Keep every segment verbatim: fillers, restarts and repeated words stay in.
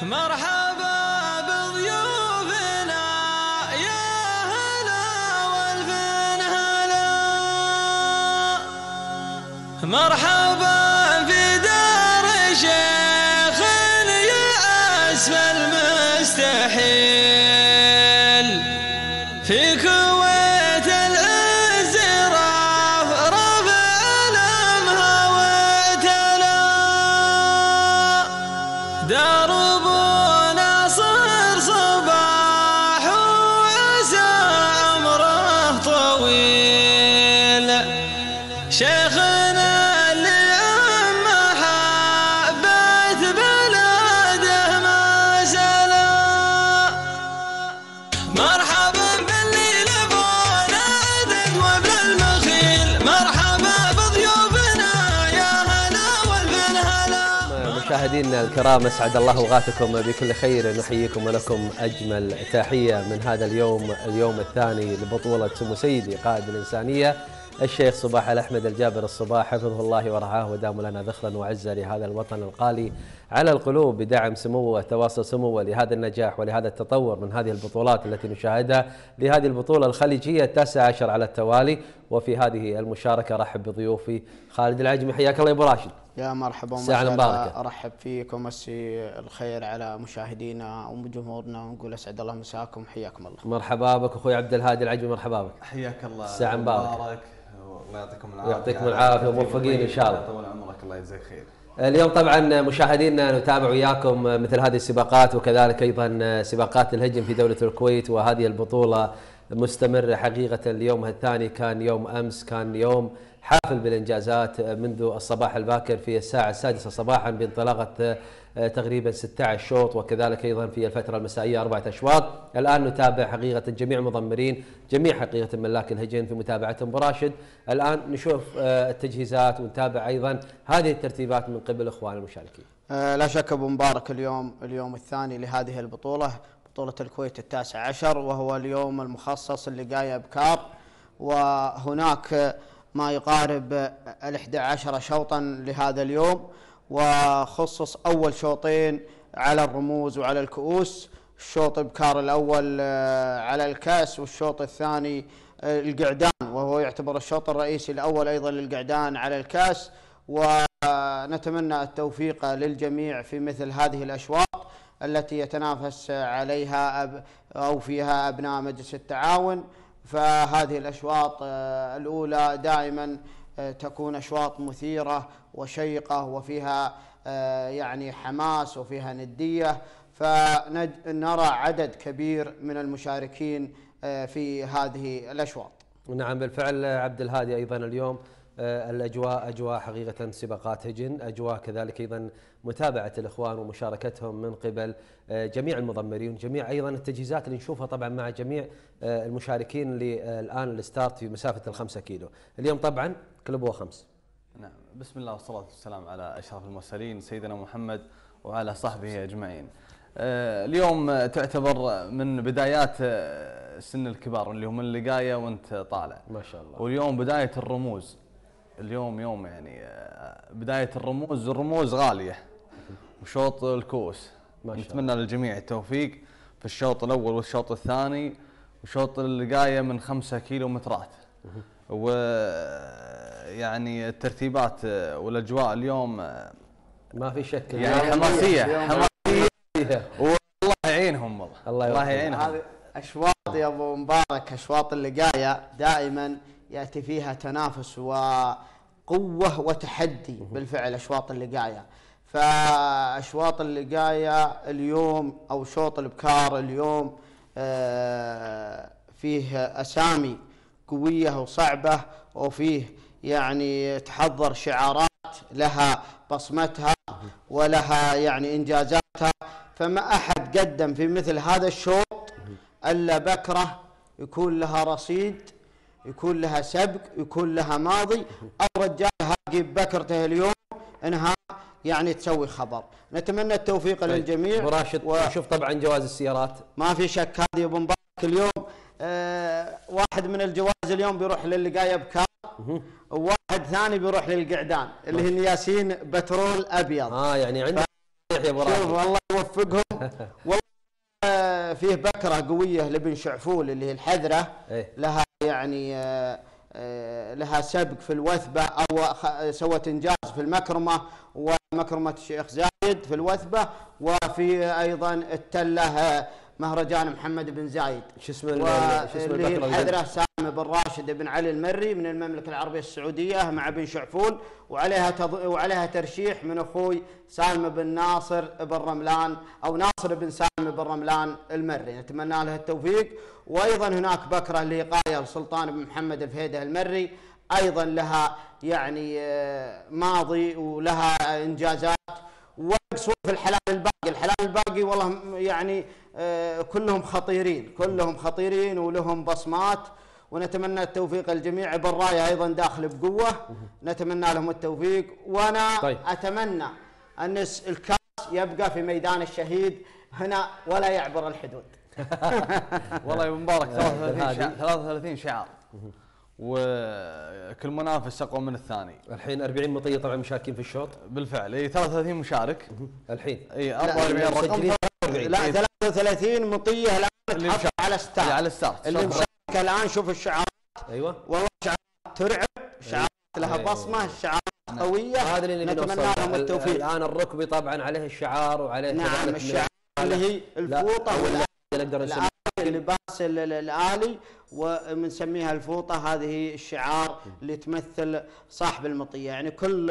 مرحبا بضيوفنا يا هلا والفن هلا، مرحبا في دار شيخ يأسف المستحيل، في كويت العز رافع علمها وتلا، دار ابونا صهر صباح وعسى عمره طويل، شيخنا اللي عم محبة بلاده ما سلا، مرحبا باللي لبونا عدد وبالمخيل، مرحبا بضيوفنا يا هلا والفن هلا. مشاهدينا الكرام، اسعد الله اوقاتكم بكل خير، نحييكم ولكم اجمل تحيه من هذا اليوم، اليوم الثاني لبطوله سمو سيدي قائد الانسانيه الشيخ صباح الأحمد الجابر الصباح، حفظه الله ورعاه ودام لنا ذخرا وعزا لهذا الوطن الغالي على القلوب، بدعم سموه وتواصل سموه لهذا النجاح ولهذا التطور من هذه البطولات التي نشاهدها، لهذه البطولة الخليجية التاسعة عشر على التوالي. وفي هذه المشاركة رحب بضيوفي خالد العجمي، حياك الله يا ابو راشد. يا مرحبا ساعة مباركة. ارحب فيكم ومسي الخير على مشاهدينا وجمهورنا، ونقول اسعد الله مساكم، حياكم الله. مرحبا بك اخوي عبد الهادي العجمي، مرحبا بك. حياك الله. ساعة مباركة. الله يعطيكم العافية. يعطيكم العافية وموفقين ان شاء الله. طول عمرك، الله يجزاك خير. اليوم طبعا مشاهدينا نتابع وياكم مثل هذه السباقات، وكذلك ايضا سباقات الهجن في دولة الكويت، وهذه البطولة مستمرة حقيقة. اليوم الثاني كان يوم امس، كان يوم حافل بالانجازات منذ الصباح الباكر في الساعة السادسة صباحا بانطلاقة تقريبا ستة عشر شوط، وكذلك ايضا في الفترة المسائية أربعة أشواط. الان نتابع حقيقة جميع المضمرين، جميع حقيقة ملاك الهجن في متابعتهم. براشد الان نشوف التجهيزات ونتابع ايضا هذه الترتيبات من قبل اخوان المشاركين. لا شك ابو مبارك، اليوم اليوم الثاني لهذه البطولة، بطولة الكويت التاسع عشر، وهو اليوم المخصص للقاية بكار، وهناك ما يقارب الأحد عشر شوطا لهذا اليوم، وخصص أول شوطين على الرموز وعلى الكؤوس، الشوط بكار الأول على الكاس، والشوط الثاني القعدان، وهو يعتبر الشوط الرئيسي الأول أيضا للقعدان على الكاس. ونتمنى التوفيق للجميع في مثل هذه الأشواط التي يتنافس عليها أب أو فيها أبناء مجلس التعاون. فهذه الأشواط الأولى دائما تكون أشواط مثيرة وشيقة، وفيها يعني حماس وفيها ندية، فنرى عدد كبير من المشاركين في هذه الأشواط. نعم بالفعل عبد الهادي، أيضا اليوم الأجواء أجواء حقيقة سباقات هجن، أجواء كذلك أيضا متابعة الإخوان ومشاركتهم من قبل جميع المضمرين، جميع أيضا التجهيزات اللي نشوفها طبعا مع جميع المشاركين اللي الآن الستارت في مسافة الخمسة كيلو. اليوم طبعا كلبوة خمس. نعم، بسم الله والصلاة والسلام على أشرف المرسلين سيدنا محمد وعلى صحبه أجمعين. اليوم تعتبر من بدايات سن الكبار اللي هم اللقاية وانت طالع ما شاء الله، واليوم بداية الرموز. اليوم يوم يعني بداية الرموز، الرموز غالية، وشوط الكوس. نتمنى للجميع التوفيق في الشوط الأول والشوط الثاني، وشوط اللقاية من خمسة كيلو مترات. ويعني الترتيبات والأجواء اليوم ما في شك يعني حماسية حماسية، والله يعينهم والله. الله, الله يعينهم. هذه أشواط يا أبو مبارك، أشواط اللقاية دائما يأتي فيها تنافس وقوة وتحدي. بالفعل أشواط اللقاية، فأشواط اللقاية اليوم أو شوط البكار اليوم فيه أسامي قوية وصعبة، وفيه يعني تحضر شعارات لها بصمتها ولها يعني إنجازاتها. فما أحد قدم في مثل هذا الشوط إلا بكرة يكون لها رصيد، يكون لها سبق، يكون لها ماضي. الرجال هاقي بكرته اليوم انها يعني تسوي خبر. نتمنى التوفيق طيب للجميع. ابو راشد و... شوف طبعا جواز السيارات ما في شك، هذه ابو مبارك اليوم آه واحد من الجواز اليوم بيروح للقاية بكار، وواحد ثاني بيروح للقعدان اللي هن ياسين بترول ابيض. اه يعني عندك يا ابو راشد. شوف الله يوفقهم. والله فيه بكره قويه لبن شعفول اللي هي الحذره، إيه؟ لها يعني لها سبق في الوثبه، او سوت انجاز في المكرمه ومكرمه الشيخ زايد في الوثبه، وفي ايضا التله مهرجان محمد بن زايد. شو اسمه شو اسمه اللي هي الحذره سامي بن راشد بن علي المري من المملكه العربيه السعوديه مع بن شعفول، وعليها تض... وعليها ترشيح من اخوي سالم بن ناصر بن رملان او ناصر بن سالم بن رملان المري، نتمنى له التوفيق. وايضا هناك بكره اللي قايه لسلطان بن محمد الفهيده المري، ايضا لها يعني ماضي ولها انجازات. ويقصون في الحلال الباقي، الحلال الباقي والله يعني كلهم خطيرين، كلهم خطيرين ولهم بصمات، ونتمنى التوفيق الجميع. بالرايه ايضا داخل بقوه، نتمنى لهم التوفيق. وانا طيب. اتمنى ان الكاس يبقى في ميدان الشهيد هنا ولا يعبر الحدود. والله يا مبارك ثلاثة وثلاثين شعار وكل منافس اقوى من الثاني. الحين أربعين مطيه طبعا مشاركين في الشوط بالفعل. اي ثلاثة وثلاثين مشارك الحين. اي أربعة وأربعين رقم. لا ثلاثة وثلاثين مطيه الان تحط على ستارت. على ستارت اللي مشارك الان. شوف الشعارات. ايوه والله شعارات ترعب، شعارات لها أيوة. بصمه، شعارات قويه. هذا اللي نتمنى لهم التوفيق. الان الركبي طبعا عليه الشعار وعليه نعم الشعار اللي هي الفوطه ولا نقدر نسميها اللباس الآلي وبنسميها الفوطة. هذه الشعار اللي تمثل صاحب المطية، يعني كل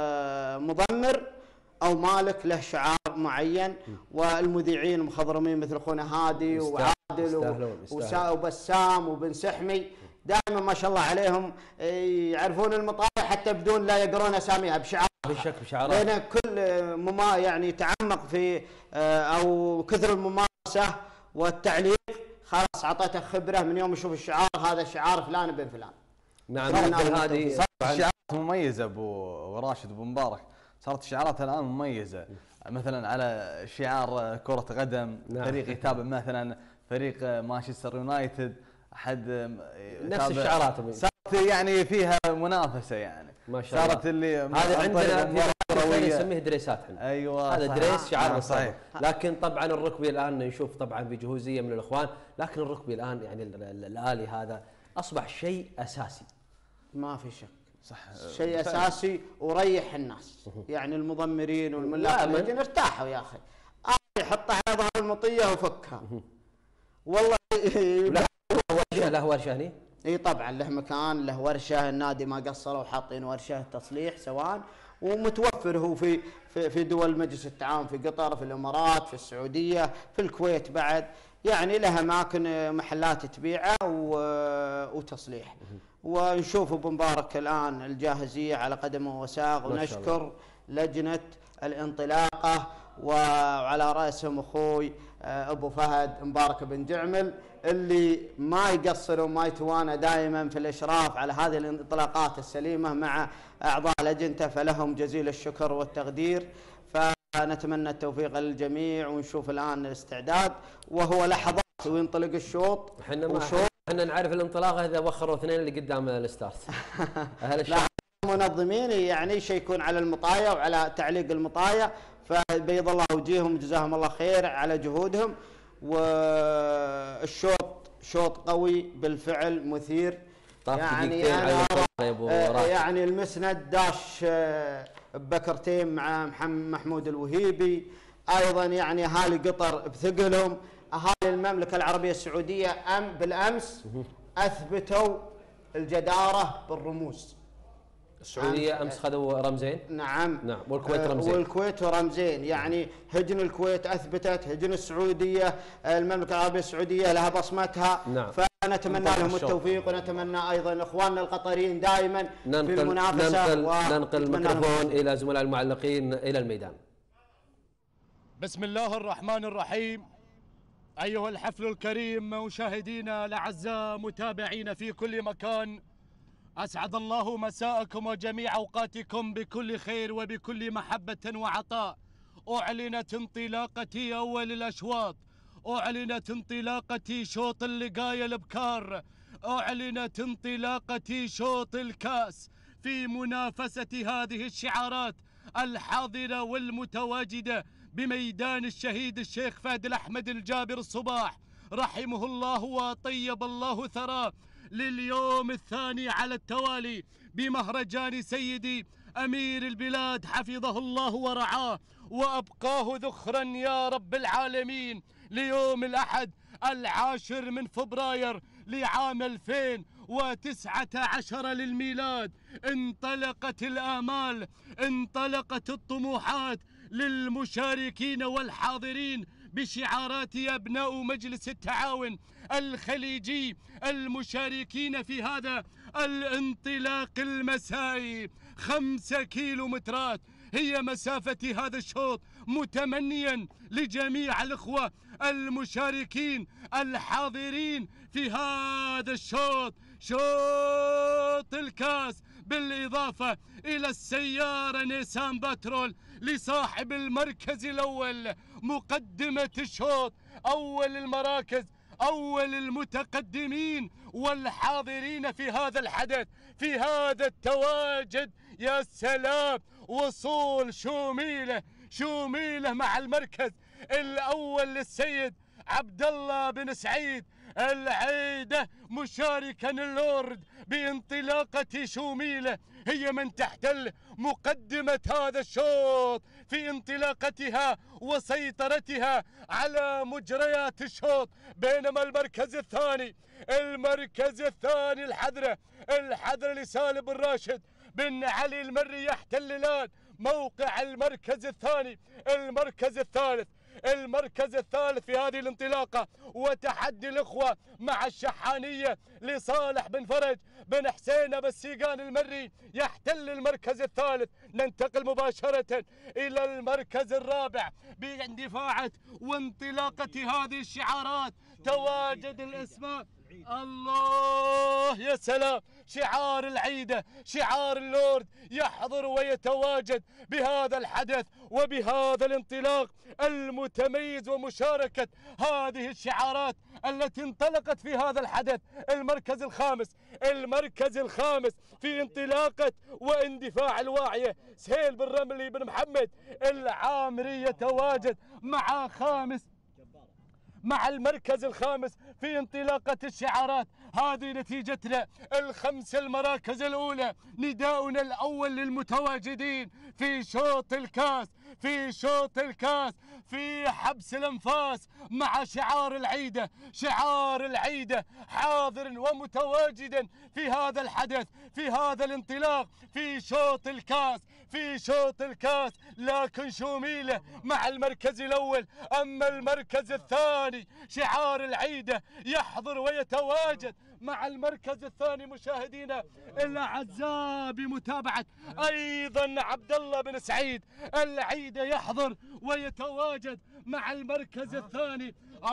مضمر أو مالك له شعار معين. والمذيعين مخضرمين مثل أخونا هادي وعادل وبسام وبن سحمي دائما ما شاء الله عليهم يعرفون المطايا حتى بدون لا يقرون أساميها بشعار. بالشك بشعارات. لأن كل مما يعني تعمق في أو كثر الممارسة والتعليق خلاص اعطيته خبره من يوم يشوف الشعار هذا شعار فلان بن فلان. نعم هذه صارت الشعارات مميزه ابو راشد ابو مبارك، صارت الشعارات الان مميزه. مثلا على شعار كره قدم نعم. فريق يتابع مثلا فريق مانشستر يونايتد احد نفس الشعارات صارت يعني فيها منافسه يعني ما شاء الله. صارت اللي هذا عندنا في نسميه دريسات احنا. ايوه هذا دريس شعار آه صحيح. لكن طبعا الركبي الان نشوف طبعا بجهوزيه من الاخوان، لكن الركبي الان يعني الالي هذا اصبح شيء اساسي ما في شك. صح شيء اساسي وريح الناس يعني المضمرين والملاحين ارتاحوا يا اخي. آه يحطها على ظهر المطيه وفكها والله. له ورشه هني؟ اي طبعا له مكان، له ورشه. النادي ما قصروا حاطين ورشه تصليح سواء، ومتوفر هو في في في دول مجلس التعاون في قطر، في الامارات، في السعوديه، في الكويت بعد. يعني له اماكن محلات تبيعه وتصليح. ونشوف ابو مبارك الان الجاهزيه على قدم وساق، ونشكر لجنه الانطلاقه وعلى راسهم اخوي ابو فهد مبارك بن جعمل اللي ما يقصر وما يتوانى دائما في الاشراف على هذه الانطلاقات السليمه مع اعضاء لجنته، فلهم جزيل الشكر والتقدير. فنتمنى التوفيق للجميع، ونشوف الان الاستعداد وهو لحظات وينطلق الشوط. احنا احنا نعرف الانطلاقه اذا وخروا اثنين اللي قدام الستارت. اهل الشعب منظمين يعني يشيكون على المطايا وعلى تعليق المطايا، فبيض الله وجيههم جزاهم الله خير على جهودهم. والشوط شوط قوي بالفعل مثير. يعني أنا يعني المسند داش ببكرتين مع محمد محمود الوهيبي. ايضا يعني اهالي قطر بثقلهم، اهالي المملكه العربيه السعوديه أم بالامس اثبتوا الجداره بالرموز. السعوديه امس خذوا رمزين. نعم نعم والكويت رمزين. والكويت رمزين، يعني هجن الكويت اثبتت، هجن السعوديه المملكه العربيه السعوديه لها بصمتها. نعم. فنتمنى لهم التوفيق، ونتمنى ايضا اخواننا القطريين دائما في المنافسه. ننقل ننقل الميكروفون الى زملاء المعلقين الى الميدان. بسم الله الرحمن الرحيم. ايها الحفل الكريم، مشاهدينا الاعزاء، متابعين في كل مكان، أسعد الله مساءكم وجميع أوقاتكم بكل خير وبكل محبة وعطاء. أعلنت انطلاقتي أول الأشواط، أعلنت انطلاقتي شوط اللقاية الأبكار، أعلنت انطلاقتي شوط الكاس في منافسة هذه الشعارات الحاضرة والمتواجدة بميدان الشهيد الشيخ فهد الأحمد الجابر الصباح رحمه الله وطيب الله ثراه، لليوم الثاني على التوالي بمهرجان سيدي أمير البلاد حفظه الله ورعاه وأبقاه ذخرا يا رب العالمين، ليوم الأحد العاشر من فبراير لعام ألفين وتسعة عشر للميلاد. انطلقت الآمال، انطلقت الطموحات للمشاركين والحاضرين بشعارات أبناء مجلس التعاون الخليجي المشاركين في هذا الانطلاق المسائي. خمسة كيلومترات هي مسافة هذا الشوط، متمنيا لجميع الأخوة المشاركين الحاضرين في هذا الشوط، شوط الكاس، بالإضافة إلى السيارة نيسان باترول لصاحب المركز الأول. مقدمة الشوط، أول المراكز، أول المتقدمين والحاضرين في هذا الحدث، في هذا التواجد. يا سلام، وصول شوميله شوميله مع المركز الأول للسيد عبد الله بن سعيد العيدة، مشاركا اللورد بانطلاقة شوميله، هي من تحتل مقدمة هذا الشوط في انطلاقتها وسيطرتها على مجريات الشوط. بينما المركز الثاني المركز الثاني الحذرة الحذرة لسالم بن راشد بن علي المري يحتل الآن موقع المركز الثاني. المركز الثالث المركز الثالث في هذه الانطلاقة، وتحدي الإخوة مع الشحانية لصالح بن فرج بن حسين أبو السيقان المري يحتل المركز الثالث. ننتقل مباشرة إلى المركز الرابع باندفاعة وانطلاقة هذه الشعارات. تواجد الأسماء، الله يا سلام، شعار العيدة، شعار اللورد يحضر ويتواجد بهذا الحدث وبهذا الانطلاق المتميز، ومشاركة هذه الشعارات التي انطلقت في هذا الحدث. المركز الخامس المركز الخامس في انطلاقة واندفاع الواعية سهيل بن رملي بن محمد العامري يتواجد مع خامس مع المركز الخامس في انطلاقة الشعارات. هذه نتيجتنا الخمس المراكز الأولى. نداؤنا الأول للمتواجدين في شوط الكاس في شوط الكاس في حبس الأنفاس مع شعار العيدة. شعار العيدة حاضر ومتواجدا في هذا الحدث، في هذا الانطلاق، في شوط الكاس في شوط الكاس لكن شوميله مع المركز الأول. أما المركز الثاني شعار العيدة يحضر ويتواجد مع المركز الثاني مشاهدينا الأعزاء بمتابعة أيضا عبد الله بن سعيد العيدة يحضر ويتواجد مع المركز الثاني.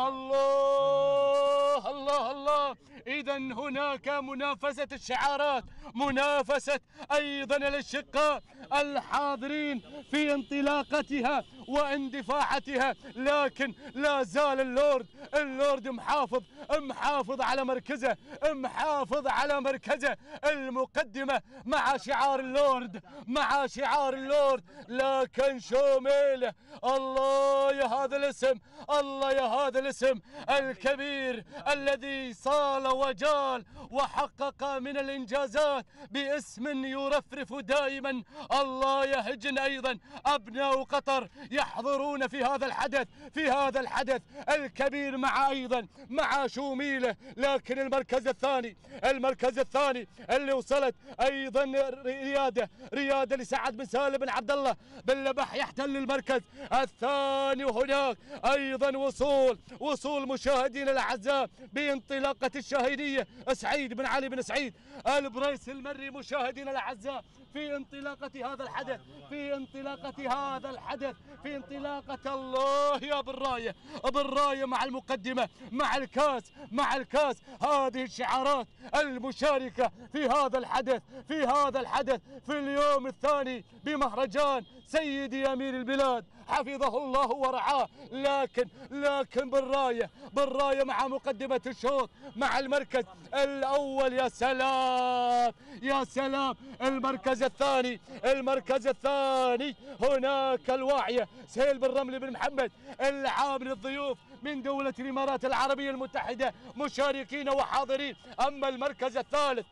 الله الله الله، إذا هناك منافسة الشعارات، منافسة أيضا الأشقاء الحاضرين في انطلاقتها واندفاعتها، لكن لا زال اللورد اللورد محافظ محافظ على مركزه محافظ على مركزه. المقدمة مع شعار اللورد مع شعار اللورد لكن شوميله، الله يا هذا الاسم، الله يا هذا الاسم الكبير الذي صال وجال وحقق من الإنجازات باسم يرفرف دائما. الله يهجن أيضا أبناء قطر يحضرون في هذا الحدث في هذا الحدث الكبير مع أيضا مع شوميله. لكن المركز الثاني المركز الثاني اللي وصلت أيضا ريادة ريادة لسعد بن سالم بن عبد الله بن لبح يحتل المركز الثاني. وهناك أيضا وصول وصول مشاهدين الأعزاء بانطلاقة الشاهدية سعيد بن علي بن سعيد البريس المري مشاهدين الأعزاء في انطلاقة هذا الحدث في انطلاقة هذا الحدث في انطلاقة الله يا بالراية بالراية مع المقدمة مع الكاس مع الكاس. هذه الشعارات المشاركة في هذا الحدث في هذا الحدث في اليوم الثاني بمهرجان سيدي أمير البلاد حفظه الله ورعاه، لكن لكن بالراية بالراية مع مقدمة الشوط مع المركز الأول. يا سلام يا سلام. المركز الثاني المركز الثاني هناك الواعية سهيل بن رملي بن محمد العامل الضيوف من دولة الإمارات العربية المتحدة مشاركين وحاضرين. أما المركز الثالث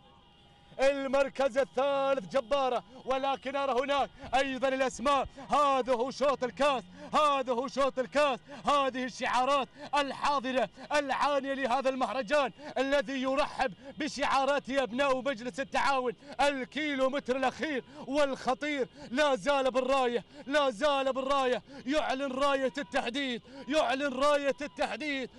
المركز الثالث جبارة، ولكن أرى هناك أيضا الأسماء. هذا هو شوط الكاس هذا هو شوط الكاس هذه الشعارات الحاضرة العانية لهذا المهرجان الذي يرحب بشعارات أبناء مجلس التعاون. الكيلو متر الأخير والخطير لا زال بالراية لا زال بالراية يعلن راية التحديد يعلن راية التحديد.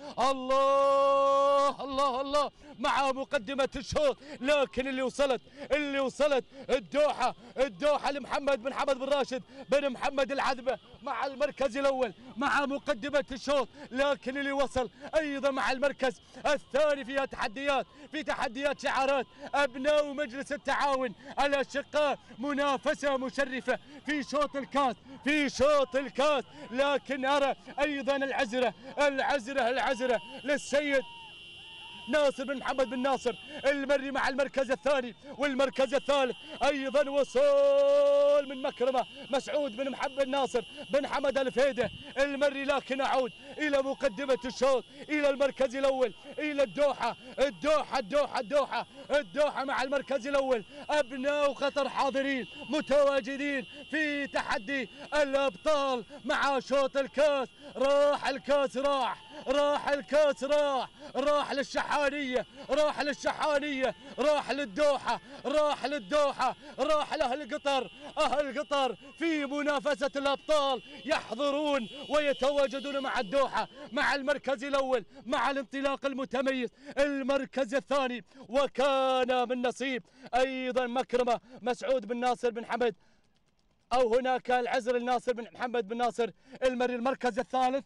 الله الله الله مع مقدمة الشوط، لكن اللي وصلت اللي وصلت الدوحة الدوحة لمحمد بن حمد بن راشد بن محمد العذبة مع المركز الأول مع مقدمة الشوط، لكن اللي وصل أيضا مع المركز الثاني فيها تحديات في تحديات شعارات أبناء مجلس التعاون الأشقاء. منافسة مشرفة في شوط الكاس في شوط الكاس لكن أرى أيضا العزرة العزرة العزرة للسيد ناصر بن محمد بن ناصر المري مع المركز الثاني والمركز الثالث. أيضا وصول من مكرمة مسعود بن محمد بن ناصر بن حمد الفيدة المري، لكن أعود إلى مقدمة الشوط إلى المركز الأول إلى الدوحة الدوحة الدوحة الدوحة الدوحة مع المركز الأول. أبناء قطر حاضرين متواجدين في تحدي الأبطال مع شوط الكاس. راح الكاس راح راح الكاس راح راح للشحانية راح للشحانية راح للدوحة راح للدوحة راح لأهل قطر. أهل قطر في منافسة الأبطال يحضرون ويتواجدون مع الدوحة مع المركز الأول مع الانطلاق المتميز. المركز الثاني وكان من نصيب أيضا مكرمة مسعود بن ناصر بن حمد أو هناك العزر الناصر بن محمد بن ناصر المري. المركز الثالث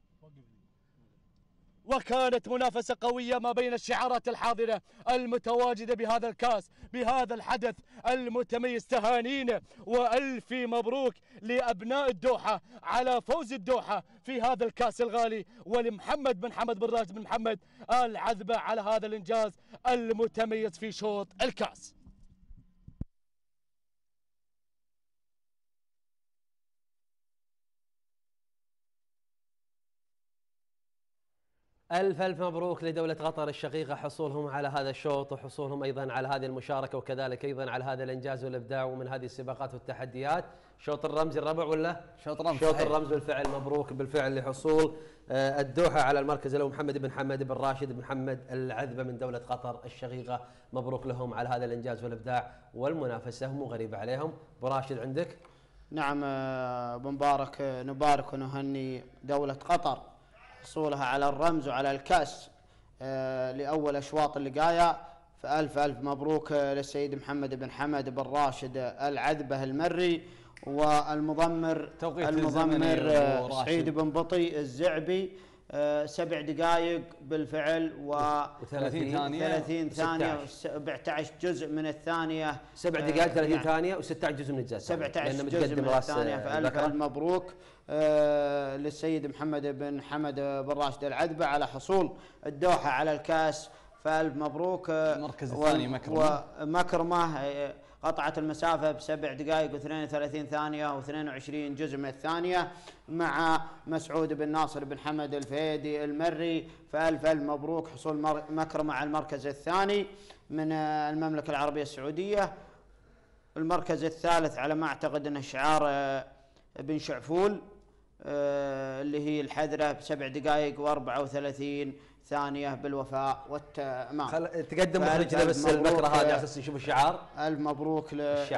وكانت منافسة قوية ما بين الشعارات الحاضرة المتواجدة بهذا الكاس بهذا الحدث المتميز. تهانينا وألف مبروك لأبناء الدوحة على فوز الدوحة في هذا الكاس الغالي، ولمحمد بن حمد بن راشد بن محمد العذبة على هذا الإنجاز المتميز في شوط الكاس. ألف ألف مبروك لدولة قطر الشقيقة حصولهم على هذا الشوط وحصولهم أيضا على هذه المشاركة وكذلك أيضا على هذا الإنجاز والإبداع ومن هذه السباقات والتحديات. شوط الرمز الربع ولا؟ شوط رمز شوط الرمز بالفعل. مبروك بالفعل لحصول الدوحة على المركز الأول محمد بن حمد بن راشد بن محمد العذبة من دولة قطر الشقيقة. مبروك لهم على هذا الإنجاز والإبداع والمنافسة مو غريبة عليهم. أبو راشد عندك؟ نعم أبو مبارك، نبارك ونهني دولة قطر حصولها على الرمز وعلى الكأس آه لأول أشواط اللقاية. فألف ألف مبروك للسيد محمد بن حمد بن راشد العذبة المري والمضمر المضمر سعيد بن بطي الزعبي. آه سبع دقائق بالفعل وثلاثين ثانية ثلاثين ثانية وسبعة عشر جزء من الثانية. سبع دقائق ثلاثين ثانية وستة عشر جزء من الجزء سبعة عشر جزء من الثانية. فألف ألف مبروك آه للسيد محمد بن حمد بن راشد العذبة على حصول الدوحة على الكاس. فألف مبروك. المركز الثاني مكرمة ومكرمة آه قطعت المسافة بسبع دقائق واثنين وثلاثين ثانية واثنين وعشرين جزء من الثانية مع مسعود بن ناصر بن حمد الفيدي المري. فألف ألف مبروك حصول مكرمة على المركز الثاني من المملكة العربية السعودية. المركز الثالث على ما أعتقد أنه شعار بن شعفول اللي هي الحذرة بسبع دقائق وأربعة وثلاثين ثانية بالوفاء والتمام. خل... تقدم مخرجنا بس النكرة هذه على أساس نشوف الشعار. ألف مبروك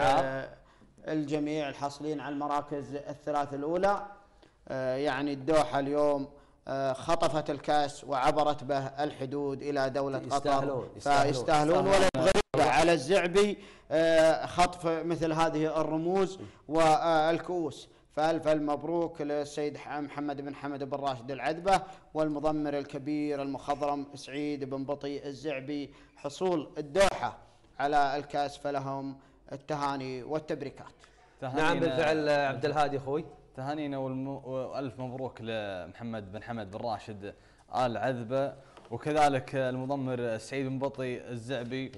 للجميع الحاصلين على المراكز الثلاث الأولى. يعني الدوحة اليوم خطفت الكاس وعبرت به الحدود إلى دولة قطر فيستاهلون. ولا غريبة على الزعبي خطف مثل هذه الرموز والكؤوس. فألف المبروك للسيد محمد بن حمد بن راشد العذبة والمضمر الكبير المخضرم سعيد بن بطي الزعبي حصول الدوحة على الكاس، فلهم التهاني والتبريكات. نعم بالفعل عبد الهادي اخوي. تهانينا والف مبروك لمحمد بن حمد بن راشد آل عذبة، وكذلك المضمر سعيد بن بطي الزعبي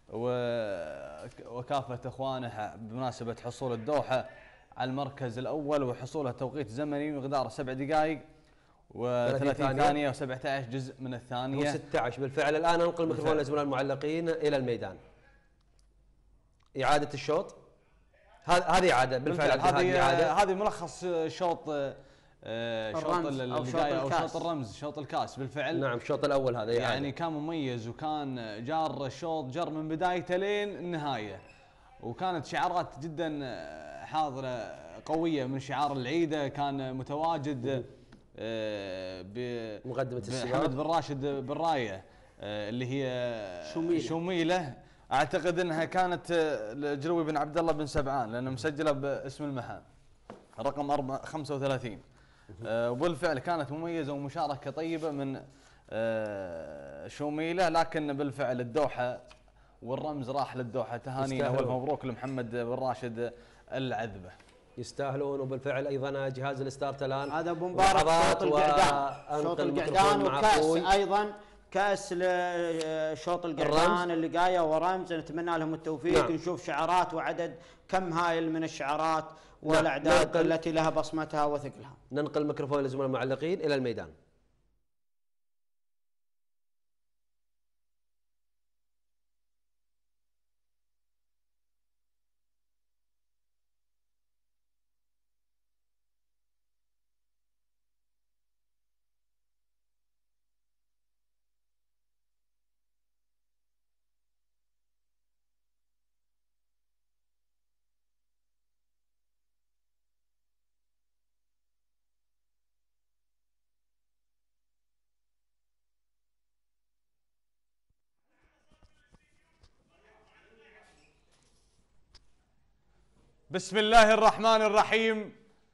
وكافة اخوانه بمناسبة حصول الدوحة على المركز الاول وحصوله توقيت زمني مقدار سبع دقائق وثلاثين ثانية وسبعة عشر جزء من الثانية وستة عشر بالفعل. الان انقل الميكروفون لزملاء المعلقين الى الميدان. اعادة الشوط هذه اعاده بالفعل. هذه هذه ملخص شوط شوط البدايه او شوط الرمز شوط الكاس بالفعل. نعم الشوط الاول هذا يعني, يعني كان مميز وكان جار الشوط جر من بدايته لين النهايه، وكانت شعارات جدا حاضره قويه من شعار العيده كان متواجد بمقدمه السباق محمد بن راشد بن رايه اللي هي شوميله, شوميلة. اعتقد انها كانت لجلوي بن عبد الله بن سبعان لانه مسجله باسم المحا رقم خمسة وثلاثين. وبالفعل كانت مميزه ومشاركه طيبه من شوميله، لكن بالفعل الدوحه والرمز راح للدوحه. تهانينا والف مبروك لمحمد بن راشد العذبه. يستاهلون. وبالفعل ايضا جهاز الستارت الان هذا ابو مبارك شوط القعدان شوط القعدان وكاس ايضا كاس لشوط القعدان اللي جايه ورمز. نتمنى لهم التوفيق. نعم. نشوف شعارات وعدد كم هائل من الشعارات والاعداد نعم. التي لها بصمتها وثقلها. ننقل الميكروفون لزملاء المعلقين الى الميدان. بسم الله الرحمن الرحيم.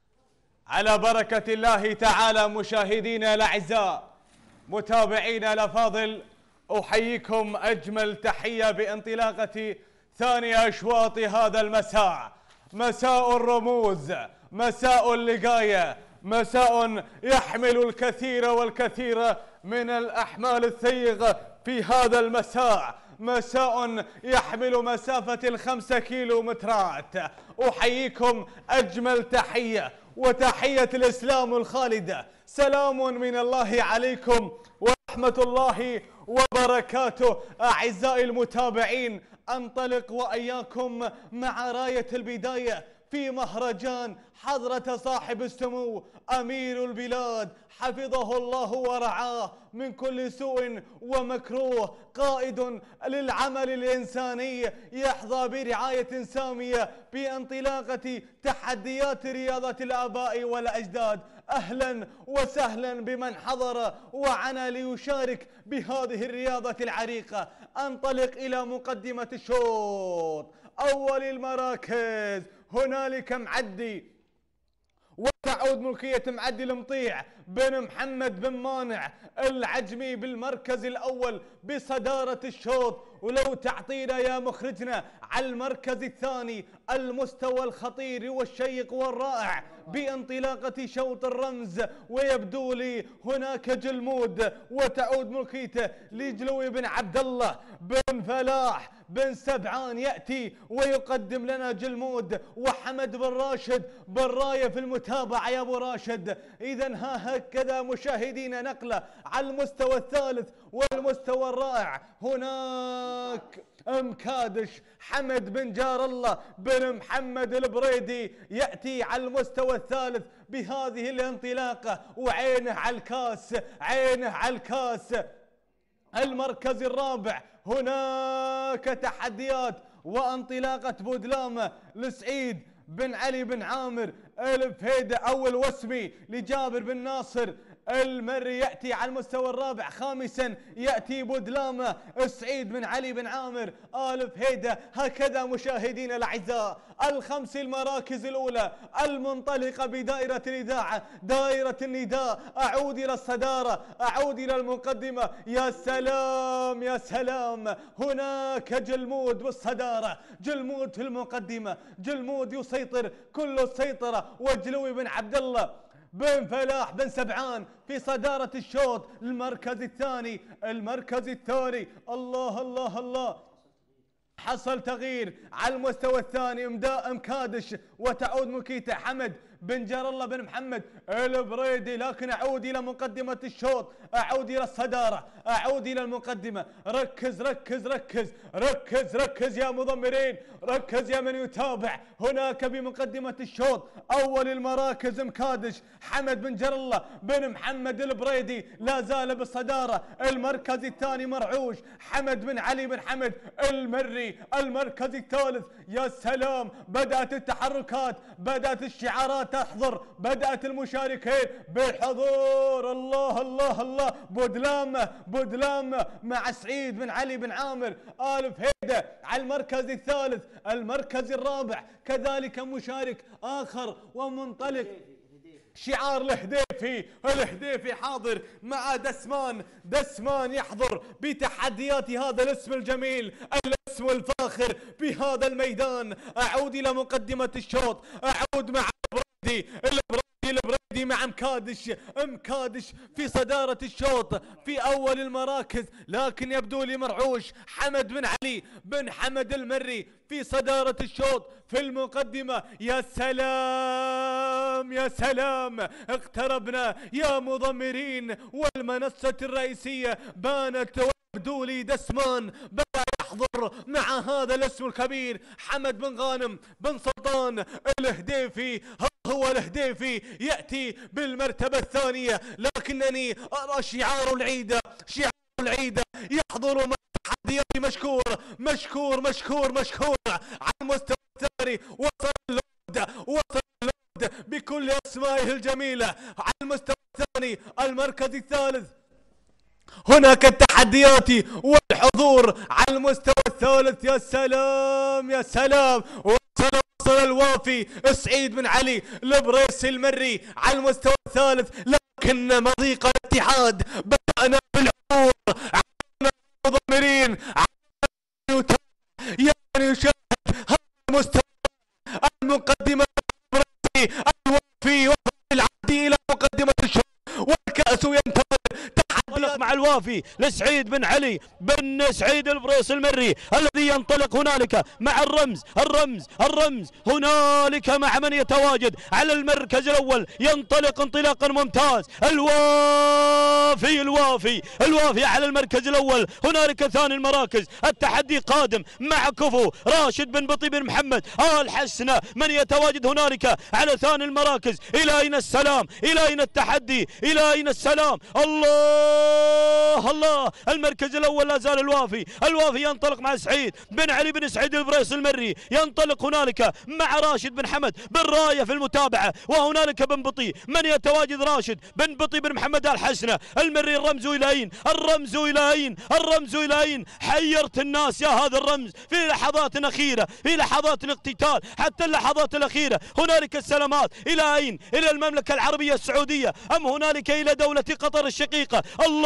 على بركة الله تعالى مشاهدينا الأعزاء متابعينا الأفاضل، أحييكم أجمل تحية بانطلاقة ثاني أشواط هذا المساء، مساء الرموز، مساء اللقاية، مساء يحمل الكثير والكثير من الأحمال الثقيلة في هذا المساء، مساء يحمل مسافة الخمسة كيلومترات. أحييكم أجمل تحية وتحية الإسلام الخالدة. سلام من الله عليكم ورحمة الله وبركاته. أعزائي المتابعين، أنطلق وإياكم مع راية البداية في مهرجان حضرة صاحب السمو أمير البلاد حفظه الله ورعاه من كل سوء ومكروه، قائد للعمل الإنساني يحظى برعاية سامية بانطلاقة تحديات رياضة الآباء والأجداد. أهلا وسهلا بمن حضر وعنا ليشارك بهذه الرياضة العريقة. أنطلق إلى مقدمة الشوط. أول المراكز هنالك معدي، وتعود ملكية معدي المطيع بن محمد بن مانع العجمي بالمركز الأول بصدارة الشوط. ولو تعطينا يا مخرجنا على المركز الثاني المستوى الخطير والشيق والرائع بانطلاقة شوط الرمز، ويبدو لي هناك جلمود، وتعود ملكيته لجلوي بن عبد الله بن فلاح بن سبعان يأتي ويقدم لنا جلمود وحمد بن راشد بن راية في المتابعة يا أبو راشد. إذا ها هكذا مشاهدينا نقلة على المستوى الثالث والمستوى الرائع. هناك مكادش حمد بن جار الله بن محمد البريدي يأتي على المستوى الثالث بهذه الانطلاقة، وعينه على الكاس، عينه على الكاس. المركز الرابع هناك تحديات وانطلاقة بودلامة لسعيد بن علي بن عامر الفهيدة أو الوسمي لجابر بن ناصر المري يأتي على المستوى الرابع. خامسا يأتي بودلامة سعيد بن علي بن عامر آل فهيدة. هكذا مشاهدينا الأعزاء الخمس المراكز الأولى المنطلقة بدائرة الإذاعة، دائرة النداء. أعود إلى الصدارة، أعود إلى المقدمة. يا سلام يا سلام، هناك جلمود بالصدارة، جلمود في المقدمة، جلمود يسيطر كل السيطرة. وجلوي بن عبد الله بن فلاح بن سبعان في صدارة الشوط. المركز الثاني، المركز الثاني الله الله الله حصل تغيير على المستوى الثاني. امداء مكادش وتعود مكيتة حمد بن جار الله بن محمد البريدي. لكن اعود الى مقدمة الشوط، اعود الى الصدارة، اعود الى المقدمة. ركز ركز ركز ركز ركز يا مضمرين، ركز يا من يتابع. هناك بمقدمة الشوط اول المراكز مكادش حمد بن جار الله بن محمد البريدي لا زال بالصدارة. المركز الثاني مرعوش حمد بن علي بن حمد المري. المركز الثالث يا سلام، بدأت التحركات، بدأت الشعارات تحضر، بدأت المشاركين بالحضور. الله الله الله، بودلامة بودلامة مع سعيد بن علي بن عامر آل فهيدة على المركز الثالث. المركز الرابع كذلك مشارك آخر ومنطلق، شعار الهديفي. الهديفي حاضر مع دسمان، دسمان يحضر بتحديات هذا الاسم الجميل، الاسم الفاخر في هذا الميدان. أعود إلى مقدمة الشوط، أعود مع البريدي، البريدي البريدي مع مكادش، مكادش في صدارة الشوط في أول المراكز. لكن يبدو لي مرعوش حمد بن علي بن حمد المري في صدارة الشوط في المقدمة. يا سلام يا سلام، اقتربنا يا مضمرين والمنصة الرئيسية بانت. يبدو لي دسمان بدأ يحضر مع هذا الاسم الكبير حمد بن غانم بن سلطان الهديفي. هو الهديفي يأتي بالمرتبة الثانية، لكنني أرى شعار العيدة، شعار العيدة يحضر مع التحديات. مشكور مشكور مشكور مشكور على المستوى الثاني. وصل اللود، وصل اللود بكل أسمائه الجميلة على المستوى الثاني. المركز الثالث هناك التحديات والحضور على المستوى الثالث. يا سلام يا سلام، وصل وصل الوافي سعيد بن علي البريسي المري على المستوى الثالث. لكن مضيق الاتحاد بدأنا بالعبور على المضمرين يعني يشاهد هذا المستوى. المقدمة البريسي الوافي والعادي إلى مقدمة الشوط والكأس ينتظر. ينطلق مع الوافي لسعيد بن علي بن سعيد البريس المري الذي ينطلق هنالك مع الرمز الرمز الرمز هنالك مع من يتواجد على المركز الأول. ينطلق انطلاقا ممتاز الوافي الوافي الوافي على المركز الأول. هنالك ثاني المراكز، التحدي قادم مع كفو راشد بن بطي بن محمد آل حسنة من يتواجد هنالك على ثاني المراكز. إلى أين السلام؟ إلى أين التحدي؟ إلى أين السلام؟ الله الله، المركز الأول لا زال الوافي. الوافي ينطلق مع سعيد بن علي بن سعيد البريس المري. ينطلق هنالك مع راشد بن حمد بن راية في المتابعة. وهنالك بن بطي من يتواجد راشد بن بطي بن محمد آل حسنة المري. الرمز إلى أين؟ الرمز إلى أين؟ الرمز إلى أين؟ حيرت الناس يا هذا الرمز في لحظات أخيرة، في لحظات الاقتتال حتى اللحظات الأخيرة. هنالك السلامات إلى أين؟ إلى المملكة العربية السعودية أم هنالك إلى دولة قطر الشقيقة؟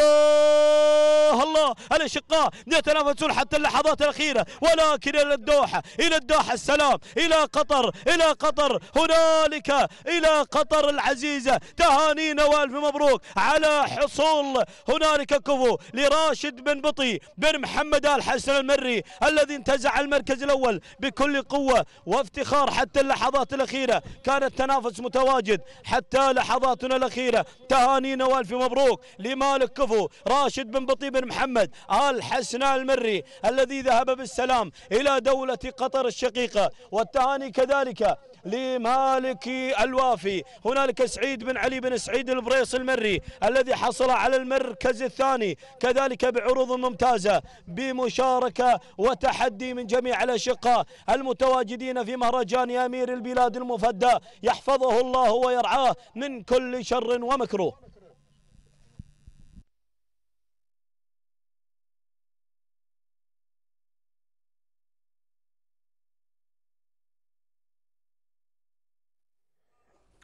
الله الله، الأشقاء يتنافسون حتى اللحظات الأخيرة، ولكن إلى الدوحة، إلى الدوحة السلام، إلى قطر، إلى قطر هنالك، إلى قطر العزيزة. تهانينا والف مبروك على حصول هنالك كفو لراشد بن بطي بن محمد آل حسن المري الذي انتزع المركز الأول بكل قوة وافتخار حتى اللحظات الأخيرة. كان التنافس متواجد حتى لحظاتنا الأخيرة. تهانينا والف مبروك لمالك كفو راشد بن بطي بن محمد آل حسن المري الذي ذهب بالسلام إلى دولة قطر الشقيقة. والتهاني كذلك لمالك الوافي. هنالك سعيد بن علي بن سعيد البريس المري الذي حصل على المركز الثاني كذلك بعروض ممتازة بمشاركة وتحدي من جميع الأشقاء المتواجدين في مهرجان أمير البلاد المفدى، يحفظه الله ويرعاه من كل شر ومكروه.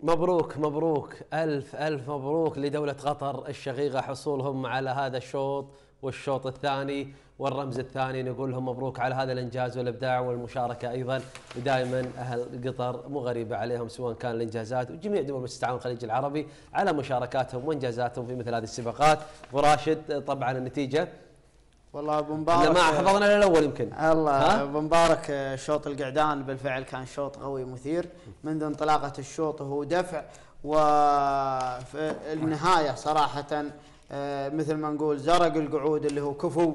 مبروك مبروك ألف ألف مبروك لدولة قطر الشقيقة حصولهم على هذا الشوط والشوط الثاني والرمز الثاني. نقول لهم مبروك على هذا الإنجاز والإبداع والمشاركة أيضا. ودائما أهل قطر مو غريبة عليهم سواء كان الإنجازات وجميع دول مجلس التعاون الخليجي العربي على مشاركاتهم وإنجازاتهم في مثل هذه السباقات. أبو راشد طبعا النتيجة والله ابو مبارك ما حفظنا الا الاول يمكن. الله ابو مبارك شوط القعدان بالفعل كان شوط قوي مثير منذ انطلاقه الشوط وهو دفع، وفي النهايه صراحه مثل ما نقول زرق القعود اللي هو كفو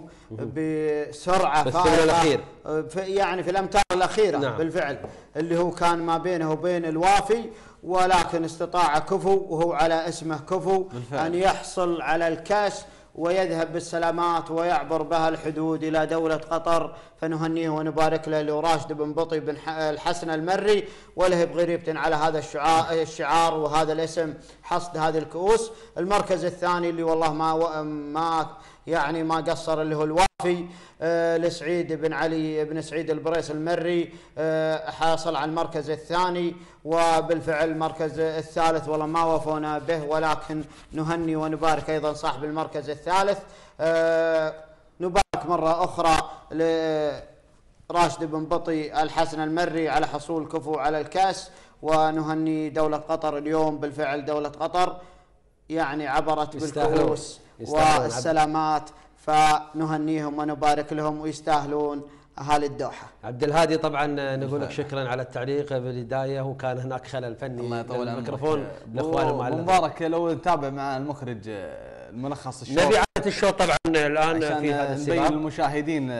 بسرعه فائقه في يعني في الامتار الاخيره. نعم. بالفعل اللي هو كان ما بينه وبين الوافي، ولكن استطاع كفو وهو على اسمه كفو بالفعل ان يحصل على الكاس ويذهب بالسلامات ويعبر بها الحدود إلى دولة قطر. فنهنيه ونبارك له لراشد بن بطي بن الحسن المري، وله بغريبة على هذا الشعار وهذا الاسم حصد هذه الكؤوس. المركز الثاني اللي والله ما ما يعني ما قصر اللي هو الوافي آه لسعيد بن علي بن سعيد البريس المري، آه حاصل على المركز الثاني. وبالفعل المركز الثالث والله ما وفونا به، ولكن نهني ونبارك ايضا صاحب المركز الثالث. آه نبارك مره اخرى لراشد بن بطي الحسن المري على حصول كفو على الكاس. ونهني دولة قطر اليوم. بالفعل دولة قطر يعني عبرت بالكؤوس والسلامات، فنهنيهم ونبارك لهم ويستاهلون اهالي الدوحه. عبد الهادي طبعا نقول لك شكرا على التعليق بالبدايه، وكان هناك خلل فني. الله يطول الميكروفون لاخوان المعلقين. مبارك لو نتابع مع المخرج الملخص الشوط. نبي عادة الشوط طبعا الان في هذا السباق نبين للمشاهدين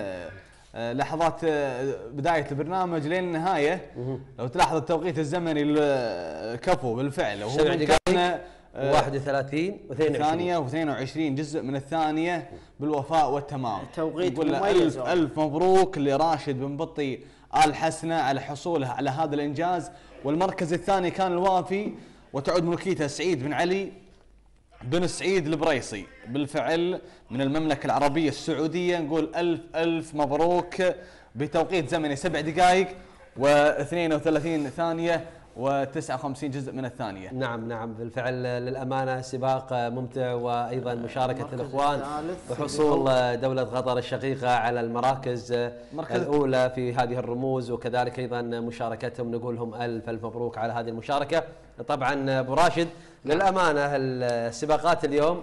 لحظات بدايه البرنامج لين النهايه. لو تلاحظ التوقيت الزمني الكفو بالفعل وهو كان واحد وثلاثين واثنين وعشرين ثانية واثنين وعشرين جزء من الثانية بالوفاء والتمام. توقيت مميز. ألف, ألف مبروك لراشد بن بطي آل حسنة على حصوله على هذا الإنجاز. والمركز الثاني كان الوافي وتعود ملكيته سعيد بن علي بن سعيد البريصي بالفعل من المملكة العربية السعودية. نقول ألف ألف مبروك بتوقيت زمني سبع دقائق واثنين وثلاثين ثانية وتسعة وخمسين جزء من الثانية. نعم نعم بالفعل للأمانة سباق ممتع، وأيضا مشاركة الإخوان بحصول دولة قطر الشقيقة على المراكز الأولى في هذه الرموز، وكذلك أيضا مشاركتهم نقول لهم ألف ألف مبروك على هذه المشاركة. طبعا أبو راشد للأمانة السباقات اليوم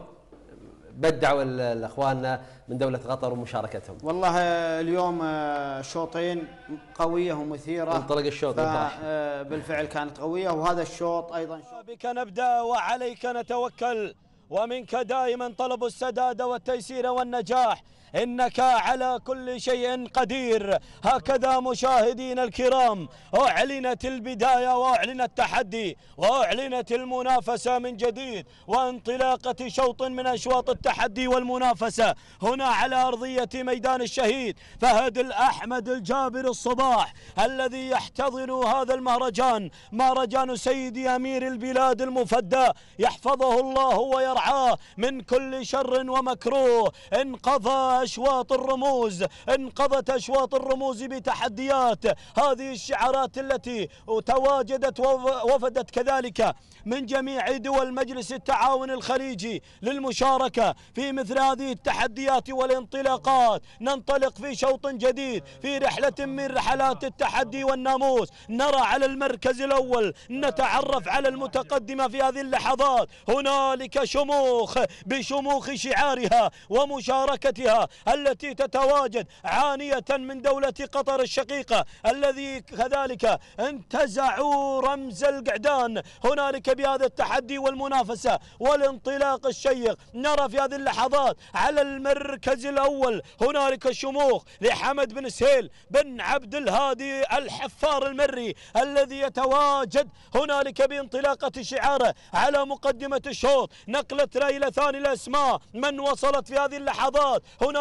بدعوا الأخوان من دولة قطر ومشاركتهم. والله اليوم شوطين قوية ومثيرة. انطلق الشوط بالفعل كانت قوية، وهذا الشوط أيضا بك نبدأ وعليك نتوكل، ومنك دائما طلب السداد والتيسير والنجاح، إنك على كل شيء قدير. هكذا مشاهدينا الكرام أعلنت البداية وأعلن التحدي وأعلنت المنافسة من جديد، وانطلاقة شوط من أشواط التحدي والمنافسة هنا على أرضية ميدان الشهيد فهد الأحمد الجابر الصباح الذي يحتضن هذا المهرجان، مهرجان سيدي أمير البلاد المفدى، يحفظه الله ويرعاه من كل شر ومكروه. انقضى أشواط الرموز، انقضت أشواط الرموز بتحديات. هذه الشعارات التي تواجدت ووفدت كذلك من جميع دول مجلس التعاون الخليجي للمشاركة في مثل هذه التحديات والانطلاقات. ننطلق في شوط جديد في رحلة من رحلات التحدي والناموس. نرى على المركز الأول، نتعرف على المتقدمة في هذه اللحظات. هنالك شموخ بشموخ شعارها ومشاركتها التي تتواجد عانية من دولة قطر الشقيقة الذي كذلك انتزعوا رمز القعدان. هنالك بهذا التحدي والمنافسة والانطلاق الشيق نرى في هذه اللحظات على المركز الأول هنالك الشموخ لحمد بن سهيل بن عبد الهادي الحفار المري الذي يتواجد هنالك بانطلاقة شعاره على مقدمة الشوط. نقلت إلى ثاني الأسماء من وصلت في هذه اللحظات هنا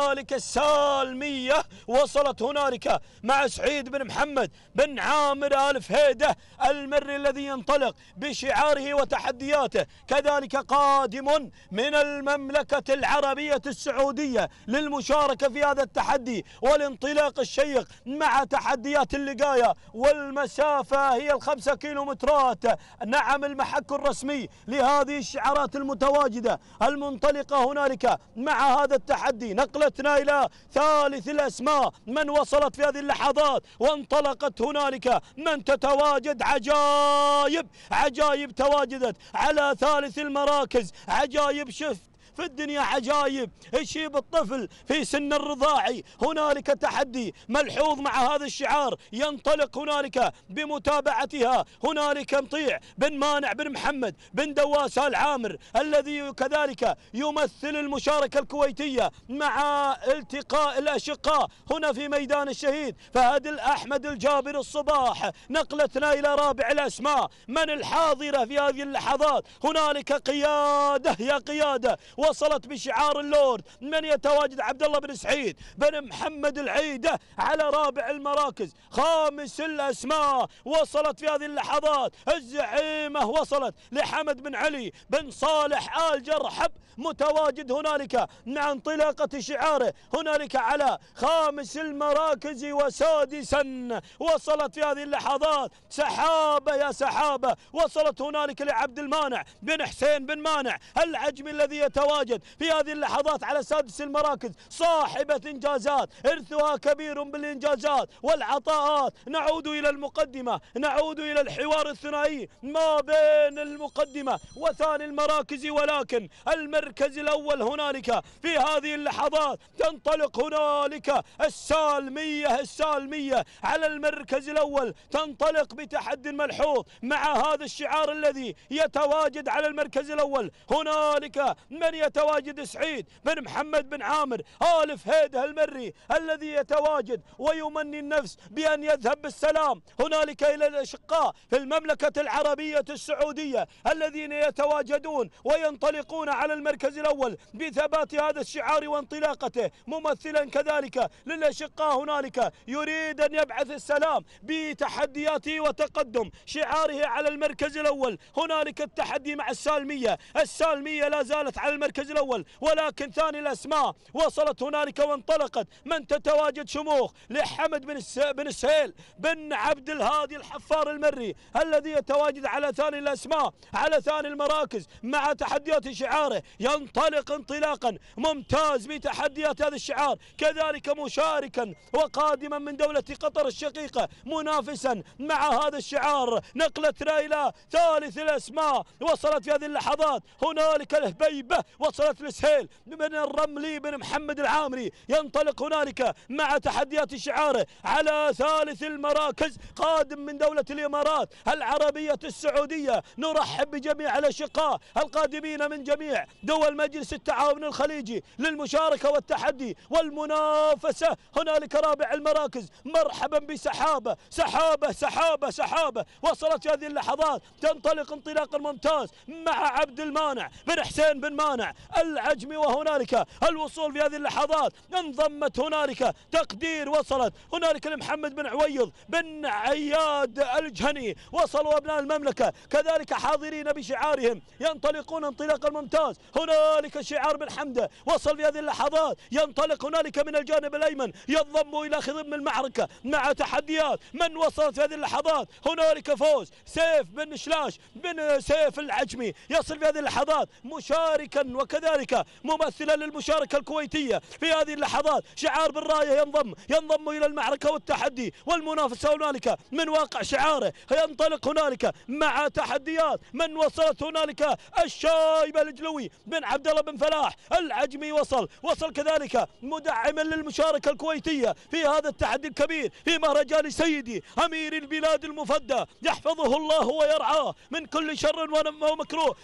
كذلك السالمية وصلت هنالك مع سعيد بن محمد بن عامر آل فهيدة المري الذي ينطلق بشعاره وتحدياته، كذلك قادم من المملكة العربية السعودية للمشاركة في هذا التحدي والانطلاق الشيق مع تحديات اللقاية، والمسافة هي الخمسة كيلومترات. نعم المحك الرسمي لهذه الشعارات المتواجدة المنطلقة هنالك مع هذا التحدي. نقلتنا إلى ثالث الأسماء من وصلت في هذه اللحظات وانطلقت هنالك من تتواجد. عجائب عجائب تواجدت على ثالث المراكز، عجائب شفت في الدنيا عجائب يشيب الطفل في سن الرضاعي. هنالك تحدي ملحوظ مع هذا الشعار ينطلق هنالك بمتابعتها. هنالك مطيع بن مانع بن محمد بن دواس آل عامر الذي كذلك يمثل المشاركة الكويتية مع التقاء الأشقاء هنا في ميدان الشهيد فهد الأحمد الجابر الصباح. نقلتنا إلى رابع الأسماء من الحاضرة في هذه اللحظات. هنالك قيادة يا قيادة وصلت بشعار اللورد من يتواجد. عبد الله بن سعيد بن محمد العيدة على رابع المراكز. خامس الأسماء وصلت في هذه اللحظات الزعيمة وصلت لحمد بن علي بن صالح آل جرحب متواجد هنالك مع انطلاقة شعاره هنالك على خامس المراكز. وسادسا وصلت في هذه اللحظات سحابة يا سحابة وصلت هنالك لعبد المانع بن حسين بن مانع العجمي الذي يتواجد في هذه اللحظات على سادس المراكز. صاحبة إنجازات إرثها كبير بالإنجازات والعطاءات. نعود إلى المقدمة، نعود إلى الحوار الثنائي ما بين المقدمة وثاني المراكز، ولكن المركز الأول هنالك في هذه اللحظات تنطلق هنالك السالمية. السالمية على المركز الأول تنطلق بتحد ملحوظ مع هذا الشعار الذي يتواجد على المركز الأول. هنالك من يتواجد سعيد بن محمد بن عامر آل فهيدة المري الذي يتواجد ويمني النفس بأن يذهب بالسلام هنالك إلى الأشقاء في المملكة العربية السعودية الذين يتواجدون وينطلقون على المركز الأول بثبات هذا الشعار وانطلاقته، ممثلا كذلك للأشقاء هنالك يريد أن يبعث السلام بتحدياته وتقدم شعاره على المركز الأول. هنالك التحدي مع السالمية. السالمية لا زالت على المركز الأول، ولكن ثاني الأسماء وصلت هنالك وانطلقت من تتواجد شموخ لحمد بن بن السهيل بن عبد الهادي الحفار المري الذي يتواجد على ثاني الأسماء على ثاني المراكز مع تحديات شعاره. ينطلق انطلاقا ممتاز بتحديات هذا الشعار، كذلك مشاركا وقادما من دولة قطر الشقيقة منافسا مع هذا الشعار. نقلتنا إلى ثالث الأسماء وصلت في هذه اللحظات. هنالك الهبيبة وصلت لسهيل بن الرملي بن محمد العامري ينطلق هنالك مع تحديات شعاره على ثالث المراكز قادم من دولة الإمارات العربية السعودية. نرحب بجميع الأشقاء القادمين من جميع دول مجلس التعاون الخليجي للمشاركة والتحدي والمنافسة. هنالك رابع المراكز. مرحبا بسحابة سحابة سحابة سحابة وصلت هذه اللحظات تنطلق انطلاقا ممتاز مع عبد المانع بن حسين بن مانع العجمي. وهنالك الوصول في هذه اللحظات انضمت هنالك تقدير وصلت هنالك لمحمد بن عويض بن عياد الجهني. وصلوا أبناء المملكة كذلك حاضرين بشعارهم ينطلقون انطلاقا ممتاز. هنالك شعار بن حمدة وصل في هذه اللحظات ينطلق هنالك من الجانب الأيمن ينضم إلى خضم المعركة مع تحديات من وصلت في هذه اللحظات. هنالك فوز سيف بن شلاش بن سيف العجمي يصل في هذه اللحظات مشاركا وكذلك ممثلا للمشاركة الكويتية في هذه اللحظات. شعار بالراية ينضم ينضم إلى المعركة والتحدي والمنافسة هنالك من واقع شعاره. ينطلق هنالك مع تحديات من وصلت هنالك الشايب الجلوي بن عبد الله بن فلاح العجمي وصل وصل كذلك مدعما للمشاركة الكويتية في هذا التحدي الكبير في مهرجان سيدي أمير البلاد المفدى يحفظه الله ويرعاه من كل شر ومكروه.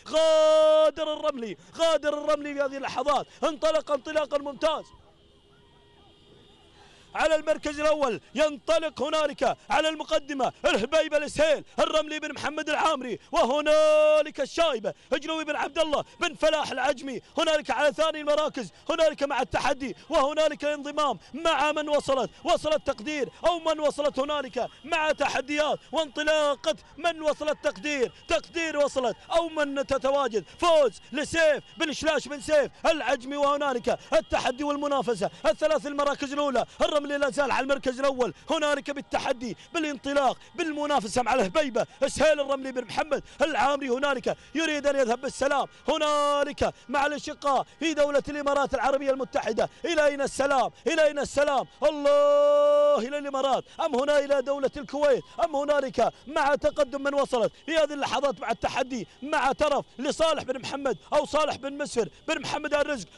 غادر الرملي غادر الرملي في هذه اللحظات انطلق انطلاقا ممتاز. على المركز الأول، ينطلق هنالك على المقدمة الهبيبة السهيل الرملي بن محمد العامري، وهنالك الشايبة هجروي بن عبد الله بن فلاح العجمي هنالك على ثاني المراكز، هنالك مع التحدي وهنالك الانضمام مع من وصلت وصلت تقدير أو من وصلت هنالك مع تحديات وانطلاقة من وصلت تقدير تقدير وصلت أو من تتواجد فوز لسيف بن شلاش بن سيف العجمي، وهنالك التحدي والمنافسة الثلاث المراكز الأولى الرملي لا زال على المركز الأول، هنالك بالتحدي بالانطلاق بالمنافسة مع الهبيبة سهيل الرملي بن محمد العامري، هنالك يريد أن يذهب بالسلام هنالك مع الأشقاء في دولة الإمارات العربية المتحدة. إلى أين السلام؟ إلى أين السلام؟ الله إلى الإمارات أم هنا إلى دولة الكويت أم هنالك مع تقدم من وصلت في هذه اللحظات مع التحدي مع ترف لصالح بن محمد أو صالح بن مسفر بن محمد الرزق،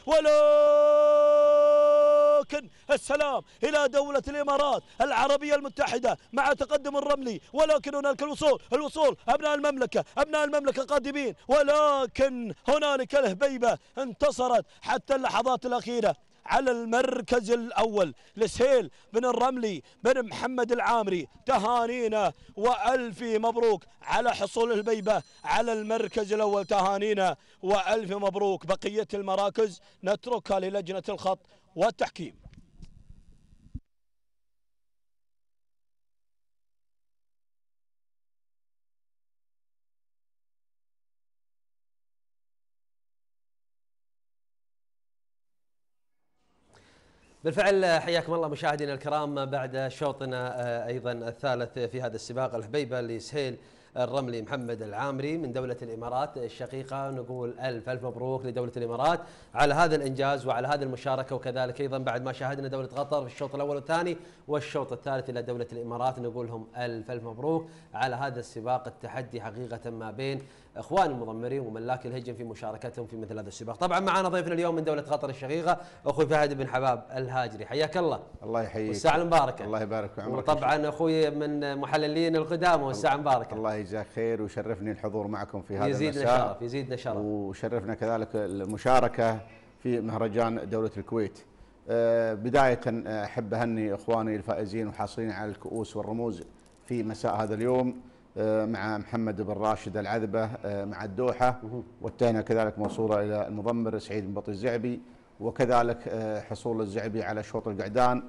ولكن السلام إلى دولة الإمارات العربية المتحدة مع تقدم الرملي، ولكن هنالك الوصول الوصول أبناء المملكة أبناء المملكة قادمين، ولكن هنالك الهبيبة انتصرت حتى اللحظات الأخيرة على المركز الأول لسهيل بن الرملي بن محمد العامري. تهانينا وألف مبروك على حصول الهبيبة على المركز الأول، تهانينا وألف مبروك. بقية المراكز نتركها للجنة الخط والتحكيم. بالفعل حياكم الله مشاهدينا الكرام، بعد شوطنا ايضا الثالث في هذا السباق الهبيبه لسهيل الرملي محمد العامري من دولة الإمارات الشقيقة، نقول ألف ألف مبروك لدولة الإمارات على هذا الإنجاز وعلى هذه المشاركة، وكذلك أيضا بعد ما شاهدنا دولة قطر في الشوط الأول والثاني والشوط الثالث إلى دولة الإمارات، نقول لهم ألف ألف مبروك على هذا السباق التحدي حقيقة ما بين اخوان المضمرين وملاك الهجن في مشاركتهم في مثل هذا السباق. طبعا معنا ضيفنا اليوم من دوله قطر الشقيقه اخوي فهد بن حباب الهاجري، حياك الله. الله يحييك والساعه المباركه. الله يبارك في عمرك. وطبعا اخوي من محللين القدامى والساعه المباركه. الله يجزاك خير، وشرفني الحضور معكم في هذا المساء. يزيدنا شرف يزيدنا شرف. وشرفنا كذلك المشاركه في مهرجان دوله الكويت. بدايه احب اهني اخواني الفائزين وحاصلين على الكؤوس والرموز في مساء هذا اليوم مع محمد بن راشد العذبة مع الدوحة، والثانية كذلك موصولة إلى المضمر سعيد بن بطي الزعبي، وكذلك حصول الزعبي على شوط القعدان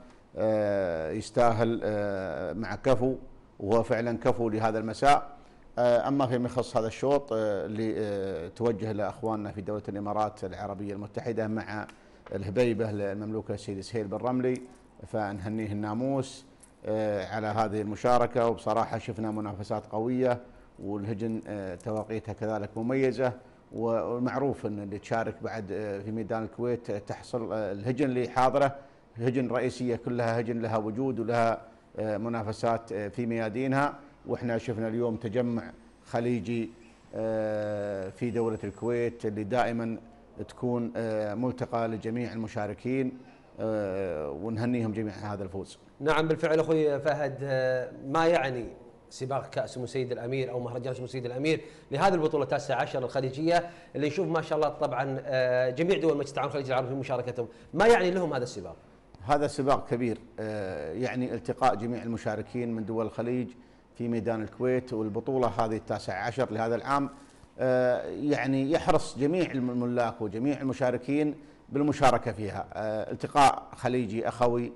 يستاهل مع كفو، وهو فعلا كفو لهذا المساء. أما فيما يخص هذا الشوط اللي توجه لأخواننا في دولة الإمارات العربية المتحدة مع الهبيبة المملوكة السيد سهيل بن رملي، فنهنيه الناموس على هذه المشاركة. وبصراحة شفنا منافسات قوية والهجن تواقيتها كذلك مميزة، والمعروف أن اللي تشارك بعد في ميدان الكويت تحصل الهجن اللي حاضرة هجن رئيسية كلها هجن لها وجود ولها منافسات في ميادينها. وإحنا شفنا اليوم تجمع خليجي في دولة الكويت اللي دائما تكون ملتقى لجميع المشاركين، ونهنيهم جميعا هذا الفوز. نعم بالفعل اخوي فهد، ما يعني سباق كاس ام سيد الامير او مهرجان ام سيد الامير لهذه البطوله التاسعه عشر الخليجيه اللي نشوف ما شاء الله طبعا جميع دول مجلس التعاون الخليجي العربي في مشاركتهم، ما يعني لهم هذا السباق؟ هذا سباق كبير، يعني التقاء جميع المشاركين من دول الخليج في ميدان الكويت، والبطوله هذه التاسعه عشر لهذا العام يعني يحرص جميع الملاك وجميع المشاركين بالمشاركه فيها. التقاء خليجي اخوي،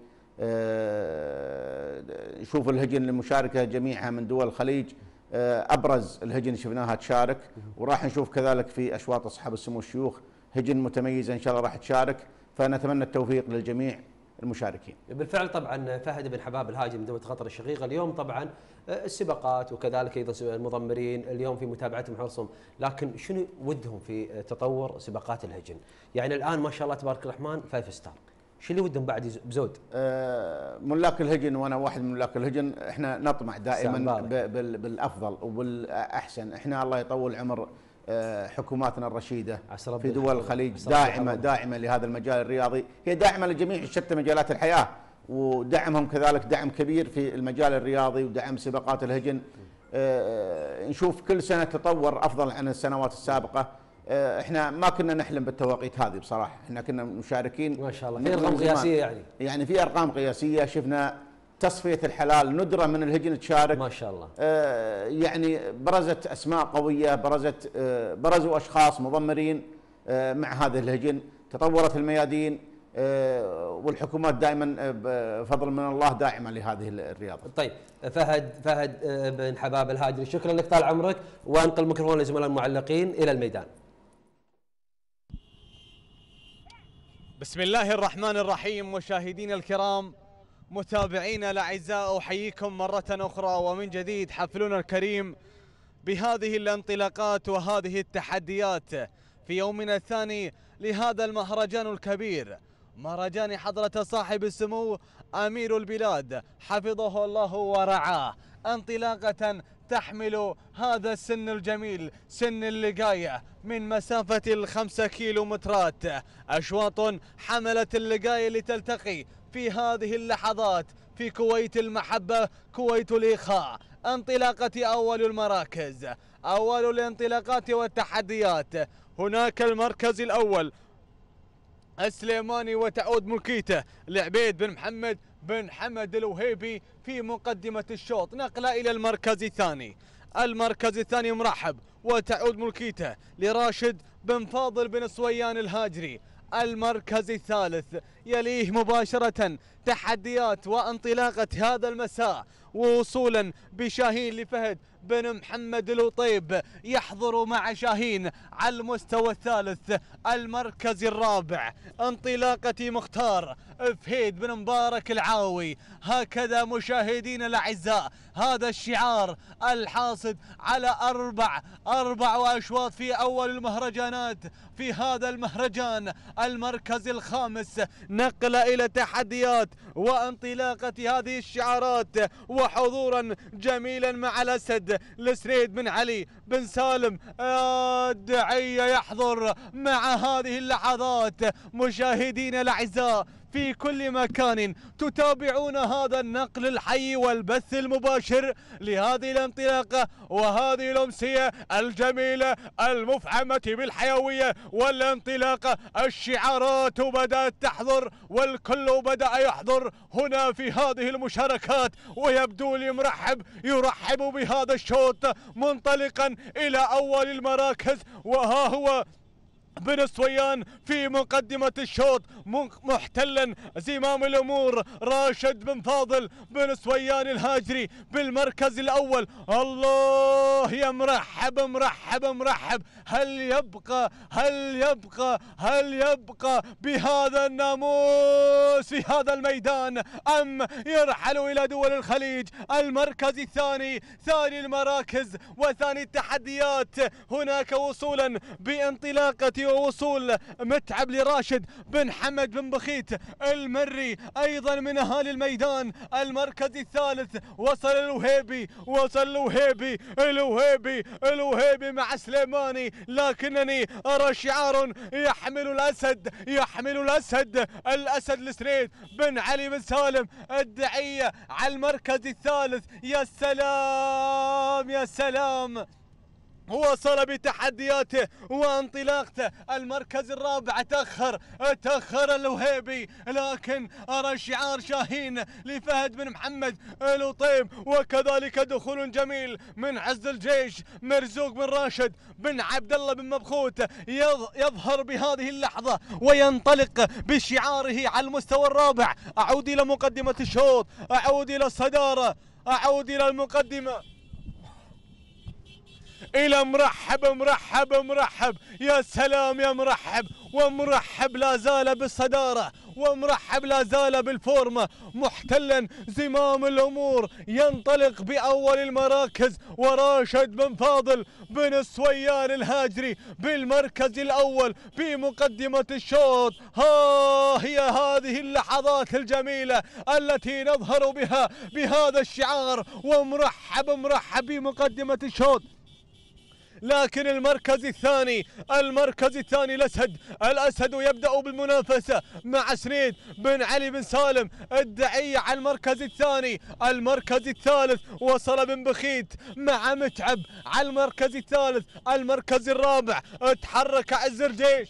نشوف الهجن المشاركه جميعها من دول الخليج، ابرز الهجن شفناها تشارك، وراح نشوف كذلك في اشواط اصحاب السمو الشيوخ هجن متميزه ان شاء الله راح تشارك، فنتمنى التوفيق للجميع المشاركين. بالفعل طبعا فهد بن حباب الهاجم من دوله قطر الشقيقه، اليوم طبعا السباقات وكذلك ايضا المضمرين اليوم في متابعتهم حرصهم، لكن شنو ودهم في تطور سباقات الهجن؟ يعني الان ما شاء الله تبارك الرحمن فايف ستار، شو اللي ودهم بعد بزود؟ آه ملاك الهجن، وانا واحد من ملاك الهجن، احنا نطمع دائما بالافضل وبالاحسن. احنا الله يطول عمر آه حكوماتنا الرشيده في دول الخليج داعمه داعمه لهذا المجال الرياضي، هي داعمه لجميع شتى مجالات الحياه، ودعمهم كذلك دعم كبير في المجال الرياضي ودعم سباقات الهجن. آه نشوف كل سنه تطور افضل عن السنوات السابقه. احنا ما كنا نحلم بالتواقيت هذه بصراحه، احنا كنا مشاركين ما شاء الله في ارقام قياسيه يعني يعني في ارقام قياسيه. شفنا تصفيه الحلال، ندره من الهجن تشارك ما شاء الله. اه يعني برزت اسماء قويه، برزت اه برزوا اشخاص مضمرين اه مع هذا الهجن، تطورت الميادين اه والحكومات دائما بفضل من الله داعمه لهذه الرياضه. طيب فهد فهد بن حباب الهاجري، شكرا لك طال عمرك، وانقل الميكروفون لزملاء المعلقين الى الميدان. بسم الله الرحمن الرحيم. مشاهدينا الكرام، متابعينا الاعزاء، احييكم مره اخرى ومن جديد حفلنا الكريم بهذه الانطلاقات وهذه التحديات في يومنا الثاني لهذا المهرجان الكبير، مهرجان حضرة صاحب السمو أمير البلاد حفظه الله ورعاه، انطلاقة تحمل هذا السن الجميل، سن اللقاية، من مسافة الخمسة كيلومترات. أشواط حملت اللقاية لتلتقي في هذه اللحظات في كويت المحبة، كويت الإخاء. انطلاقة أول المراكز، أول الانطلاقات والتحديات. هناك المركز الأول السليماني وتعود ملكيته لعبيد بن محمد بن حمد الوهيبي في مقدمة الشوط. نقلة إلى المركز الثاني، المركز الثاني مرحب وتعود ملكيته لراشد بن فاضل بن صويان الهاجري. المركز الثالث يليه مباشرة تحديات وانطلاقة هذا المساء، ووصولا بشاهين لفهد بن محمد الوطيب يحضر مع شاهين على المستوى الثالث. المركز الرابع انطلاقة مختار فهيد بن مبارك العاوي. هكذا مشاهدينا الاعزاء هذا الشعار الحاصد على اربع اربع اشواط في اول المهرجانات في هذا المهرجان. المركز الخامس نقل الى تحديات وانطلاقة هذه الشعارات وحضورا جميلا مع الاسد لسريد بن علي بن سالم الدعية يحضر مع هذه اللحظات. مشاهدينا الاعزاء في كل مكان تتابعون هذا النقل الحي والبث المباشر لهذه الانطلاقة وهذه الأمسية الجميلة المفعمة بالحيوية والانطلاقة. الشعارات بدأت تحضر والكل بدأ يحضر هنا في هذه المشاركات، ويبدو لي مرحب يرحب بهذا الشوط منطلقا إلى أول المراكز. وها هو بن صويان في مقدمة الشوط محتلا زمام الأمور راشد بن فاضل بن صويان الهاجري بالمركز الأول. الله يا مرحب مرحب مرحب. هل يبقى هل يبقى هل يبقى بهذا الناموس في هذا الميدان أم يرحل إلى دول الخليج؟ المركز الثاني، ثاني المراكز وثاني التحديات. هناك وصولا بانطلاقة ووصول متعب لراشد بن حمد بن بخيت المري أيضا من أهالي الميدان. المركز الثالث وصل الوهيبي وصل الوهيبي الوهيبي الوهيبي مع سليماني، لكنني أرى شعار يحمل الأسد يحمل الأسد الأسد لسريد بن علي بن سالم الدعية على المركز الثالث. يا سلام يا سلام، وصل بتحدياته وانطلاقته. المركز الرابع تأخر تأخر الوهيبي، لكن أرى شعار شاهين لفهد بن محمد الوطيب، وكذلك دخول جميل من عز الجيش مرزوق بن راشد بن عبد الله بن مبخوت يظهر بهذه اللحظة وينطلق بشعاره على المستوى الرابع. أعود إلى مقدمة الشوط، أعود إلى الصدارة، أعود إلى المقدمة، إلى مرحب مرحب مرحب. يا سلام يا مرحب، ومرحب لا زال بالصدارة، ومرحب لا زال بالفورمة، محتلا زمام الأمور. ينطلق بأول المراكز وراشد بن فاضل بن صويان الهاجري بالمركز الأول في مقدمة الشوط. ها هي هذه اللحظات الجميلة التي نظهر بها بهذا الشعار. ومرحب مرحب بمقدمة الشوط لكن المركز الثاني المركز الثاني الأسد الأسد يبدأ بالمنافسة مع سنيد بن علي بن سالم الدعية على المركز الثاني. المركز الثالث وصل بن بخيت مع متعب على المركز الثالث. المركز الرابع تحرك عز الجيش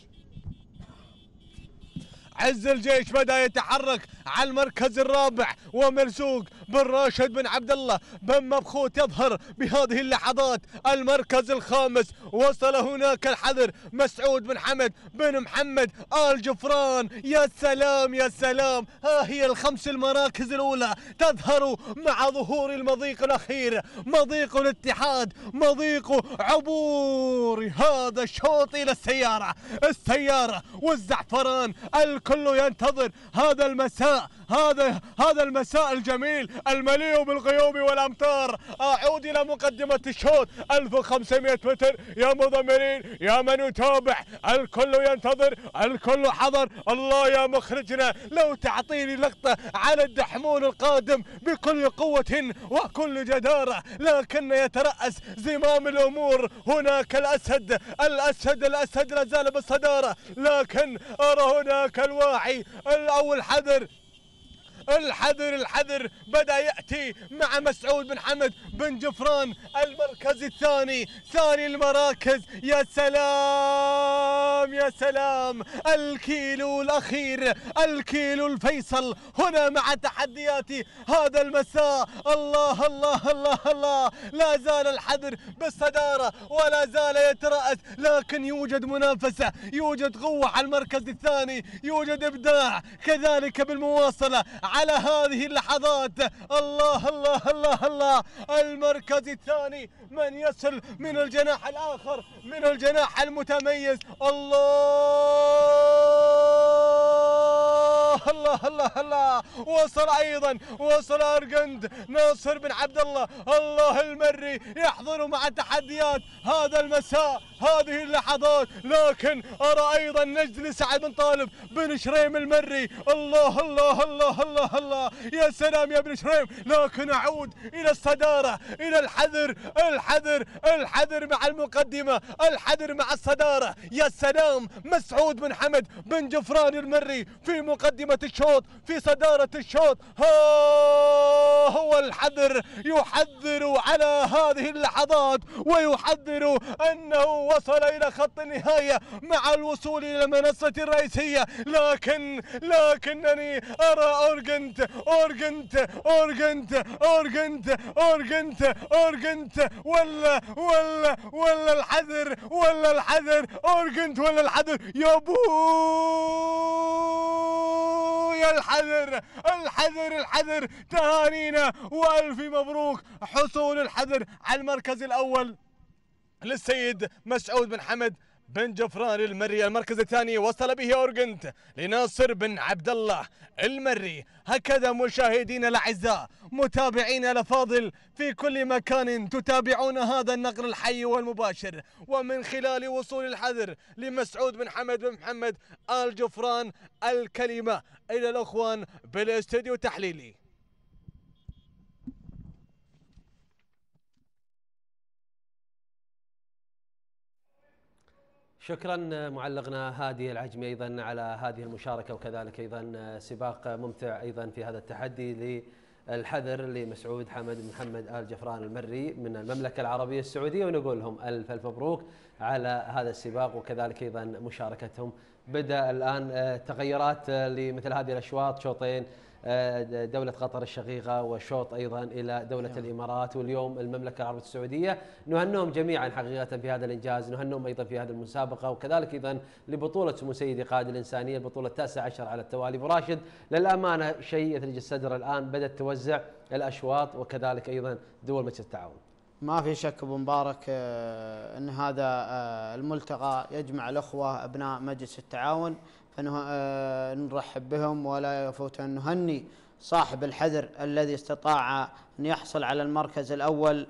عز الجيش بدأ يتحرك على المركز الرابع، ومرزوق بن راشد بن عبد الله بن مبخوت يظهر بهذه اللحظات. المركز الخامس وصل هناك الحذر مسعود بن حمد بن محمد آل جفران. يا سلام يا سلام، ها هي الخمس المراكز الأولى تظهر مع ظهور المضيق الأخير، مضيق الاتحاد، مضيق عبور هذا الشوط إلى السيارة السيارة والزعفران. الكل ينتظر هذا المساء هذا هذا المساء الجميل المليء بالغيوم والامطار. اعود الى مقدمه الشوط ألف وخمسمئة متر يا مضمرين يا من يتابع. الكل ينتظر، الكل حضر. الله يا مخرجنا لو تعطيني لقطه على الدحمون القادم بكل قوه وكل جداره، لكن يترأس زمام الامور هناك الاسد الاسد الاسد لا زال بالصداره، لكن ارى هناك الواعي او الحذر الحذر الحذر بدأ يأتي مع مسعود بن حمد بن جفران. المركز الثاني ثاني المراكز. يا سلام يا سلام، الكيلو الأخير الكيلو الفيصل هنا مع تحديات هذا المساء. الله الله الله الله، لا زال الحذر بالصدارة ولا زال يترأس، لكن يوجد منافسة، يوجد قوة على المركز الثاني، يوجد إبداع كذلك بالمواصلة على هذه اللحظات. الله الله الله الله، المركز الثاني من يصل من الجناح الآخر من الجناح المتميز. الله الله الله الله، وصل أيضا وصل أرجند ناصر بن عبد الله الله المري يحضر مع تحديات هذا المساء هذه اللحظات، لكن أرى أيضا نجد لسعد بن طالب بن شريم المري. الله الله الله الله الله، يا سلام يا بن شريم. لكن أعود إلى الصدارة إلى الحذر الحذر الحذر مع المقدمة، الحذر مع الصدارة. يا سلام، مسعود بن حمد بن جفران المري في مقدمة الشوط في صدارة الشوط. ها هو الحذر يحذر على هذه اللحظات ويحذر أنه وصل إلى خط النهاية مع الوصول إلى المنصة الرئيسية، لكن لكنني أرى أورجنت أورجنت أورجنت أورجنت أورجنت أورجنت ولا ولا ولا الحذر ولا الحذر أورجنت ولا الحذر. يا بو يا الحذر الحذر الحذر، تهانينا وألف مبروك حصول الحذر على المركز الأول للسيد مسعود بن حمد بن جفران المري. المركز الثاني وصل به أورجنت لناصر بن عبد الله المري. هكذا مشاهدينا الأعزاء متابعينا الأفاضل في كل مكان تتابعون هذا النقل الحي والمباشر، ومن خلال وصول الحذر لمسعود بن حمد بن محمد آل جفران الكلمة إلى الأخوان بالاستديو التحليلي. شكرا معلقنا هادي العجمي ايضا على هذه المشاركه، وكذلك ايضا سباق ممتع ايضا في هذا التحدي للحذر لمسعود حمد بن محمد آل جفران المري من المملكه العربيه السعوديه، ونقول لهم الف الف مبروك على هذا السباق وكذلك ايضا مشاركتهم. بدا الان تغيرات لمثل هذه الاشواط، شوطين دولة قطر الشقيقة وشوط أيضا إلى دولة نعم. الإمارات، واليوم المملكة العربية السعودية. نهنئهم جميعا حقيقة في هذا الإنجاز، نهنئهم أيضا في هذه المسابقة، وكذلك أيضا لبطولة سمو سيدي قائد الإنسانية البطولة التاسعة عشر على التوالي. أبو راشد، للأمانة شيء يثلج الصدر، الآن بدأت توزع الأشواط وكذلك أيضا دول مجلس التعاون. ما في شك أبو مبارك أن هذا الملتقى يجمع الأخوة أبناء مجلس التعاون، فنرحب بهم ولا يفوت أن نهني صاحب الحذر الذي استطاع أن يحصل على المركز الأول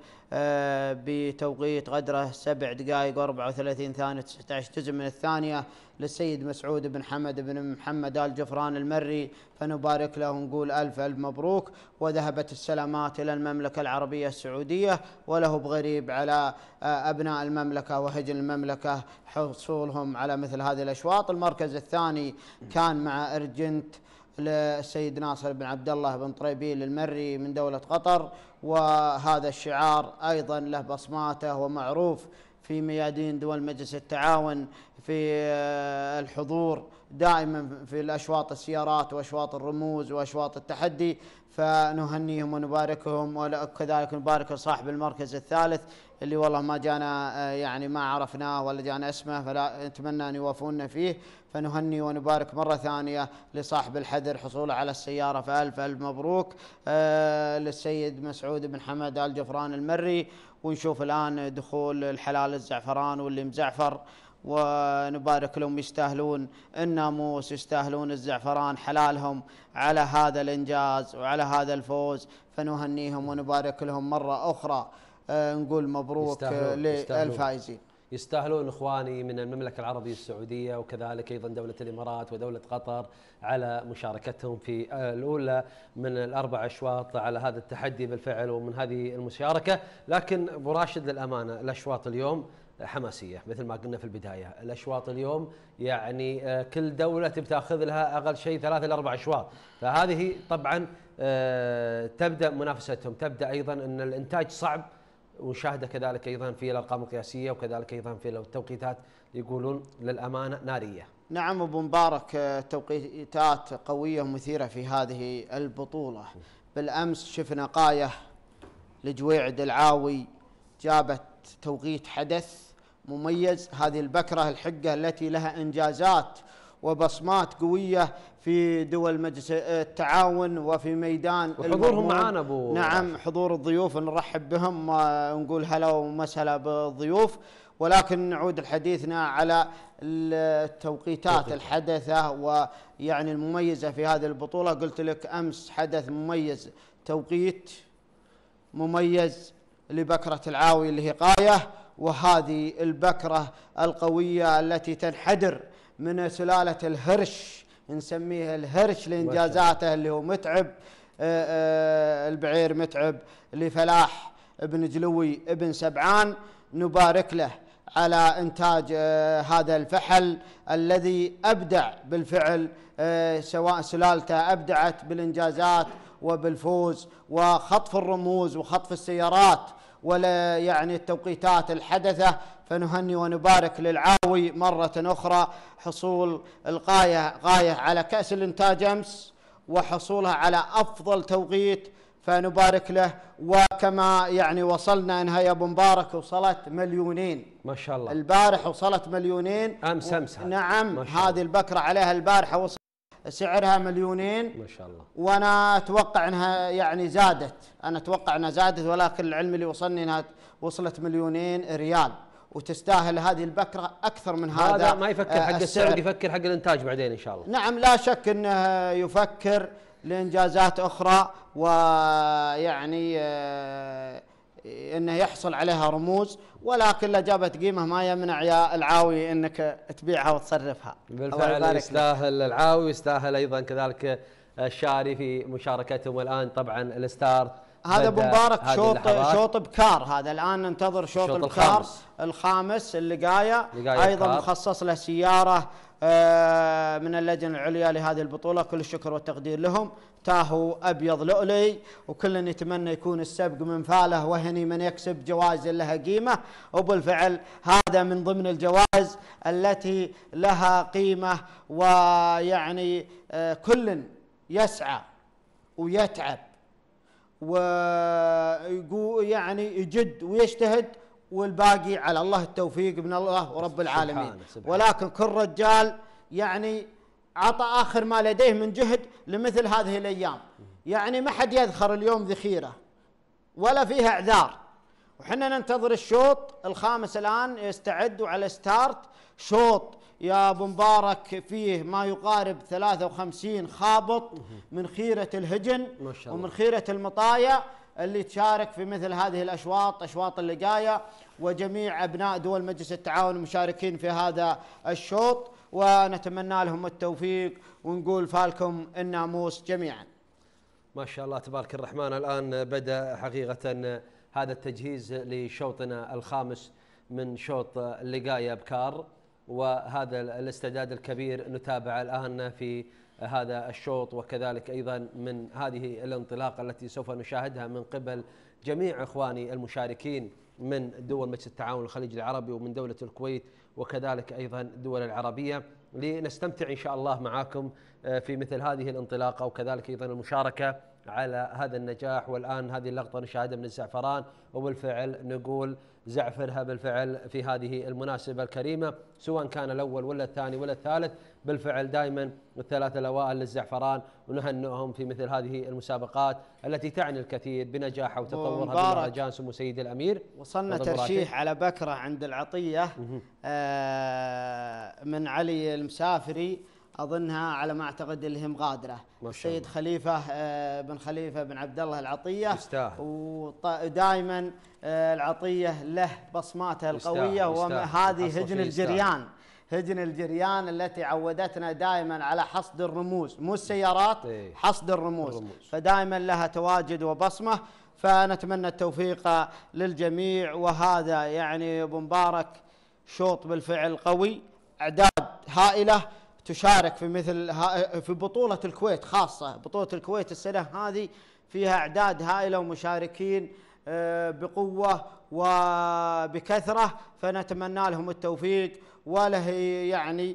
بتوقيت غدره سبع دقائق وأربعة وثلاثين ثانية وتسعة عشر جزء من الثانية للسيد مسعود بن حمد بن محمد آل جفران المري، فنبارك له ونقول ألف ألف مبروك. وذهبت السلامات إلى المملكة العربية السعودية، وله بغريب على أبناء المملكة وهجن المملكة حصولهم على مثل هذه الأشواط. المركز الثاني كان مع أرجنت للسيد ناصر بن عبد الله بن طريبيل المري من دولة قطر، وهذا الشعار أيضا له بصماته ومعروف في ميادين دول مجلس التعاون في الحضور دائما في الأشواط السيارات وأشواط الرموز وأشواط التحدي، فنهنيهم ونباركهم. وكذلك نبارك صاحب المركز الثالث اللي والله ما جانا يعني ما عرفناه ولا جانا اسمه، فلا نتمنى أن يوافونا فيه، فنهني ونبارك مرة ثانية لصاحب الحذر حصوله على السيارة، فألف ألف مبروك آه للسيد مسعود بن حمد آل جفران المري. ونشوف الآن دخول الحلال الزعفران واللي مزعفر، ونبارك لهم، يستاهلون الناموس، يستاهلون الزعفران، حلالهم على هذا الإنجاز وعلى هذا الفوز، فنهنيهم ونبارك لهم مرة أخرى. آه نقول مبروك للفائزين. يستاهلون اخواني من المملكه العربيه السعوديه وكذلك ايضا دوله الامارات ودوله قطر على مشاركتهم في الاولى من الاربع اشواط على هذا التحدي بالفعل ومن هذه المشاركه. لكن ابو راشد للامانه الاشواط اليوم حماسيه مثل ما قلنا في البدايه، الاشواط اليوم يعني كل دوله تبي تاخذ لها اقل شيء ثلاث الى اربع اشواط، فهذه طبعا تبدا منافستهم، تبدا ايضا ان الانتاج صعب، ونشاهده كذلك ايضا في الارقام القياسيه وكذلك ايضا في التوقيتات يقولون للامانه ناريه. نعم ابو مبارك، توقيتات قويه ومثيره في هذه البطوله. بالامس شفنا قايه لجويعد العاوي جابت توقيت حدث مميز، هذه البكره الحقه التي لها انجازات وبصمات قويه في دول مجلس التعاون وفي ميدان وحضورهم معانا ابو نعم راشد. حضور الضيوف نرحب بهم ونقول هلا ومسهلا بالضيوف، ولكن نعود لحديثنا على التوقيتات الحدثه ويعني المميزه في هذه البطوله. قلت لك امس حدث مميز، توقيت مميز لبكره العاوي اللي هي قايه، وهذه البكره القويه التي تنحدر من سلالة الهرش، نسميه الهرش لإنجازاته اللي هو متعب البعير متعب لفلاح ابن جلوي ابن سبعان. نبارك له على إنتاج هذا الفحل الذي أبدع بالفعل، سواء سلالته أبدعت بالإنجازات وبالفوز وخطف الرموز وخطف السيارات ولا يعني التوقيتات الحدثة. فنهني ونبارك للعاوي مرة أخرى حصول القاية غاية على كأس الإنتاج أمس وحصولها على أفضل توقيت، فنبارك له. وكما يعني وصلنا انها يا ابو مبارك وصلت مليونين ما شاء الله، البارحة وصلت مليونين امس امس نعم هذه البكرة عليها البارحة وصلت سعرها مليونين ما شاء الله، وانا اتوقع انها يعني زادت، انا اتوقع انها زادت، ولكن العلم اللي وصلني انها وصلت مليونين ريال، وتستاهل هذه البكرة أكثر من هذا. هذا ما يفكر حق السعر، يفكر حق الإنتاج بعدين إن شاء الله. نعم لا شك أنه يفكر لإنجازات أخرى، ويعني أنه يحصل عليها رموز، ولكن لا جابت قيمة ما يمنع يا العاوي أنك تبيعها وتصرفها. بالفعل يستاهل العاوي ويستاهل أيضا كذلك الشاري في مشاركتهم. الآن طبعا الستار هذا ابو مبارك شوط شوط بكار، هذا الان ننتظر شوط البكار الخامس. الخامس اللقايه ايضا مخصص له سياره من اللجنه العليا لهذه البطوله، كل الشكر والتقدير لهم. تاهو ابيض لؤلؤي، وكل يتمنى يكون السبق من فاله، وهني من يكسب جوائز لها قيمه، وبالفعل هذا من ضمن الجوائز التي لها قيمه، ويعني كل يسعى ويتعب ويقول يعني يجد ويجتهد، والباقي على الله التوفيق من الله ورب العالمين. سبحانه سبحانه. ولكن كل رجال يعني عطى آخر ما لديه من جهد لمثل هذه الأيام، يعني ما حد يذخر اليوم ذخيرة ولا فيها اعذار، وحنا ننتظر الشوط الخامس الآن يستعدوا على ستارت. شوط يا أبو مبارك فيه ما يقارب ثلاثة وخمسين خابط من خيرة الهجن ومن خيرة المطايا اللي تشارك في مثل هذه الأشواط، أشواط اللقاية، وجميع أبناء دول مجلس التعاون المشاركين في هذا الشوط، ونتمنى لهم التوفيق ونقول فالكم الناموس جميعا. ما شاء الله تبارك الرحمن. الآن بدأ حقيقة هذا التجهيز لشوطنا الخامس من شوط اللقاية أبكار، وهذا الاستعداد الكبير نتابع الآن في هذا الشوط، وكذلك أيضا من هذه الانطلاقة التي سوف نشاهدها من قبل جميع إخواني المشاركين من دول مجلس التعاون الخليج العربي ومن دولة الكويت وكذلك أيضا الدول العربية، لنستمتع إن شاء الله معاكم في مثل هذه الانطلاقة وكذلك أيضا المشاركة على هذا النجاح. والآن هذه اللقطة نشاهدها من الزعفران، وبالفعل نقول زعفرها بالفعل في هذه المناسبة الكريمة، سواء كان الأول ولا الثاني ولا الثالث، بالفعل دائما الثلاثة الأوائل للزعفران، ونهنئهم في مثل هذه المسابقات التي تعني الكثير بنجاحها وتطورها بمهرجان سمو سيد الأمير. وصلنا ترشيح على بكرة عند العطية آه من علي المسافري، أظنها على ما أعتقد اللي هي مغادرة، السيد خليفة آه بن خليفة بن عبد الله العطية يستاهل. ودائما آه العطية له بصماته القوية، وهذه هجن الجريان، هجن الجريان التي عودتنا دائما على حصد الرموز، مو السيارات، حصد الرموز, الرموز. فدائما لها تواجد وبصمة، فنتمنى التوفيق للجميع. وهذا يعني أبو مبارك شوط بالفعل قوي، أعداد هائلة تشارك في مثل في بطولة الكويت، خاصة بطولة الكويت السنة هذه فيها أعداد هائلة ومشاركين بقوة وبكثرة، فنتمنى لهم التوفيق. وله يعني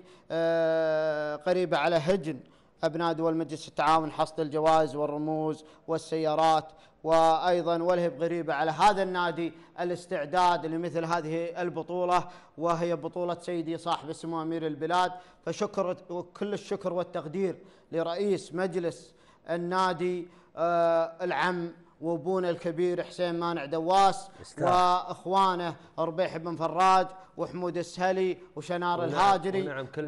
قريبة على هجن أبناء دول مجلس التعاون حصد الجوائز والرموز والسيارات، وأيضا وله بغريبة على هذا النادي الاستعداد لمثل هذه البطولة، وهي بطولة سيدي صاحب السمو أمير البلاد. فشكر وكل الشكر والتقدير لرئيس مجلس النادي آه العم وابونا الكبير حسين مانع دواس، واخوانه ربيح بن فراج وحمود السهلي وشنار الهاجري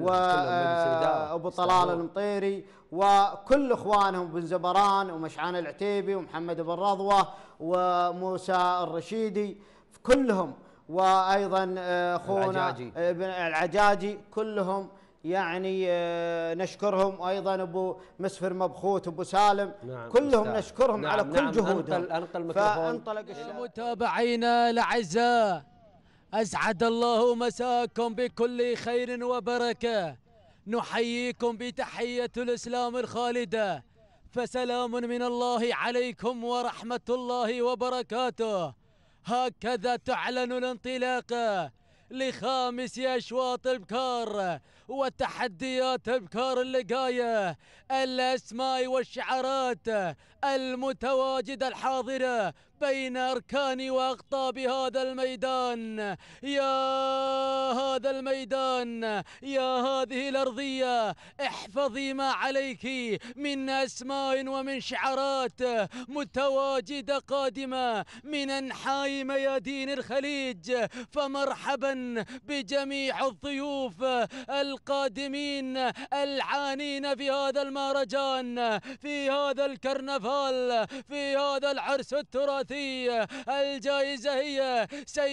وابو طلال المطيري وكل اخوانهم بن زبران ومشعان العتيبي ومحمد بن رضوه وموسى الرشيدي كلهم، وايضا اخونا العجاجي كلهم يعني نشكرهم، وايضا ابو مسفر مبخوت ابو سالم نعم كلهم مستعد. نشكرهم نعم على كل نعم جهودهم. أنقل فانطلق المتابعين الاعزاء، اسعد الله مساكم بكل خير وبركه، نحييكم بتحيه الاسلام الخالده، فسلام من الله عليكم ورحمه الله وبركاته. هكذا تعلن الانطلاقه لخامس أشواط البكار وتحديات ابكار اللقاية، الاسماء والشعارات المتواجدة الحاضرة بين أركان وأقطاب هذا الميدان. يا هذا الميدان، يا هذه الأرضية، احفظي ما عليك من أسماء ومن شعارات متواجدة قادمة من أنحاء ميادين الخليج. فمرحبا بجميع الضيوف القادمين العانين في هذا المهرجان، في هذا الكرنفال، في هذا العرس التراثي. الجائزة هي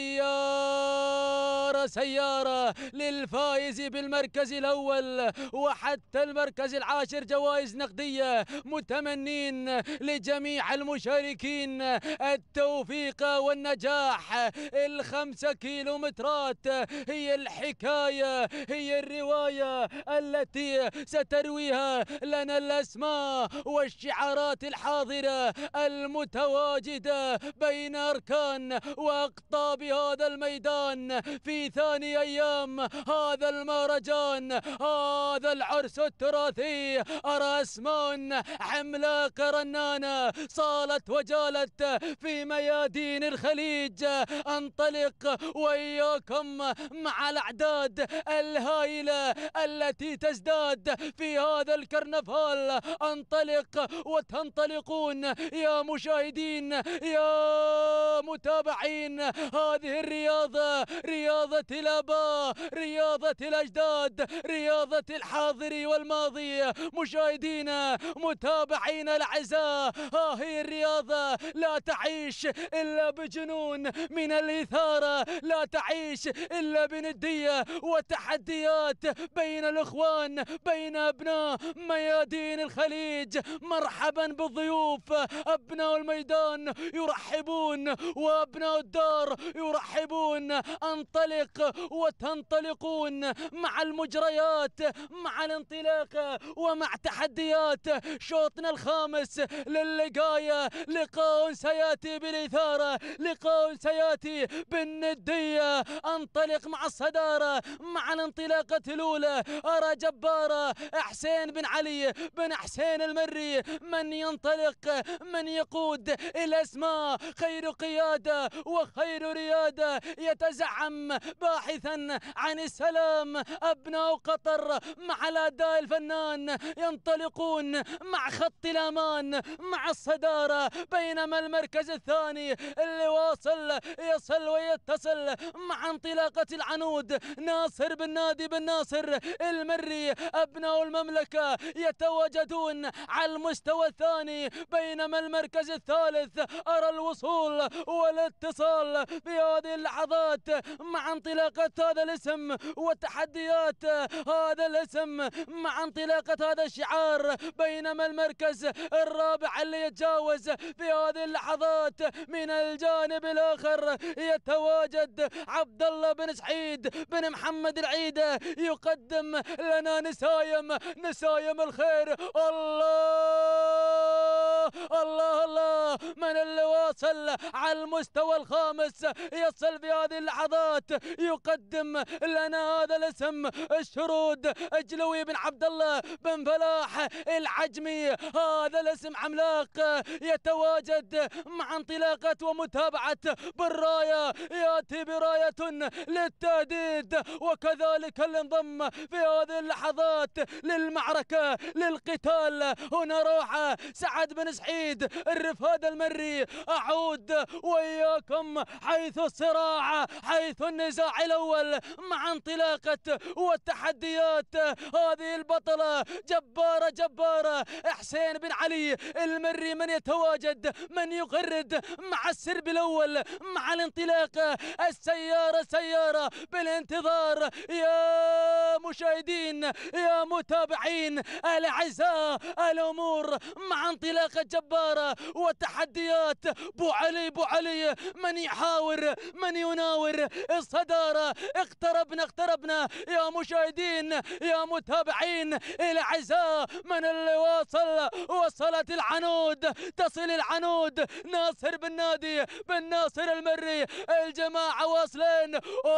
سيارة سيارة للفائز بالمركز الأول وحتى المركز العاشر جوائز نقدية. متمنين لجميع المشاركين التوفيق والنجاح. الخمسة كيلومترات هي الحكاية، هي الرواية التي سترويها لنا الأسماء والشعارات الحاضرة المتواجدة بين أركان وأقطاب هذا الميدان في ثاني أيام هذا المهرجان، هذا العرس التراثي. أرى أسماء عملاقة رنانة صالت وجالت في ميادين الخليج. أنطلق وإياكم مع الأعداد الهائلة التي تزداد في هذا الكرنفال. انطلق وتنطلقون يا مشاهدين، يا متابعين هذه الرياضة رياضة الآباء، رياضة الأجداد، رياضة الحاضر والماضي. مشاهدينا متابعينا الأعزاء، ها هي الرياضة لا تعيش إلا بجنون من الإثارة، لا تعيش إلا بندية وتحديات بين الإخوان، بين أبناء ميادين الخليج. مرحبا بالضيوف، أبناء الميدان يرحبون وأبناء الدار يرحبون. انطلق وتنطلقون مع المجريات، مع الانطلاق ومع تحديات شوطنا الخامس للقاية. لقاء سيأتي بالإثارة، لقاء سيأتي بالندية. انطلق مع الصدارة، مع الانطلاقة الأولى. أرى جبارة حسين بن علي بن حسين المري من ينطلق، من يقود الأسماء. خير قيادة وخير ريادة، يتزعم باحثا عن السلام. أبناء قطر مع الأداء الفنان ينطلقون مع خط الأمان، مع الصدارة. بينما المركز الثاني اللي واصل يصل ويتصل مع انطلاقة العنود ناصر بن نادي بن ناصر المري. أبناء المملكة يتواجدون على المستوى الثاني. بينما المركز الثالث أرى الوصول والاتصال في هذه اللحظات مع انطلاقة هذا الاسم وتحديات هذا الاسم، مع انطلاقة هذا الشعار. بينما المركز الرابع اللي يتجاوز في هذه اللحظات من الجانب الآخر يتواجد عبد الله بن سعيد بن محمد العيدة، يقدم لنا نسايم، نسايم الخير. الله الله الله، من اللي واصل على المستوى الخامس يصل في هذه اللحظات يقدم لنا هذا الاسم. الشرود اجلوي بن عبد الله بن فلاح العجمي. هذا الاسم عملاق يتواجد مع انطلاقة ومتابعة بالراية، ياتي براية للتهديد وكذلك الانضم في هذه اللحظات للمعركة للقتال. هنا روحة سعد بن سعيد الرفاد المري. أعود وإياكم حيث الصراع، حيث النزاع الأول مع انطلاقة والتحديات. هذه البطلة جبارة جبارة حسين بن علي المري من يتواجد، من يغرد مع السرب الأول، مع الانطلاقة. السيارة سيارة بالانتظار. يا مشاهدين يا متابعين الأعزاء، الأمور مع انطلاقة جبارة وتحديات. بو علي بو علي من يحاور، من يناور الصدارة. اقتربنا اقتربنا يا مشاهدين يا متابعين الأعزاء. من اللي واصل؟ وصلت العنود، تصل العنود. ناصر بن نادي بن ناصر المري، الجماعة واصلين.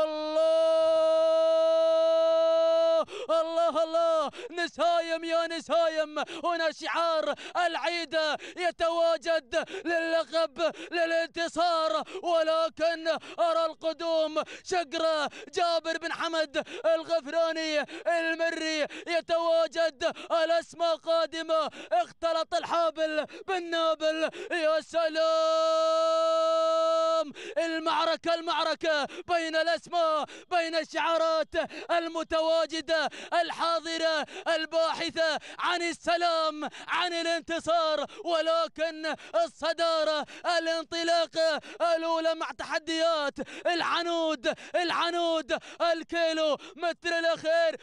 الله الله الله، نسايم يا نسايم. هنا شعار العيدة يتواجد للقب للانتصار، ولكن أرى القدوم. شقرة جابر بن حمد الغفراني المري يتواجد. الأسماء قادمة، اختلط الحابل بالنابل. يا سلام، المعركة المعركة بين الأسماء، بين الشعارات المتواجدة الحاضرة الباحثة عن السلام، عن الانتصار. ولكن الصدارة، الانطلاقة الأولى مع تحديات العنود، العنود الكيلو متر الأخير.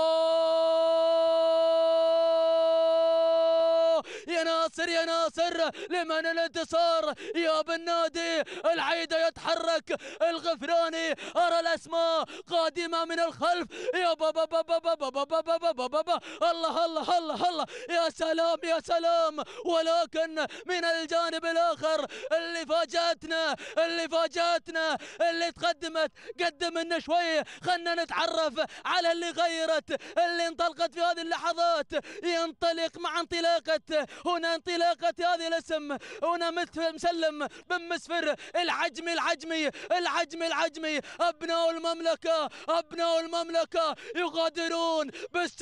أوه يا ناصر يا ناصر، لمن الانتصار؟ يا بن نادي العيدة يتحرك الغفراني. أرى الأسماء قادمة من الخلف. يا بابا بابا بابا بابا بابا بابا، الله الله الله الله، يا سلام يا سلام. ولكن من الجانب الآخر اللي فاجأتنا، اللي فاجأتنا اللي تقدمت. قدم لنا شوي، خلنا نتعرف على اللي غيرت، اللي انطلقت في هذه اللحظات. ينطلق مع انطلاقة، هنا انطلاقة هذه الاسم. هنا مسلم بن مسفر العجمي العجمي العجمي العجمي. أبناء المملكة، أبناء المملكة يغادرون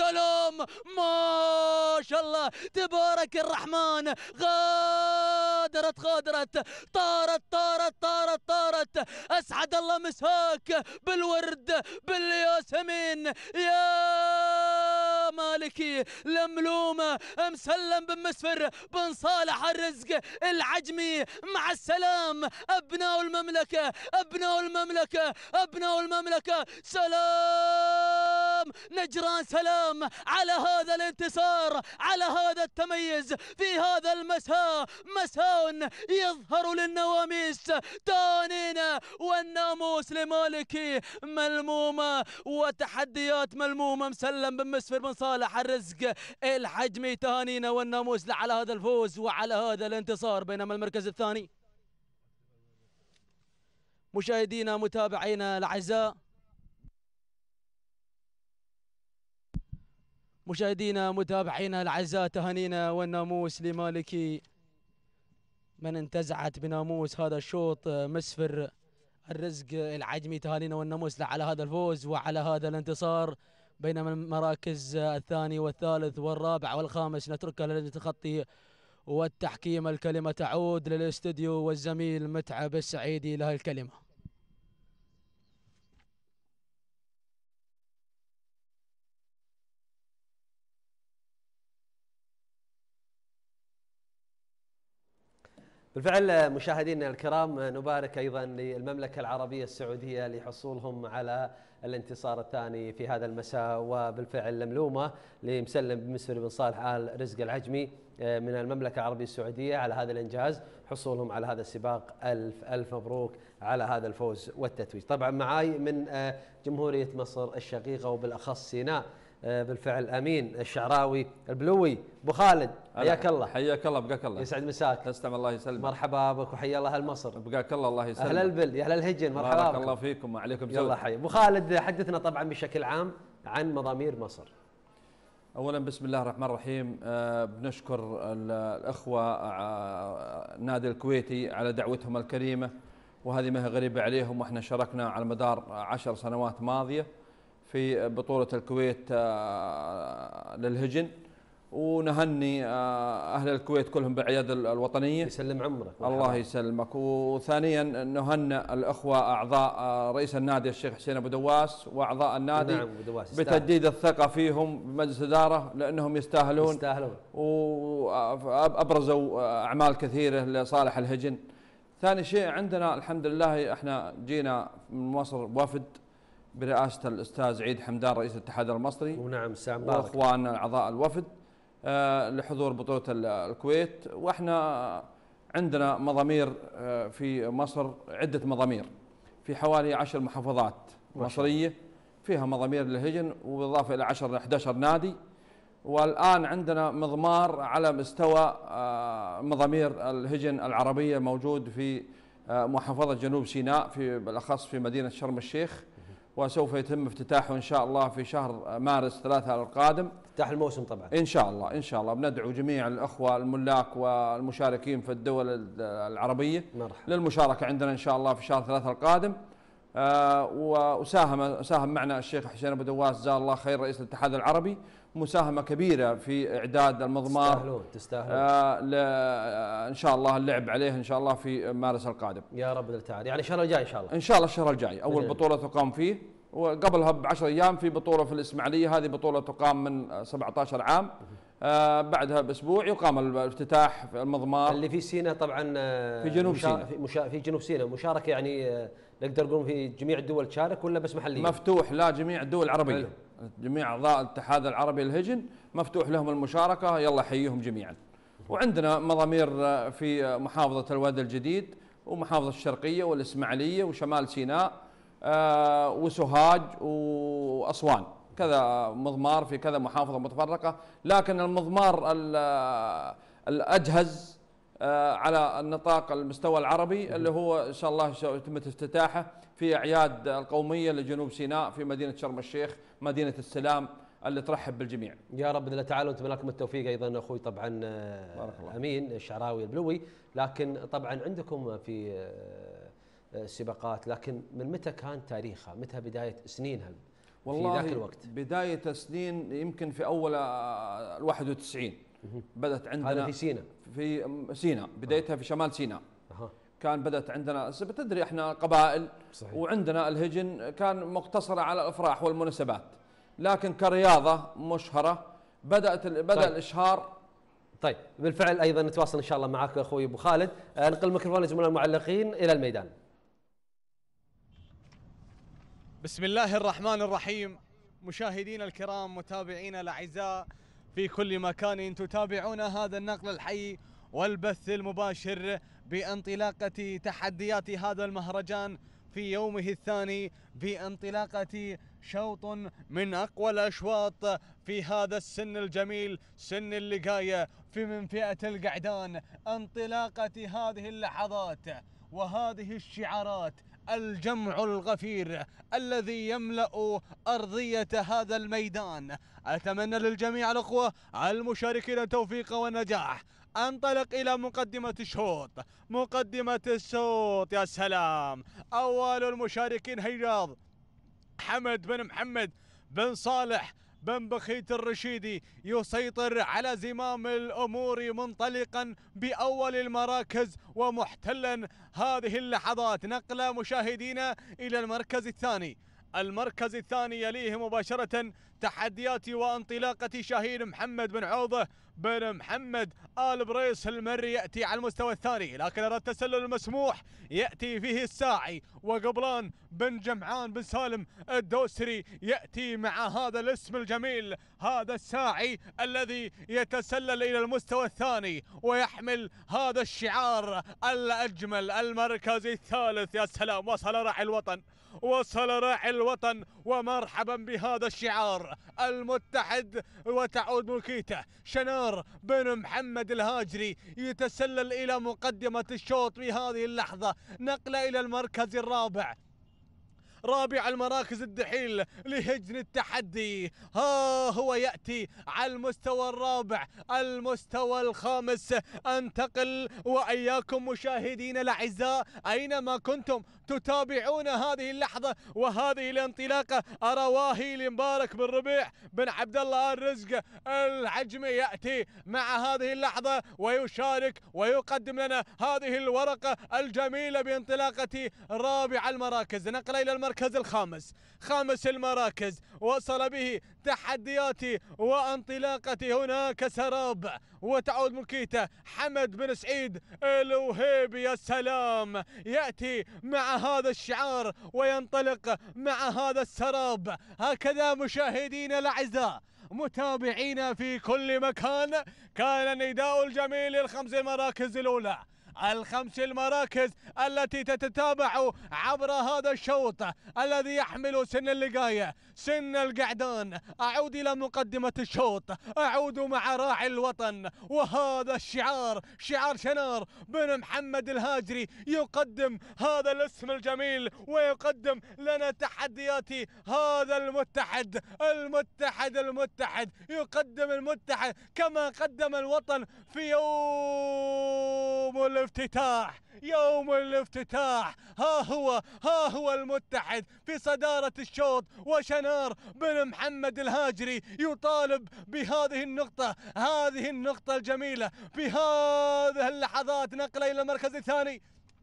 بالسلام. ما شاء الله تبارك الرحمن. غادر غادرت غادرت طارت طارت طارت طارت. أسعد الله مساك بالورد بالياسمين يا مالكي. لملومة مسلم بن مسفر بن صالح الرزق العجمي. مع السلام أبناء المملكة أبناء المملكة أبناء المملكة. سلام نجران سلام على هذا الانتصار على هذا التميز في هذا المساء. مساء يظهر للنواميس تانينا والناموس لمالكي ملمومة وتحديات ملمومة. مسلم بن مسفر بن صالح الرزق الحجمي تهانينا والناموس على هذا الفوز وعلى هذا الانتصار. بينما المركز الثاني مشاهدينا متابعينا الاعزاء مشاهدينا متابعينا الاعزاء تهانينا والناموس لمالكي من انتزعت بناموس هذا الشوط مسفر الرزق العجمي. تهانينا والناموس على هذا الفوز وعلى هذا الانتصار. بينما المراكز الثاني والثالث والرابع والخامس نتركها للجنة التخطي والتحكيم. الكلمة تعود للاستوديو والزميل متعب السعيدي له الكلمة. بالفعل مشاهدينا الكرام نبارك ايضا للمملكه العربيه السعوديه لحصولهم على الانتصار الثاني في هذا المساء. وبالفعل لملومه لمسلم بن مسفر بن صالح آل رزق العجمي من المملكه العربيه السعوديه على هذا الانجاز، حصولهم على هذا السباق. الف الف مبروك على هذا الفوز والتتويج. طبعا معاي من جمهوريه مصر الشقيقه وبالاخص سيناء بالفعل امين الشعراوي البلوي. ابو خالد حياك الله. حياك الله بقاك الله. يسعد مساك. تسلم الله يسلمك. مرحبا بك وحيا الله اهل مصر. بقاك الله الله يسلمك. اهل البل يا اهل الهجن مرحبا بارك بكم. الله فيكم وعليكم السلام. يلا حي ابو خالد حدثنا طبعا بشكل عام عن مضامير مصر. اولا بسم الله الرحمن الرحيم. أه بنشكر الاخوه أه النادي الكويتي على دعوتهم الكريمه، وهذه ما هي غريبه عليهم، واحنا شاركنا على مدار عشر سنوات ماضيه في بطولة الكويت للهجن، ونهني أهل الكويت كلهم بالأعياد الوطنية. يسلم عمرك. الله يسلمك. وثانيا نهنئ الأخوة أعضاء رئيس النادي الشيخ حسين أبو دواس وأعضاء النادي. نعم دواس بتجديد الثقة فيهم بمجلس الإدارة لأنهم يستاهلون يستاهلون وأبرزوا أعمال كثيرة لصالح الهجن. ثاني شيء عندنا الحمد لله احنا جينا من مصر وفد برئاسة الأستاذ عيد حمدان رئيس الاتحاد المصري ونعم الساعة مبارك وأخواننا أعضاء الوفد آه لحضور بطولة الكويت. وإحنا عندنا مضامير آه في مصر، عدة مضامير في حوالي عشر محافظات مصرية فيها مضامير للهجن، وبالإضافة إلى عشرة إحدى عشر نادي. والآن عندنا مضمار على مستوى آه مضامير الهجن العربية موجود في آه محافظة جنوب سيناء، في بالأخص في مدينة شرم الشيخ، وسوف يتم افتتاحه إن شاء الله في شهر مارس ثلاثة القادم. افتتاح الموسم طبعا إن شاء الله إن شاء الله. بندعو جميع الأخوة الملاك والمشاركين في الدول العربية مرحبا للمشاركة عندنا إن شاء الله في شهر ثلاثة القادم. آه وساهم ساهم معنا الشيخ حسين أبو دواس جزاه الله خير رئيس الاتحاد العربي، مساهمة كبيرة في إعداد المضمار. تستاهلون تستاهلون. آه إن شاء الله اللعب عليه إن شاء الله في مارس القادم يا رب تعالى، يعني الشهر الجاي إن شاء الله. إن شاء الله الشهر الجاي أول مجل. بطولة تقام فيه، وقبلها بعشر أيام في بطولة في الإسماعيلية، هذه بطولة تقام من سبعة عشر عام. آه بعدها بأسبوع يقام الافتتاح في المضمار اللي في سيناء طبعا في جنوب سيناء. في, مشا... في جنوب سيناء مشاركة يعني آه نقدر نقول في جميع الدول تشارك ولا بس محليا؟ مفتوح لا جميع الدول العربية. حلو. جميع أعضاء الاتحاد العربي للهجن مفتوح لهم المشاركة، يلا حييهم جميعا. وعندنا مضامير في محافظة الوادي الجديد ومحافظة الشرقية والإسماعيلية وشمال سيناء آه وسوهاج وأسوان، كذا مضمار في كذا محافظة متفرقة. لكن المضمار الأجهز آه على النطاق المستوى العربي اللي هو إن شاء الله يتم افتتاحه في أعياد القومية لجنوب سيناء في مدينة شرم الشيخ، مدينة السلام اللي ترحب بالجميع. يا رب الله تعالى ونتمنى لكم التوفيق ايضا اخوي طبعا بارك الله. امين الشعراوي البلوي. لكن طبعا عندكم في السباقات، لكن من متى كان تاريخها؟ متى بدايه سنينها والله في ذاك الوقت؟ بدايه سنين يمكن في اول ال واحد وتسعين بدأت عندنا هذا في سيناء، في سيناء بدايتها في شمال سيناء. أه. كان بدأت عندنا، بتدري احنا قبائل صحيح. وعندنا الهجن كان مقتصرة على الأفراح والمناسبات، لكن كرياضة مشهرة بدأت بدأ طيب. الإشهار. طيب بالفعل أيضا نتواصل إن شاء الله معك أخوي أبو خالد. نقل الميكروفون لزملاء المعلقين إلى الميدان. بسم الله الرحمن الرحيم. مشاهدينا الكرام، متابعينا الأعزاء في كل مكان تتابعون هذا النقل الحي والبث المباشر بانطلاقة تحديات هذا المهرجان في يومه الثاني، بانطلاقة شوط من أقوى الأشواط في هذا السن الجميل، سن اللقاية، في من فئة القعدان. انطلاقة هذه اللحظات وهذه الشعارات، الجمع الغفير الذي يملأ أرضية هذا الميدان. أتمنى للجميع الأخوة المشاركين التوفيق والنجاح. انطلق إلى مقدمة الشوط، مقدمة الشوط. يا سلام، أول المشاركين هياض حمد بن محمد بن صالح بن بخيت الرشيدي، يسيطر على زمام الأمور منطلقا بأول المراكز ومحتلا هذه اللحظات. نقلة مشاهدينا إلى المركز الثاني. المركز الثاني يليه مباشرة تحديات وانطلاقة شاهين محمد بن عوضة بن محمد آل بريس المري، يأتي على المستوى الثاني، لكن التسلل المسموح يأتي فيه الساعي، وقبلان بن جمعان بن سالم الدوسري يأتي مع هذا الاسم الجميل، هذا الساعي الذي يتسلل إلى المستوى الثاني ويحمل هذا الشعار الأجمل. المركز الثالث، يا سلام، وصل راعي الوطن، وصل راعي الوطن، ومرحبا بهذا الشعار المتحد. وتعود ملكيته شنار بن محمد الهاجري، يتسلل إلى مقدمة الشوط في هذه اللحظة. نقلة إلى المركز الرابع، رابع المراكز الدحيل لهجن التحدي، ها هو يأتي على المستوى الرابع. المستوى الخامس، انتقل وإياكم مشاهدين الأعزاء أينما كنتم تتابعون هذه اللحظة وهذه الانطلاقة. أرواهي لمبارك بن ربيع بن عبد الله الرزق العجمي يأتي مع هذه اللحظة ويشارك ويقدم لنا هذه الورقة الجميلة بانطلاقة رابع المراكز. نقل إلى المركز الخامس، خامس المراكز، وصل به تحدياتي وانطلاقتي. هناك سراب، وتعود ملكيته حمد بن سعيد الوهيبي. يا سلام، يأتي مع هذا الشعار وينطلق مع هذا السراب. هكذا مشاهدينا الأعزاء، متابعينا في كل مكان، كان النداء الجميل للخمس المراكز الأولى، الخمس المراكز التي تتتابع عبر هذا الشوط الذي يحمل سن اللقاية، سن القعدان. أعود إلى مقدمة الشوط، أعود مع راعي الوطن، وهذا الشعار شعار شنار بن محمد الهاجري، يقدم هذا الاسم الجميل ويقدم لنا تحديات هذا المتحد المتحد المتحد يقدم المتحد كما قدم الوطن في يوم الافتتاح. يوم الافتتاح ها هو ها هو المتحد في صدارة الشوط، وشنار بن محمد الهاجري يطالب بهذه النقطة، هذه النقطة الجميلة في هذه اللحظات. نقلة إلى المركز الثاني.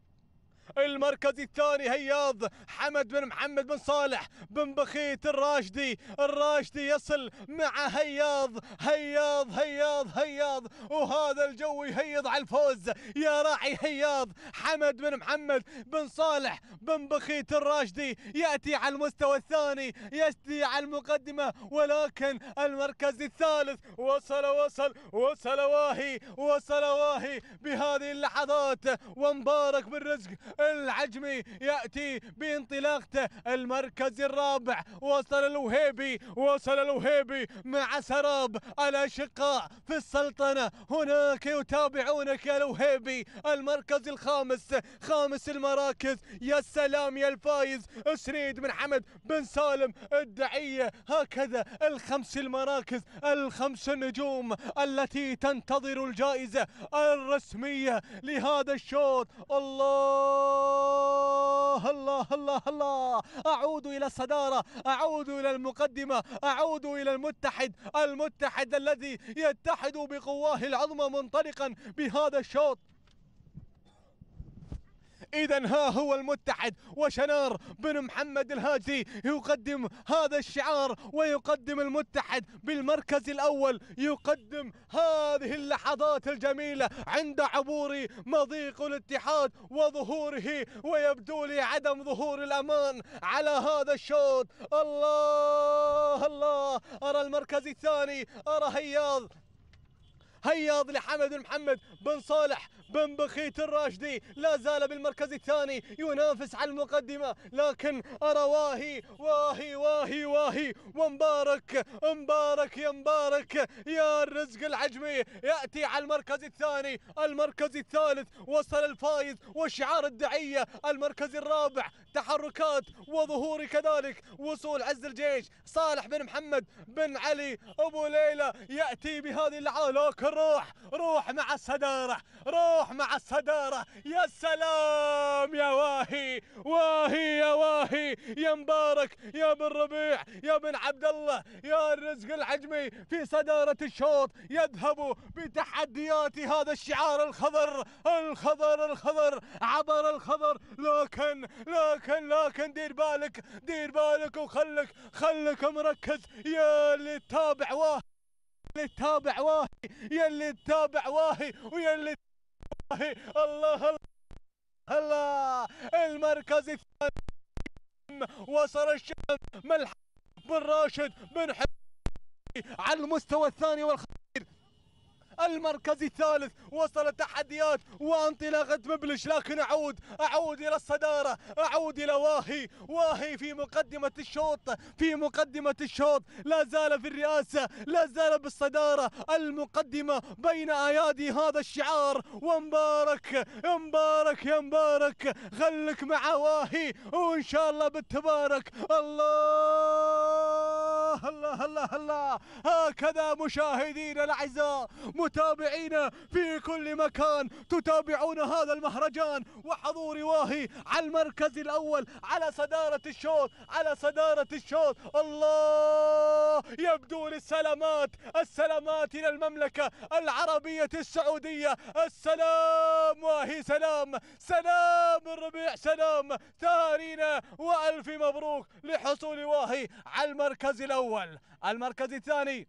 المركز الثاني هياض حمد بن محمد بن صالح بن بخيت الراشدي، الراشدي يصل مع هياض هياض هياض هياض، وهذا الجو يهيض على الفوز. يا راعي هياض حمد بن محمد بن صالح بن بخيت الراشدي يأتي على المستوى الثاني، يأتي على المقدمة، ولكن المركز الثالث وصل وصل وصل واهي وصل واهي بهذه اللحظات. ومبارك بن رزق العجمي يأتي بانطلاقته. المركز الرابع وصل الوهيبي، وصل الوهيبي مع سراب الأشقاء في السلطنة. هناك يتابعونك يا الوهيبي. المركز الخامس، خامس المراكز، يا سلام يا الفايز سريد بن حمد بن سالم الدعية. هكذا الخمس المراكز، الخمس النجوم التي تنتظر الجائزة الرسمية لهذا الشوط. الله الله الله الله. أعود إلى الصدارة، أعود إلى المقدمة، أعود إلى المتحد، المتحد الذي يتحد بقواه العظمى منطلقا بهذا الشوط. إذا ها هو المتحد، وشنار بن محمد الهاجري يقدم هذا الشعار، ويقدم المتحد بالمركز الأول، يقدم هذه اللحظات الجميلة عند عبور مضيق الاتحاد وظهوره، ويبدو لي عدم ظهور الأمان على هذا الشوط. الله الله. أرى المركز الثاني، أرى هياض هياض لحمد بن محمد بن صالح بن بخيت الراشدي، لا زال بالمركز الثاني ينافس على المقدمة، لكن أرى واهي واهي واهي واهي ومبارك مبارك يا مبارك يا الرزق العجمي يأتي على المركز الثاني. المركز الثالث وصل الفايز وشعار الدعية. المركز الرابع تحركات وظهور كذلك وصول عز الجيش صالح بن محمد بن علي أبو ليلى يأتي بهذه اللحظة، لكن روح روح مع الصدارة، روح مع الصدارة. يا سلام يا واهي واهي يا واهي يا مبارك يا بن ربيع يا بن عبد الله يا الرزق العجمي في صدارة الشوط، يذهب بتحديات هذا الشعار الخضر الخضر الخضر عبر الخضر. لكن لكن لكن دير بالك دير بالك وخلك خلك مركز يا اللي تتابع واهي، اللي تتابع واهي، يا اللي تتابع واهي ويا اللي واهي. الله الله الله. المركز الثاني وصل الشام ملحم بن راشد بن حبيبي على المستوى الثاني والخير. المركز الثالث وصل تحديات وانطلاقة مبلش، لكن أعود أعود إلى الصدارة، أعود إلى واهي واهي في مقدمة الشوط، في مقدمة الشوط لا زال في الرئاسة، لا زال بالصدارة المقدمة بين أيادي هذا الشعار. ومبارك مبارك يا مبارك خلك مع واهي وإن شاء الله بالتبارك. الله الله الله الله. هكذا مشاهدينا الأعزاء متابعينا في كل مكان تتابعون هذا المهرجان وحضور واهي على المركز الأول على صدارة الشوط، على صدارة الشوط. الله يبدو لي السلامات، السلامات إلى المملكة العربية السعودية. السلام واهي، سلام سلام الربيع، سلام تهانينا وألف مبروك لحصول واهي على المركز الأول. المركز الثاني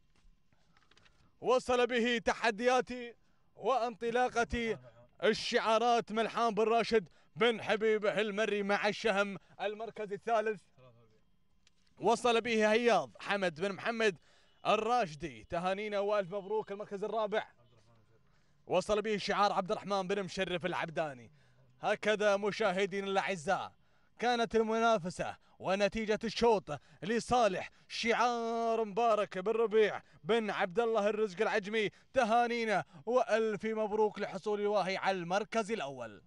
وصل به تحدياتي وانطلاقة الشعارات ملحام بن راشد بن حبيبه المري مع الشهم. المركز الثالث وصل به هياض حمد بن محمد الراشدي، تهانينا والف مبروك. المركز الرابع وصل به شعار عبد الرحمن بن مشرف العبداني. هكذا مشاهدينا الاعزاء كانت المنافسة ونتيجة الشوط لصالح شعار مبارك بن ربيع بن عبد الله الرزق العجمي. تهانينا وألف مبروك لحصول واهي على المركز الأول.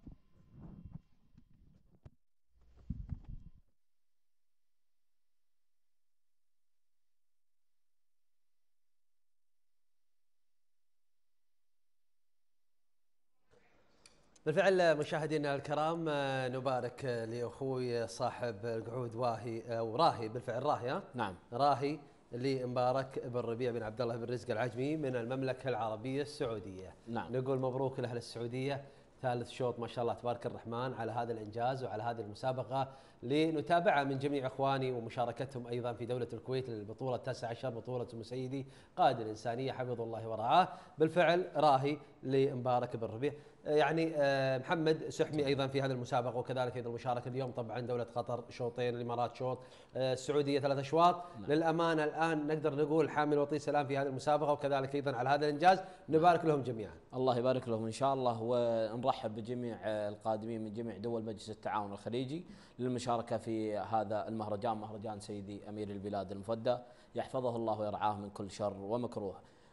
بالفعل مشاهدينا الكرام نبارك لاخوي صاحب القعود واهي او راهي، بالفعل راهي ها؟ نعم راهي لمبارك بن ربيع بن عبد الله بن رزق العجمي من المملكه العربيه السعوديه. نعم. نقول مبروك لاهل السعوديه، ثالث شوط ما شاء الله تبارك الرحمن على هذا الانجاز وعلى هذه المسابقه لنتابعها من جميع اخواني ومشاركتهم ايضا في دوله الكويت للبطوله التاسعه عشر، بطوله المسيدي قائد الانسانيه حفظه الله ورعاه. بالفعل راهي لمبارك بن ربيع. يعني محمد سحمي ايضا في هذه المسابقه وكذلك ايضا المشاركه اليوم طبعا دوله قطر شوطين، الامارات شوط، السعوديه ثلاث اشواط. نعم. للامانه الان نقدر نقول حامل وطيس الان في هذه المسابقه وكذلك ايضا على هذا الانجاز، نبارك لهم جميعا. الله يبارك لهم ان شاء الله، ونرحب بجميع القادمين من جميع دول مجلس التعاون الخليجي للمشاركه في هذا المهرجان، مهرجان سيدي امير البلاد المفدى، يحفظه الله ويرعاه من كل شر ومكروه.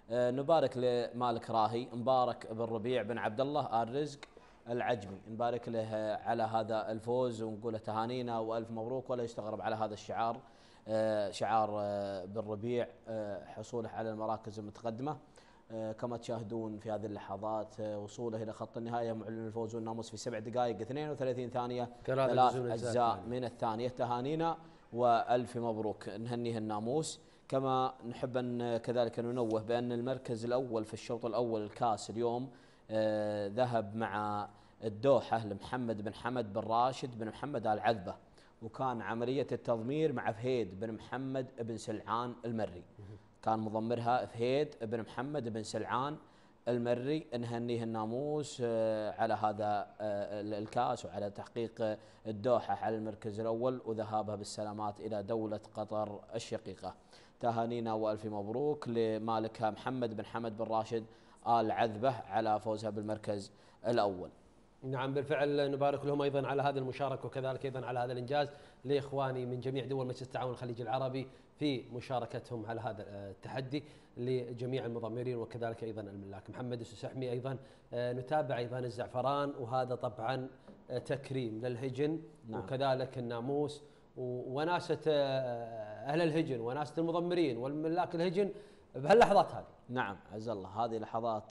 نبارك لمالك راهي، مبارك بن ربيع بن عبد الله آل رزق العجمي، نبارك له على هذا الفوز ونقول له تهانينا والف مبروك. ولا يستغرب على هذا الشعار، شعار بن ربيع، حصوله على المراكز المتقدمه. كما تشاهدون في هذه اللحظات وصوله الى خط النهايه معلن الفوز والناموس في سبع دقائق اثنين وثلاثين ثانيه، ثلاث اجزاء من الثانيه. تهانينا والف مبروك، نهنيه الناموس. كما نحب ان كذلك ننوه بان المركز الاول في الشوط الاول الكاس اليوم آه ذهب مع الدوحه لمحمد بن حمد بن راشد بن محمد آل عذبه، وكان عمليه التضمير مع فهيد بن محمد بن سلعان المري، كان مضمرها فهيد بن محمد بن سلعان المري. نهنيه الناموس آه على هذا آه الكاس وعلى تحقيق الدوحه على المركز الاول وذهابها بالسلامات الى دوله قطر الشقيقه. تهانينا والف مبروك لمالكها محمد بن حمد بن راشد آل عذبه على فوزها بالمركز الاول. نعم بالفعل، نبارك لهم ايضا على هذه المشاركه وكذلك ايضا على هذا الانجاز لاخواني من جميع دول مجلس التعاون الخليجي العربي في مشاركتهم على هذا التحدي لجميع المضمرين وكذلك ايضا الملاك. محمد السسحمي ايضا نتابع ايضا الزعفران، وهذا طبعا تكريم للهجن. نعم. وكذلك الناموس وناسه اهل الهجن وناسه المضمرين والملاك الهجن بهاللحظات هذه. نعم عز الله، هذه لحظات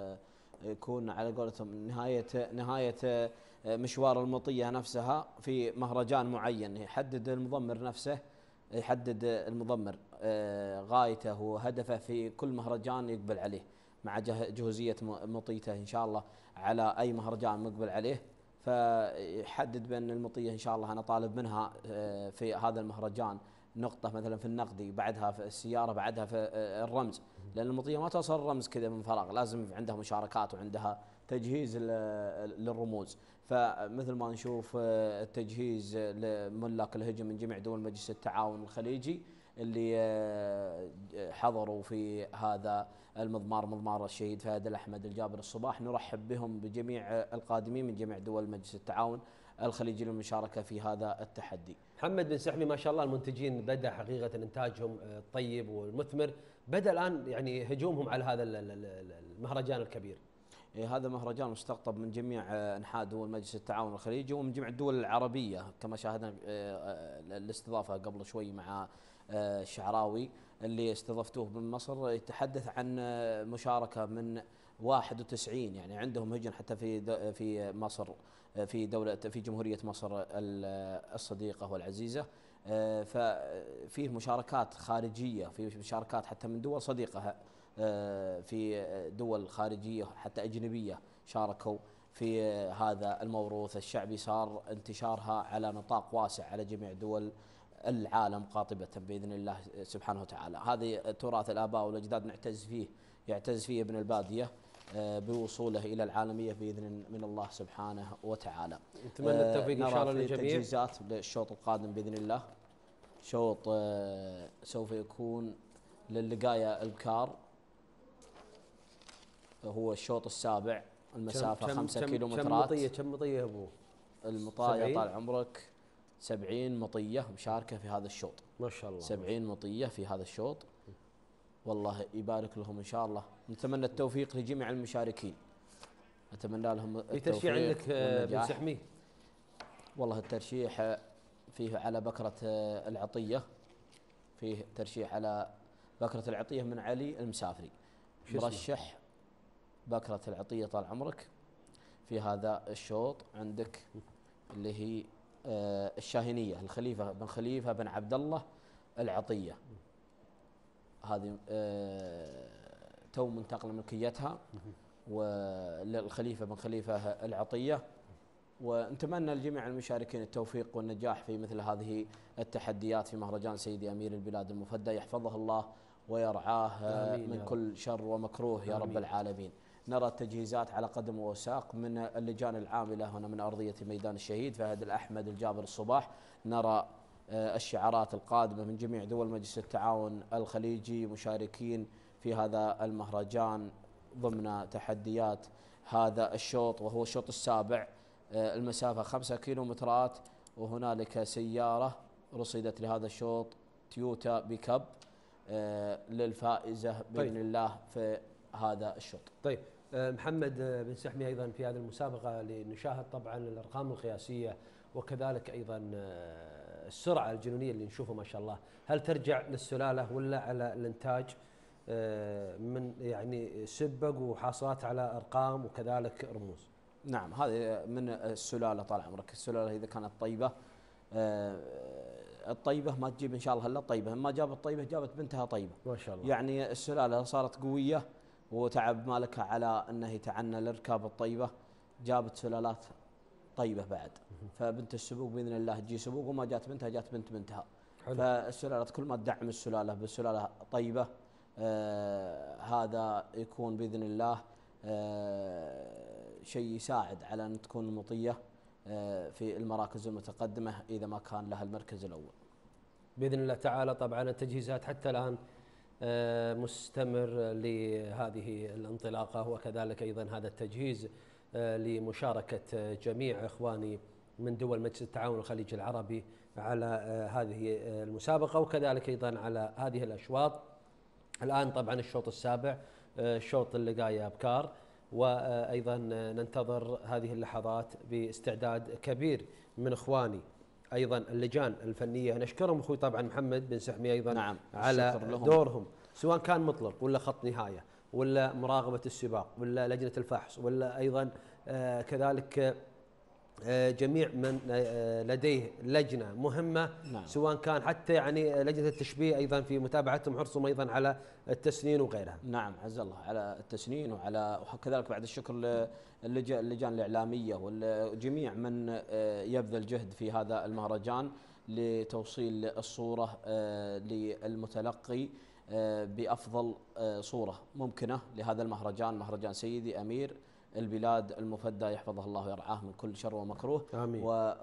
يكون على قولتهم نهايه نهايه مشوار المطيه نفسها في مهرجان معين، يحدد المضمر نفسه، يحدد المضمر غايته وهدفه في كل مهرجان يقبل عليه، مع جهوزيه مطيته ان شاء الله على اي مهرجان مقبل عليه. فيحدد بأن المطية إن شاء الله أنا طالب منها في هذا المهرجان نقطة مثلا في النقدي، بعدها في السيارة، بعدها في الرمز، لأن المطية ما توصل الرمز كذا من فراغ، لازم عندها مشاركات وعندها تجهيز للرموز. فمثل ما نشوف التجهيز لملاك الهجن من جميع دول مجلس التعاون الخليجي اللي حضروا في هذا المضمار، مضمار الشهيد فهد الأحمد الجابر الصباح، نرحب بهم بجميع القادمين من جميع دول مجلس التعاون الخليجي للمشاركة في هذا التحدي. محمد بن سحمي، ما شاء الله المنتجين بدأ حقيقة إنتاجهم الطيب والمثمر، بدأ الآن يعني هجومهم على هذا المهرجان الكبير. هذا مهرجان مستقطب من جميع انحاء دول مجلس التعاون الخليجي ومن جميع الدول العربيه، كما شاهدنا الاستضافه قبل شوي مع الشعراوي اللي استضفتوه من مصر، يتحدث عن مشاركه من واحد وتسعين، يعني عندهم هجن حتى في في مصر، في دوله في جمهوريه مصر الصديقه والعزيزه، ففيه مشاركات خارجيه، في مشاركات حتى من دول صديقه في دول خارجية حتى أجنبية شاركوا في هذا الموروث الشعبي، صار انتشارها على نطاق واسع على جميع دول العالم قاطبة بإذن الله سبحانه وتعالى. هذه تراث الآباء والأجداد نعتز فيه، يعتز فيه ابن البادية بوصوله إلى العالمية بإذن من الله سبحانه وتعالى. نتمنى التوفيق إن شاء الله للجميع. تجهيزات للشوط القادم بإذن الله، شوط سوف يكون للقاية البكار، هو الشوط السابع، المسافة خمسة كيلومترات. كم مطية كم مطية أبو؟ المطاية طال عمرك سبعين مطية مشاركة في هذا الشوط. ما شاء الله. سبعين مطية في هذا الشوط، والله يبارك لهم إن شاء الله. نتمنى التوفيق لجميع المشاركين، نتمنى لهم التوفيق. في ترشيح عندك بن سحمي؟ والله الترشيح فيه على بكرة العطية، فيه ترشيح على بكرة العطية من علي المسافري، مرشح بكرة العطية طال عمرك في هذا الشوط. عندك اللي هي آه الشاهينية الخليفة بن خليفة بن عبد الله العطية، هذه آه تو منتقل ملكيتها وللخليفة بن خليفة العطية. ونتمنى لجميع المشاركين التوفيق والنجاح في مثل هذه التحديات في مهرجان سيدي أمير البلاد المفدى، يحفظه الله ويرعاه من كل شر ومكروه يا رب العالمين. نرى التجهيزات على قدم وساق من اللجان العاملة هنا من أرضية ميدان الشهيد فهد الأحمد الجابر الصباح، نرى الشعارات القادمة من جميع دول مجلس التعاون الخليجي مشاركين في هذا المهرجان ضمن تحديات هذا الشوط، وهو الشوط السابع، المسافة خمسة كيلومترات، وهنالك سيارة رصدت لهذا الشوط تويوتا بيكاب للفائزة بإذن طيب. الله في هذا الشوط. طيب محمد بن سحمي أيضا في هذه المسابقة لنشاهد طبعا الأرقام القياسية وكذلك أيضا السرعة الجنونية اللي نشوفها ما شاء الله، هل ترجع للسلالة ولا على الإنتاج من يعني سبق وحاصلات على أرقام وكذلك رموز؟ نعم هذه من السلالة طال عمرك. السلالة إذا كانت طيبة الطيبة ما تجيب إن شاء الله إلا الطيبة، ما جابت طيبة جابت بنتها طيبة ما شاء الله. يعني السلالة صارت قوية وتعب مالكها على أنه يتعنى لركاب الطيبة، جابت سلالات طيبة بعد. فبنت السبوق بإذن الله تجي سبوق، وما جات بنتها جات بنت بنتها. حلو. فالسلالات كل ما تدعم السلالة بالسلالة طيبة آه هذا يكون بإذن الله آه شيء يساعد على أن تكون مطية آه في المراكز المتقدمة إذا ما كان لها المركز الأول بإذن الله تعالى. طبعا التجهيزات حتى الآن آه مستمر لهذه الانطلاقة، وكذلك أيضا هذا التجهيز آه لمشاركة جميع إخواني من دول مجلس التعاون الخليجي العربي على آه هذه المسابقة، وكذلك أيضا على هذه الأشواط. الآن طبعا الشوط السابع شوط اللقاية أبكار، وأيضا ننتظر هذه اللحظات باستعداد كبير من إخواني أيضا اللجان الفنية. نشكرهم أخوي طبعا محمد بن سحمي أيضا نعم على دورهم، سواء كان مطلق ولا خط نهاية ولا مراقبة السباق ولا لجنة الفحص ولا أيضا آه كذلك آه جميع من آه لديه لجنة مهمة. نعم. سواء كان حتى يعني لجنة التشبيه أيضا في متابعتهم حرصهم أيضا على التسنين وغيرها. نعم عز الله على التسنين وعلى وكذلك بعد الشكر للجان الإعلامية والجميع من يبذل جهد في هذا المهرجان لتوصيل الصورة للمتلقي بأفضل صورة ممكنة لهذا المهرجان، مهرجان سيدي أمير البلاد المفدى يحفظه الله ويرعاه من كل شر ومكروه. آمين.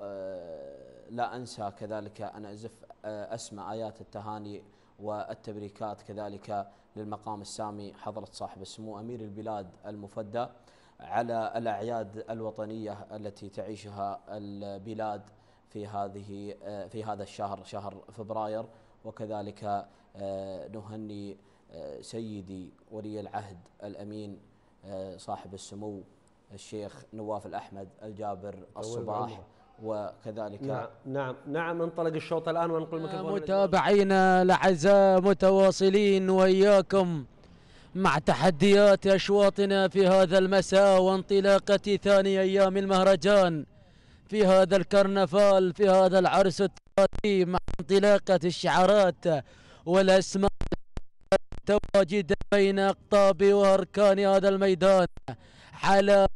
ولا أنسى كذلك أن أزف أسمى آيات التهاني والتبريكات كذلك للمقام السامي حضرة صاحب السمو أمير البلاد المفدى على الأعياد الوطنية التي تعيشها البلاد في هذه في هذا الشهر شهر فبراير. وكذلك نهني سيدي ولي العهد الأمين صاحب السمو الشيخ نواف الأحمد الجابر الصباح. وكذلك نعم نعم نعم انطلق الشوط الآن وننقل الميكروفون. متابعينا الأعزاء متواصلين وإياكم مع تحديات أشواطنا في هذا المساء وانطلاقة ثاني أيام المهرجان في هذا الكرنفال في هذا العرس التراثي، مع انطلاقة الشعارات والأسماء التواجد بين أقطاب وأركان هذا الميدان على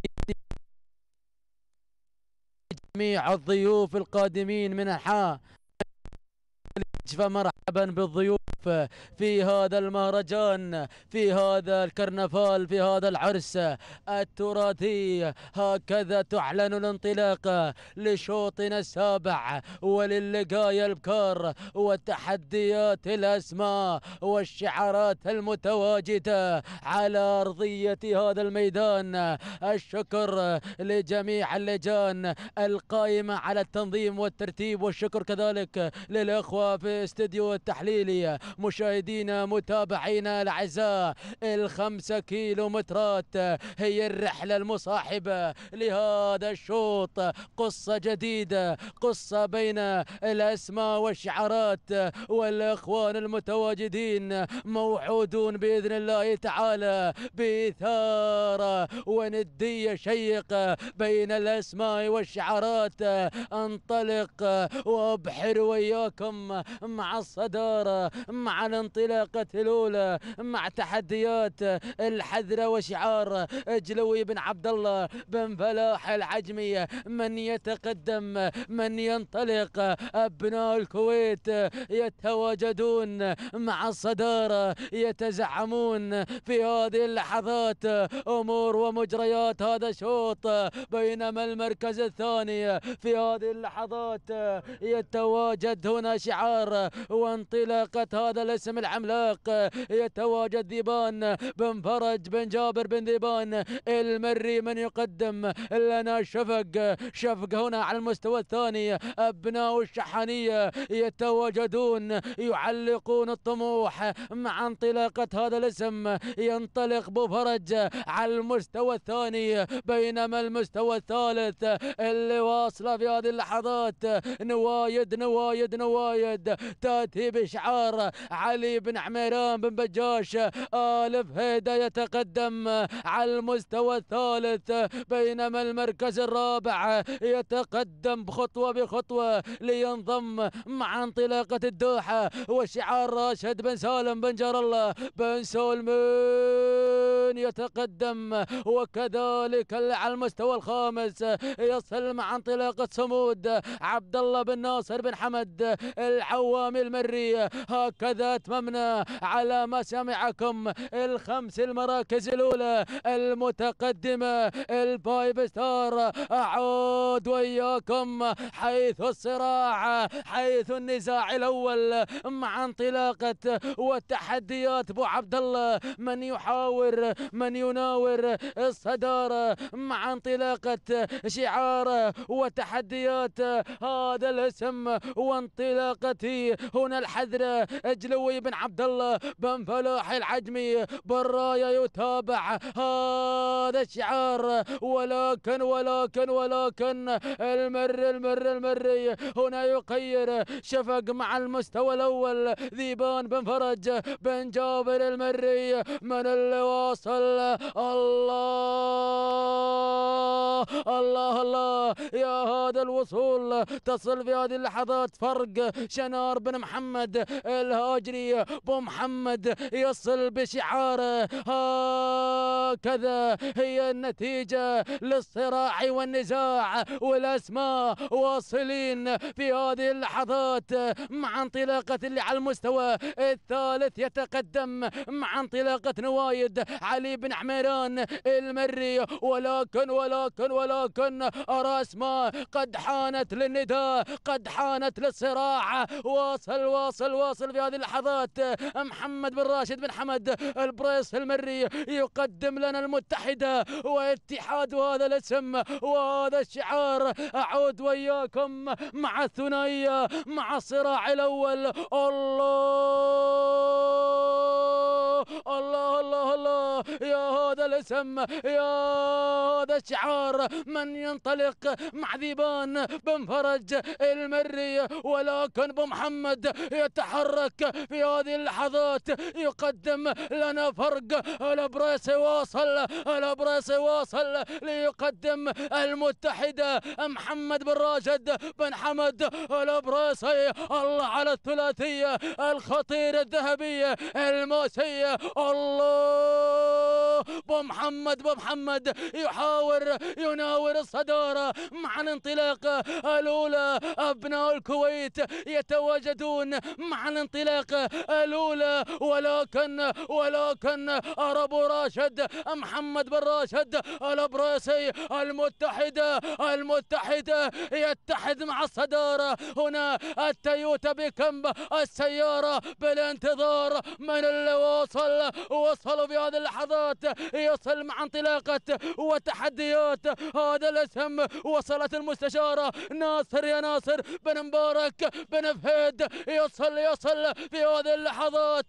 جميع الضيوف القادمين من أنحاء. فمرحبا بالضيوف في هذا المهرجان في هذا الكرنفال في هذا العرس التراثي. هكذا تعلن الانطلاقة لشوطنا السابع وللقاية البكار والتحديات الأسماء والشعارات المتواجدة على أرضية هذا الميدان. الشكر لجميع اللجان القائمة على التنظيم والترتيب، والشكر كذلك للأخوة في استديو التحليلي. مشاهدينا متابعينا الأعزاء، الخمسة كيلو مترات هي الرحلة المصاحبة لهذا الشوط، قصة جديدة، قصة بين الأسماء والشعارات والأخوان المتواجدين موعودون بإذن الله تعالى بإثارة وندية شيقة بين الأسماء والشعارات. انطلق وابحر وياكم مع الصدارة، مع الانطلاقة الأولى، مع تحديات الحذرة وشعار جلوي بن عبد الله بن فلاح العجمي. من يتقدم، من ينطلق؟ أبناء الكويت يتواجدون مع الصدارة، يتزعمون في هذه اللحظات أمور ومجريات هذا الشوط، بينما المركز الثاني في هذه اللحظات يتواجد هنا شعار وانطلاقة هذا هذا الاسم العملاق يتواجد ذيبان بن فرج بن جابر بن ذيبان المري من يقدم لنا شفق. شفق هنا على المستوى الثاني أبناء الشحانية يتواجدون يعلقون الطموح مع انطلاقة هذا الاسم. ينطلق بو فرج على المستوى الثاني، بينما المستوى الثالث اللي واصله في هذه اللحظات نوايد نوايد نوايد تاتي بشعار علي بن عميران بن بجاش آلف هيدا يتقدم على المستوى الثالث، بينما المركز الرابع يتقدم بخطوة بخطوة لينضم مع انطلاقة الدوحة وشعار راشد بن سالم بن جار الله بن سلمان يتقدم. وكذلك على المستوى الخامس يصل مع انطلاقة صمود عبد الله بن ناصر بن حمد العوامي المري. هكذا اتممنا على مسامعكم الخمس المراكز الاولى المتقدمه الفايف ستار. اعود وياكم حيث الصراع، حيث النزاع الاول مع انطلاقه والتحديات ابو عبد الله، من يحاور من يناور الصداره مع انطلاقه شعار وتحديات هذا الاسم وانطلاقتي هنا الحذره. اجلوي بن عبد الله بن فلاح العجمي بالرايه يتابع هذا الشعار، ولكن ولكن ولكن المر المر المري هنا يقير شفق مع المستوى الاول. ذيبان بن فرج بن جابر المري من اللي واصل. الله الله الله يا هذا الوصول. تصل في هذه اللحظات فرق شنار بن محمد الهاجري بو محمد يصل بشعاره. هكذا هي النتيجة للصراع والنزاع والأسماء واصلين في هذه اللحظات مع انطلاقة اللي على المستوى الثالث يتقدم مع انطلاقة نوايد علي بن عميران المري. ولكن ولكن ولكن أرى أسماء قد حانت للنداء، قد حانت للصراع. واصل واصل واصل في هذه اللحظات محمد بن راشد بن حمد البريس المري يقدم لنا المتحدة واتحاد هذا الاسم وهذا الشعار. أعود وياكم مع الثنائية مع الصراع الأول. الله الله الله الله يا هذا الاسم يا هذا الشعار. من ينطلق مع ذيبان بن فرج المري، ولكن بمحمد يتحرك في هذه اللحظات يقدم لنا فرق. الابريسي واصل الابريسي واصل ليقدم المتحدة محمد بن راشد بن حمد الابريسي. الله على الثلاثية الخطيرة الذهبية الموسية. الله بمحمد بمحمد يحاور يناور الصدارة مع الانطلاقة الأولى. أبناء الكويت يتواجدون مع الانطلاقة الأولى، ولكن ولكن أربو راشد محمد بن راشد الأبريسي المتحدة المتحدة يتحد مع الصدارة. هنا التويوتا بكم السيارة بالانتظار. من اللي وصل وصلوا في هذه اللحظات يصل مع انطلاقة وتحديات هذا الاسم. وصلت المستشارة ناصر يا ناصر بن مبارك بن فهد يصل يصل في هذه اللحظات.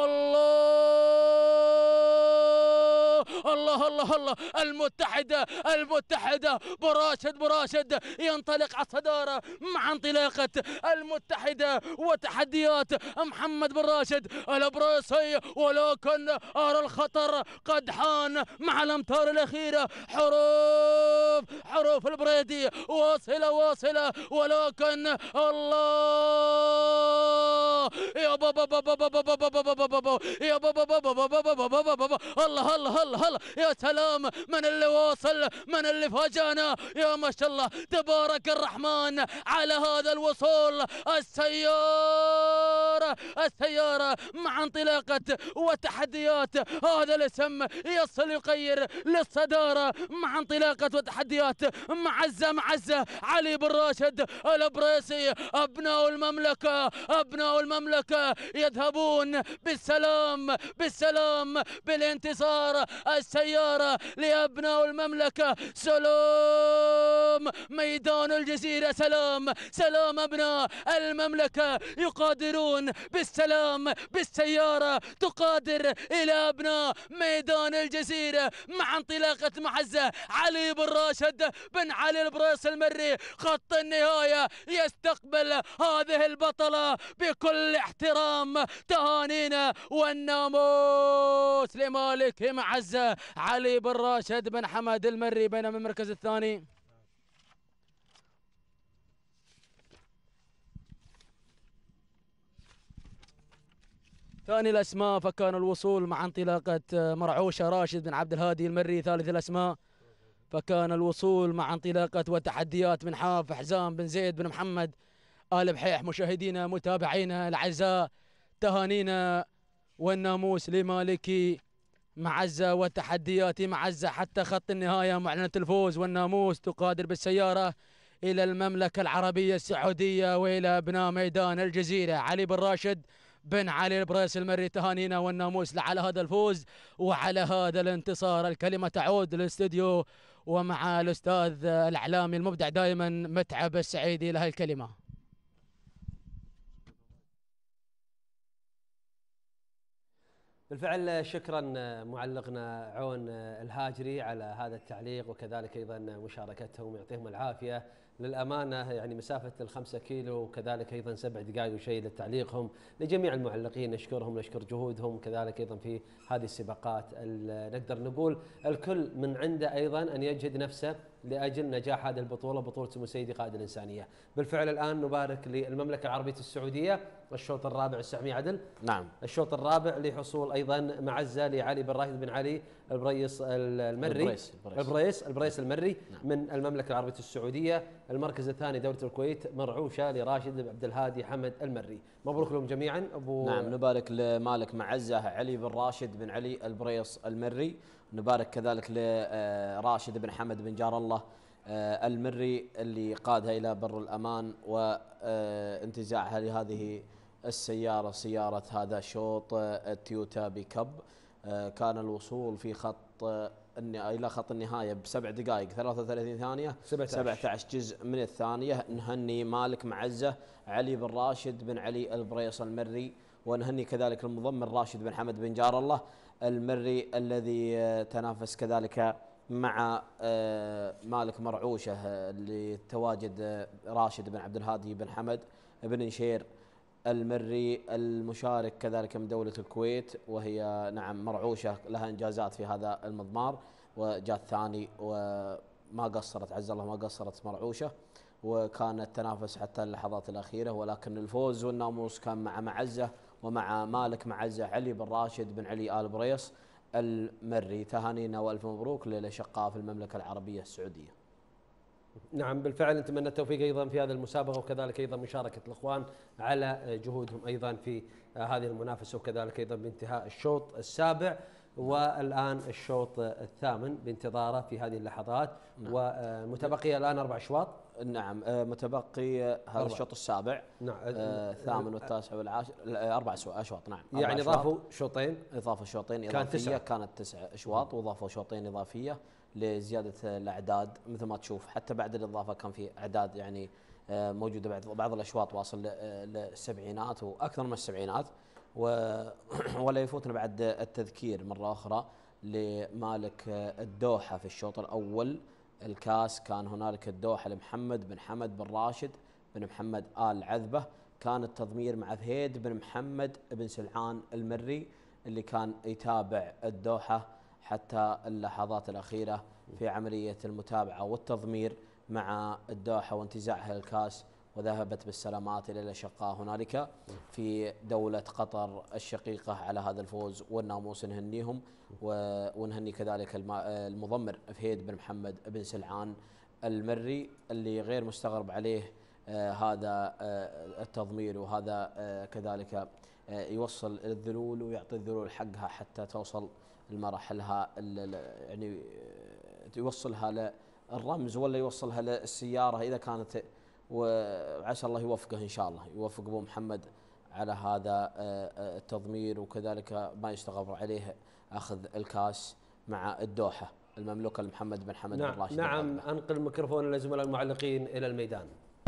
الله الله الله الله المتحدة المتحدة براشد براشد ينطلق على الصدارة مع انطلاقة المتحدة وتحديات محمد بن راشد الابريسي. ولكن أرى الخطر قد حان مع الأمتار الأخيرة. حروف حروف البريدي واصلة واصلة، ولكن الله يا بابا بابا بابا بابا بابا بابا يا بابا بابا بابا بابا بابا الله الله الله هلا يا سلام، من اللي واصل، من اللي فاجانا، يا ما شاء الله تبارك الرحمن على هذا الوصول. السيارة السيارة مع انطلاقة وتحديات، هذا الاسم يصل يغير للصدارة مع انطلاقة وتحديات. معزة معزة علي بن راشد البريسي، أبناء المملكة أبناء المملكة يذهبون بالسلام بالسلام بالانتصار. السيارة لأبناء المملكة. سلام ميدان الجزيرة، سلام سلام أبناء المملكة يقادرون بالسلام بالسيارة، تقادر إلى أبناء ميدان الجزيرة مع انطلاقة معزة علي بن راشد بن علي البريس المري. خط النهاية يستقبل هذه البطلة بكل احترام. تهانينا والناموس لمالك معزة علي بن راشد بن حمد المري، بينما المركز الثاني ثاني الأسماء فكان الوصول مع انطلاقة مرعوشة راشد بن عبد الهادي المري. ثالث الأسماء فكان الوصول مع انطلاقة وتحديات من حاف حزام بن زيد بن محمد آل بحيح. مشاهدينا متابعينا الأعزاء، تهانينا والناموس لمالكي معزة وتحديات معزة حتى خط النهاية. معلنة الفوز والناموس تقادر بالسيارة إلى المملكة العربية السعودية وإلى أبناء ميدان الجزيرة علي بن راشد بن علي البريس المري. تهانينا والناموس على هذا الفوز وعلى هذا الانتصار. الكلمة تعود للاستوديو ومع الأستاذ الإعلامي المبدع دائما متعب السعيدي له الكلمة. بالفعل شكرا معلقنا عون الهاجري على هذا التعليق، وكذلك ايضا مشاركتهم يعطيهم العافيه. للامانه يعني مسافه الخمسة كيلو وكذلك ايضا سبع دقائق وشيء لتعليقهم. لجميع المعلقين نشكرهم نشكر جهودهم، كذلك ايضا في هذه السباقات نقدر نقول الكل من عنده ايضا ان يجهد نفسه لاجل نجاح هذه البطوله، بطوله سمو سيدي قائد الانسانيه. بالفعل الان نبارك للمملكه العربيه السعوديه الشوط الرابع السحمي عدل. نعم. الشوط الرابع لحصول ايضا معزه لعلي بن راشد بن علي البريس المري البريس البريس, البريس, البريس المري نعم. من المملكه العربيه السعوديه. المركز الثاني دوله الكويت مرعوشه لراشد بن عبد الهادي حمد المري. مبروك لهم جميعا ابو. نعم نبارك لمالك معزه علي بن راشد بن علي البريس المري. نبارك كذلك لراشد بن حمد بن جار الله المري اللي قادها إلى بر الأمان وانتزاعها لهذه السيارة، سيارة هذا الشوط التويوتا بيكاب. كان الوصول في خط إلى خط النهاية بسبع دقائق ثلاثة وثلاثين ثانية سبعة عشر جزء من الثانية. نهني مالك معزة علي بن راشد بن علي البريس المري، ونهني كذلك المضمن راشد بن حمد بن جار الله المري الذي تنافس كذلك مع مالك مرعوشه اللي تواجد راشد بن عبد الهادي بن حمد بن نشير المري المشارك كذلك من دولة الكويت، وهي نعم مرعوشه لها انجازات في هذا المضمار وجاءت ثاني وما قصرت عز الله ما قصرت مرعوشه، وكان التنافس حتى اللحظات الأخيرة، ولكن الفوز والناموس كان مع معزة ومع مالك معزة علي بن راشد بن علي آل بريس المري. تهانينا والف مبروك للأشقاء في المملكة العربية السعودية. نعم بالفعل نتمنى التوفيق ايضا في هذه المسابقه، وكذلك ايضا مشاركه الاخوان على جهودهم ايضا في هذه المنافسه، وكذلك ايضا بانتهاء الشوط السابع والان الشوط الثامن بانتظاره في هذه اللحظات. نعم. ومتبقي الان اربع اشواط. نعم متبقي هذا الشوط السابع. نعم. الثامن والتاسع والعاشر اربع اشواط. نعم يعني اضافوا شوطين اضافوا شوطين اضافيه كانت تسع اشواط واضافوا شوطين اضافيه لزياده الاعداد. مثل ما تشوف حتى بعد الاضافه كان في اعداد يعني موجوده بعد بعض الاشواط واصل للسبعينات واكثر من السبعينات. ولا يفوتنا بعد التذكير مره اخرى لمالك الدوحه في الشوط الاول الكاس. كان هنالك الدوحه لمحمد بن حمد بن راشد بن محمد آل عذبه. كان التضمير مع فهيد بن محمد بن سلعان المري اللي كان يتابع الدوحه حتى اللحظات الأخيرة في عملية المتابعة والتضمير مع الدوحة وانتزاعها للكاس وذهبت بالسلامات إلى الأشقاء هنالك في دولة قطر الشقيقة على هذا الفوز والناموس. نهنيهم ونهني كذلك المضمر فهيد بن محمد بن سلعان المري اللي غير مستغرب عليه آه هذا آه التضمير، وهذا آه كذلك آه يوصل الذلول ويعطي الذلول حقها حتى توصل المراحلها يعني يوصلها للرمز ولا يوصلها للسيارة إذا كانت، وعسى الله يوفقه إن شاء الله، يوفق أبو محمد على هذا التضمير، وكذلك ما يستغرب عليه أخذ الكاس مع الدوحة المملوكة لمحمد بن حمد نعم بن راشد. نعم، أنقل الميكروفون لزملاء المعلقين إلى الميدان.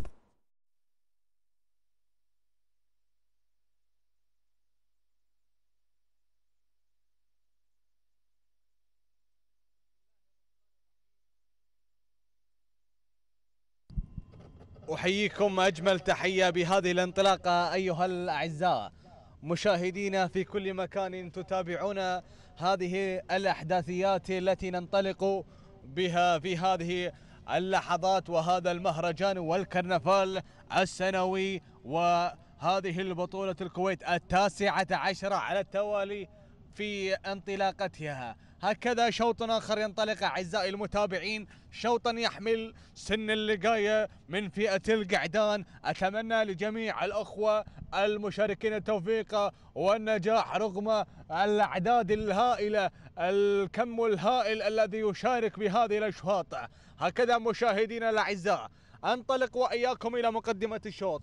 أحييكم أجمل تحية بهذه الانطلاقة أيها الأعزاء مشاهدينا في كل مكان تتابعون هذه الأحداثيات التي ننطلق بها في هذه اللحظات وهذا المهرجان والكرنفال السنوي وهذه البطولة الكويت التاسعة عشرة على التوالي في انطلاقتها. هكذا شوط آخر ينطلق أعزائي المتابعين، شوطا يحمل سن اللقاية من فئة القعدان. أتمنى لجميع الأخوة المشاركين التوفيق والنجاح رغم الأعداد الهائلة، الكم الهائل الذي يشارك بهذه الأشواط. هكذا مشاهدينا الأعزاء أنطلق وإياكم إلى مقدمة الشوط.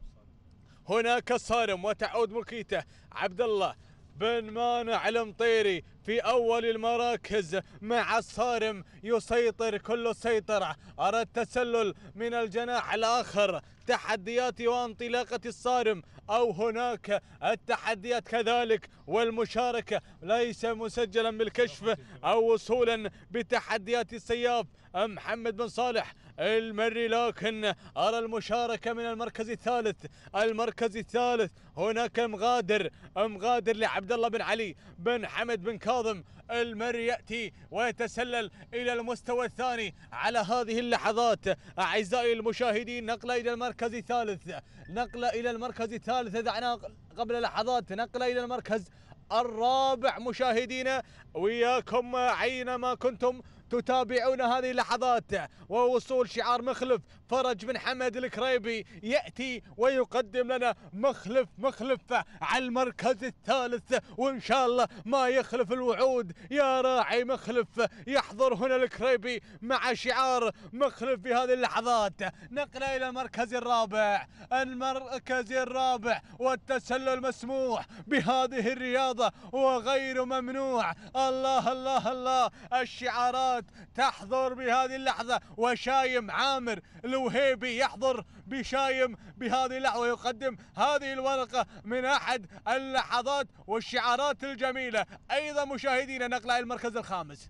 هناك الصارم وتعود ملكيته عبد الله بن مانع المطيري في أول المراكز مع الصارم، يسيطر كل السيطرة. أرى التسلل من الجناح الآخر، تحديات وانطلاقة الصارم أو هناك التحديات كذلك والمشاركة ليس مسجلا بالكشف أو وصولا بتحديات السياف محمد بن صالح المري، لكن أرى المشاركة من المركز الثالث. المركز الثالث هناك مغادر مغادر لعبد الله بن علي بن حمد بن كاظم المري، يأتي ويتسلل إلى المستوى الثاني على هذه اللحظات. أعزائي المشاهدين نقلة إلى المركز الثالث، نقلة إلى المركز الثالث دعنا قبل لحظات، نقلة إلى المركز الرابع مشاهدينا، وياكم أينما كنتم تتابعون هذه اللحظات. ووصول شعار مخلف فرج بن حمد الكريبي يأتي ويقدم لنا مخلف مخلف على المركز الثالث، وإن شاء الله ما يخلف الوعود يا راعي مخلف. يحضر هنا الكريبي مع شعار مخلف في هذه اللحظات. نقلة إلى المركز الرابع، المركز الرابع والتسلل مسموح بهذه الرياضة وغير ممنوع. الله الله الله، الشعارات تحضر بهذه اللحظة، وشايم عامر الوهيبي يحضر بشايم بهذه اللحظة ويقدم هذه الورقة من أحد اللحظات والشعارات الجميلة. أيضا مشاهدينا نقلة المركز الخامس،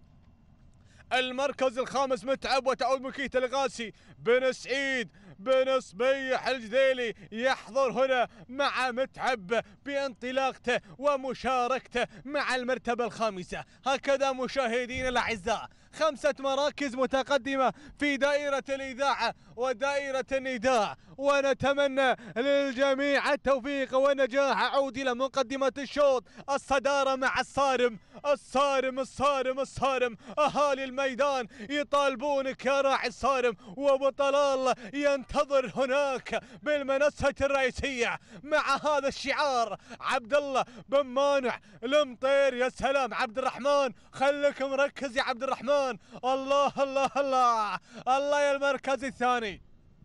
المركز الخامس متعب وتعود ملكيته لغاسي بن سعيد بن صبيح الجذيلي، يحضر هنا مع متعب بانطلاقته ومشاركته مع المرتبة الخامسة. هكذا مشاهدينا الأعزاء خمسة مراكز متقدمة في دائرة الإذاعة ودائرة النداء، ونتمنى للجميع التوفيق والنجاح. أعود إلى مقدمة الشوط، الصدارة مع الصارم الصارم الصارم الصارم. أهالي الميدان يطالبونك يا راعي الصارم، وأبو طلال ينتظر هناك بالمنصة الرئيسية مع هذا الشعار عبد الله بن مانع المطير. يا سلام عبد الرحمن، خليك مركز يا عبد الرحمن. الله الله الله الله. يا المركز الثاني،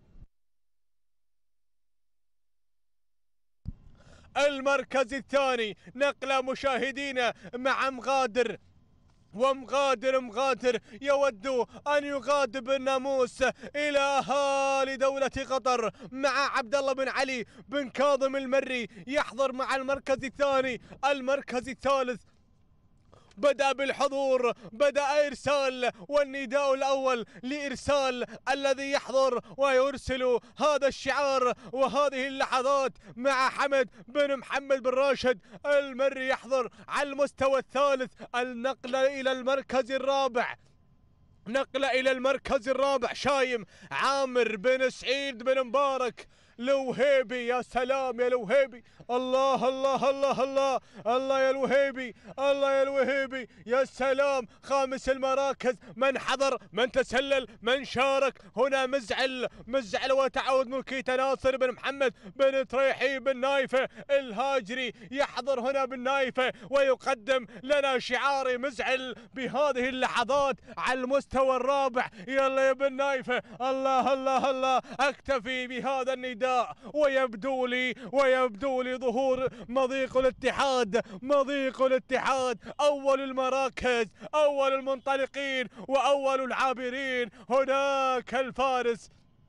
المركز الثاني نقلة مشاهدينا مع مغادر، ومغادر مغادر يود أن يغادر بالناموس إلى أهالي دولة قطر مع عبد الله بن علي بن كاظم المري، يحضر مع المركز الثاني. المركز الثالث بدأ بالحضور، بدأ إرسال، والنداء الأول لإرسال الذي يحضر ويرسل هذا الشعار وهذه اللحظات مع حمد بن محمد بن راشد المري، يحضر على المستوى الثالث. النقلة إلى المركز الرابع، نقلة إلى المركز الرابع شايم عامر بن سعيد بن مبارك الوهيبي. يا سلام يا الوهيبي، الله الله الله الله الله يا الوهيبي، الله يا الوهيبي، يا سلام. خامس المراكز، من حضر من تسلل من شارك هنا مزعل مزعل وتعود ملكيته ناصر بن محمد بن طريحي بن نايفه الهاجري يحضر هنا بالنايفه ويقدم لنا شعاري مزعل بهذه اللحظات على المستوى الرابع. يلا يا بن نايفه، الله الله الله. اكتفي بهذا النداء ويبدو لي ويبدو لي ظهور مضيق الاتحاد، مضيق الاتحاد. اول المراكز، اول المنطلقين واول العابرين. هناك الفارس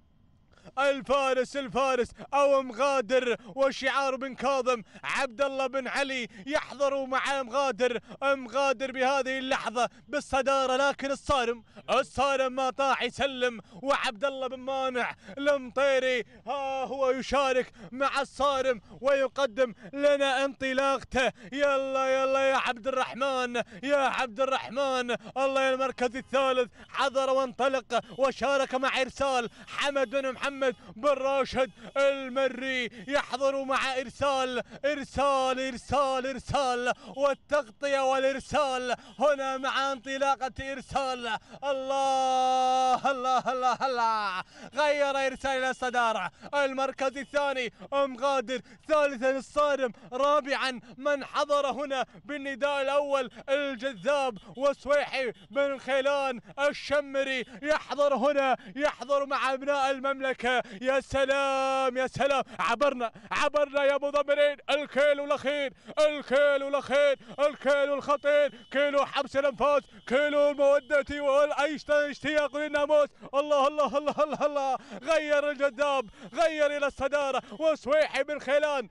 الفارس الفارس او مغادر وشعار بن كاظم عبد الله بن علي يحضر مع مغادر. مغادر بهذه اللحظه بالصداره، لكن الصارم الصارم ما طاح يسلم، وعبد الله بن مانع المطيري ها هو يشارك مع الصارم ويقدم لنا انطلاقته. يلا يلا يا عبد الرحمن، يا عبد الرحمن. الله يا المركز الثالث حضر وانطلق وشارك مع ارسال حمد بن محمد بن راشد المري يحضر مع ارسال ارسال ارسال ارسال والتغطيه والارسال هنا مع انطلاقه ارسال. الله الله الله الله. غير ارسال الى الصداره. المركز الثاني مغادر، ثالثا الصارم، رابعا من حضر هنا بالنداء الاول الجذاب وسويحي بن خيلان الشمري يحضر هنا، يحضر مع ابناء المملكه. يا سلام يا سلام. عبرنا عبرنا يا مضمرين. الكيلو الاخير، الكيلو الاخير، الكيلو الخطير، كيلو حبس الانفاس، كيلو الموده والاشتياق للناموس. الله الله الله الله الله. غير الجذاب، غير الى الصداره وسويحي بن خيلان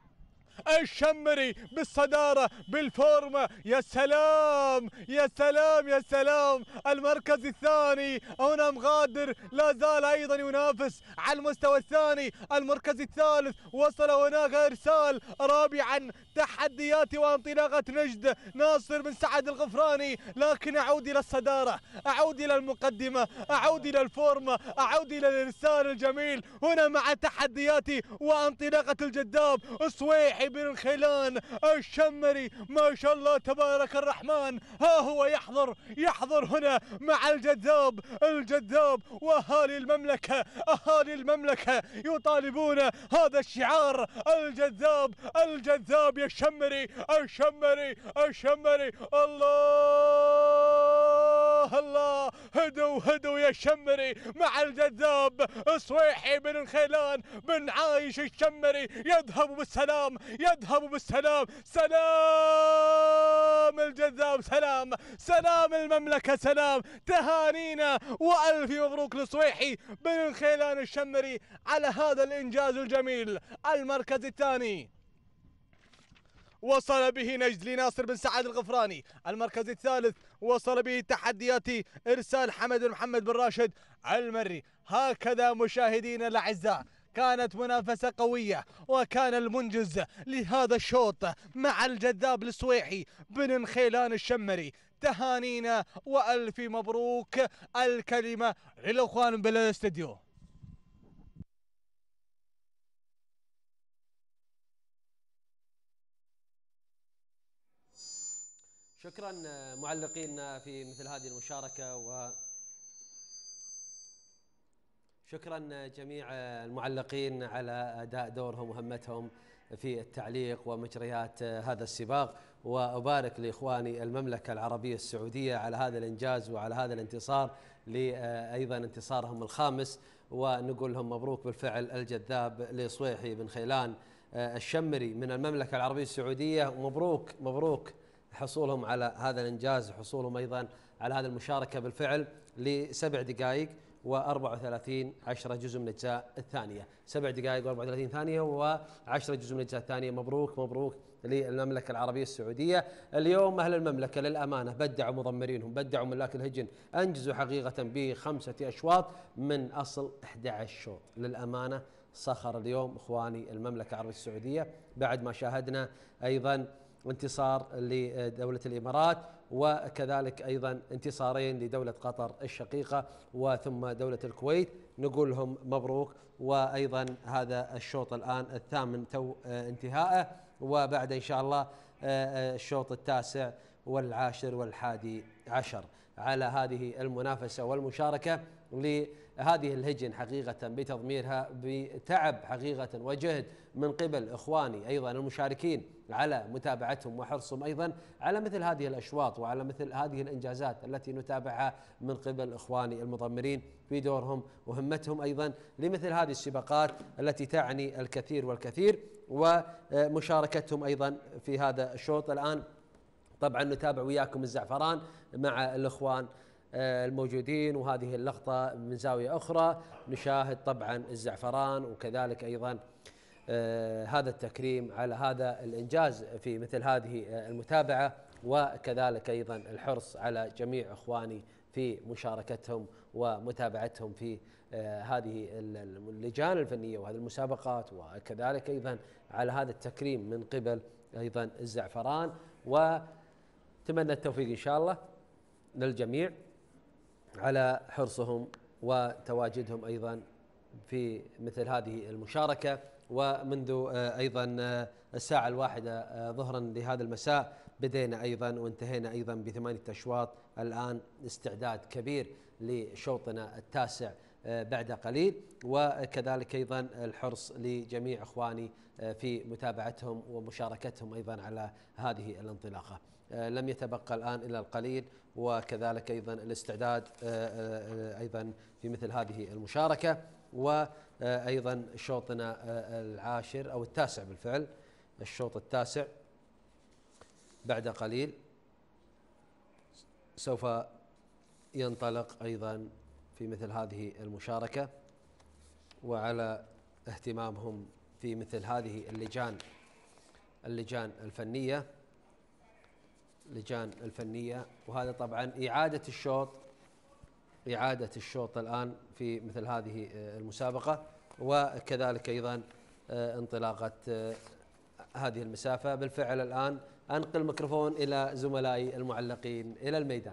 الشمري بالصدارة بالفورمة. يا سلام يا سلام يا سلام. المركز الثاني هنا مغادر لا زال أيضا ينافس على المستوى الثاني. المركز الثالث وصل هناك إرسال. رابعا تحديات وانطلاقة نجد ناصر بن سعد الغفراني. لكن أعود إلى الصدارة، أعود إلى المقدمة، أعود إلى الفورمة، أعود إلى الإرسال الجميل هنا مع تحدياتي وانطلاقة الجذاب سويحي بن خيلان الشمري. ما شاء الله تبارك الرحمن. ها هو يحضر يحضر هنا مع الجذاب الجذاب. واهالي المملكه اهالي المملكه يطالبون هذا الشعار الجذاب الجذاب. يا الشمري الشمري الشمري. الله الله. هدوا هدوا يا الشمري مع الجذاب سويحي بن خيلان بن عايش الشمري. يذهب بالسلام يذهب بالسلام. سلام الجذاب، سلام سلام المملكة، سلام. تهانينا وألف مبروك لصويحي بن خيلان الشمري على هذا الإنجاز الجميل. المركز الثاني وصل به نجد لناصر بن سعد الغفراني. المركز الثالث وصل به تحديات إرسال حمد بن محمد بن راشد المري. هكذا مشاهدينا الأعزاء كانت منافسة قوية، وكان المنجز لهذا الشوط مع الجذاب السويحي بن خيلان الشمري. تهانينا وألف مبروك. الكلمة للأخوان بالاستديو. شكرا معلقين في مثل هذه المشاركة، و شكرا جميع المعلقين على أداء دورهم ومهمتهم في التعليق ومجريات هذا السباق. وأبارك لإخواني المملكة العربية السعودية على هذا الإنجاز وعلى هذا الانتصار، لأيضا انتصارهم الخامس، ونقول لهم مبروك بالفعل الجذاب لصويحي بن خيلان الشمري من المملكة العربية السعودية. ومبروك مبروك حصولهم على هذا الإنجاز، وحصولهم أيضا على هذه المشاركة بالفعل لسبع دقائق وأربعة وثلاثين عشرة جزء من الأجزاء الثانية. سبع دقائق وأربعة وثلاثين ثانية وعشرة جزء من الأجزاء الثانية. مبروك مبروك للمملكة العربية السعودية. اليوم أهل المملكة للأمانة بدعوا مضمرينهم، بدعوا ملاك الهجن، أنجزوا حقيقة بخمسة أشواط من أصل أحد عشر شوط. للأمانة صخر اليوم إخواني المملكة العربية السعودية بعد ما شاهدنا أيضا انتصار لدولة الإمارات وكذلك أيضا انتصارين لدولة قطر الشقيقة وثم دولة الكويت، نقول لهم مبروك. وأيضا هذا الشوط الآن الثامن تو انتهائه، وبعد إن شاء الله الشوط التاسع والعاشر والحادي عشر على هذه المنافسة والمشاركة لهذه الهجن حقيقة بتضميرها بتعب حقيقة وجهد من قبل إخواني أيضا المشاركين على متابعتهم وحرصهم أيضا على مثل هذه الأشواط وعلى مثل هذه الإنجازات التي نتابعها من قبل إخواني المضمرين في دورهم وهمتهم أيضا لمثل هذه السباقات التي تعني الكثير والكثير، ومشاركتهم أيضا في هذا الشوط. الآن طبعا نتابع وياكم الزعفران مع الإخوان الموجودين، وهذه اللقطة من زاوية أخرى نشاهد طبعا الزعفران وكذلك أيضا هذا التكريم على هذا الإنجاز في مثل هذه المتابعة، وكذلك أيضا الحرص على جميع إخواني في مشاركتهم ومتابعتهم في هذه اللجان الفنية وهذه المسابقات، وكذلك أيضا على هذا التكريم من قبل أيضا الزعفران. وتمنى التوفيق إن شاء الله للجميع على حرصهم وتواجدهم أيضا في مثل هذه المشاركة. ومنذ أيضا الساعة الواحدة ظهرا لهذا المساء بدينا أيضا وانتهينا أيضا بثمانية أشواط. الآن استعداد كبير لشوطنا التاسع بعد قليل، وكذلك أيضا الحرص لجميع إخواني في متابعتهم ومشاركتهم أيضا على هذه الانطلاقة. لم يتبقى الآن إلا القليل، وكذلك أيضا الاستعداد أيضا في مثل هذه المشاركة. وأيضا شوطنا العاشر أو التاسع بالفعل، الشوط التاسع بعد قليل سوف ينطلق أيضا في مثل هذه المشاركة، وعلى اهتمامهم في مثل هذه اللجان اللجان الفنية لجان الفنية. وهذا طبعا إعادة الشوط إعادة الشوط الآن في مثل هذه المسابقة، وكذلك أيضا انطلاقة هذه المسافة. بالفعل الآن أنقل الميكروفون إلى زملائي المعلقين إلى الميدان.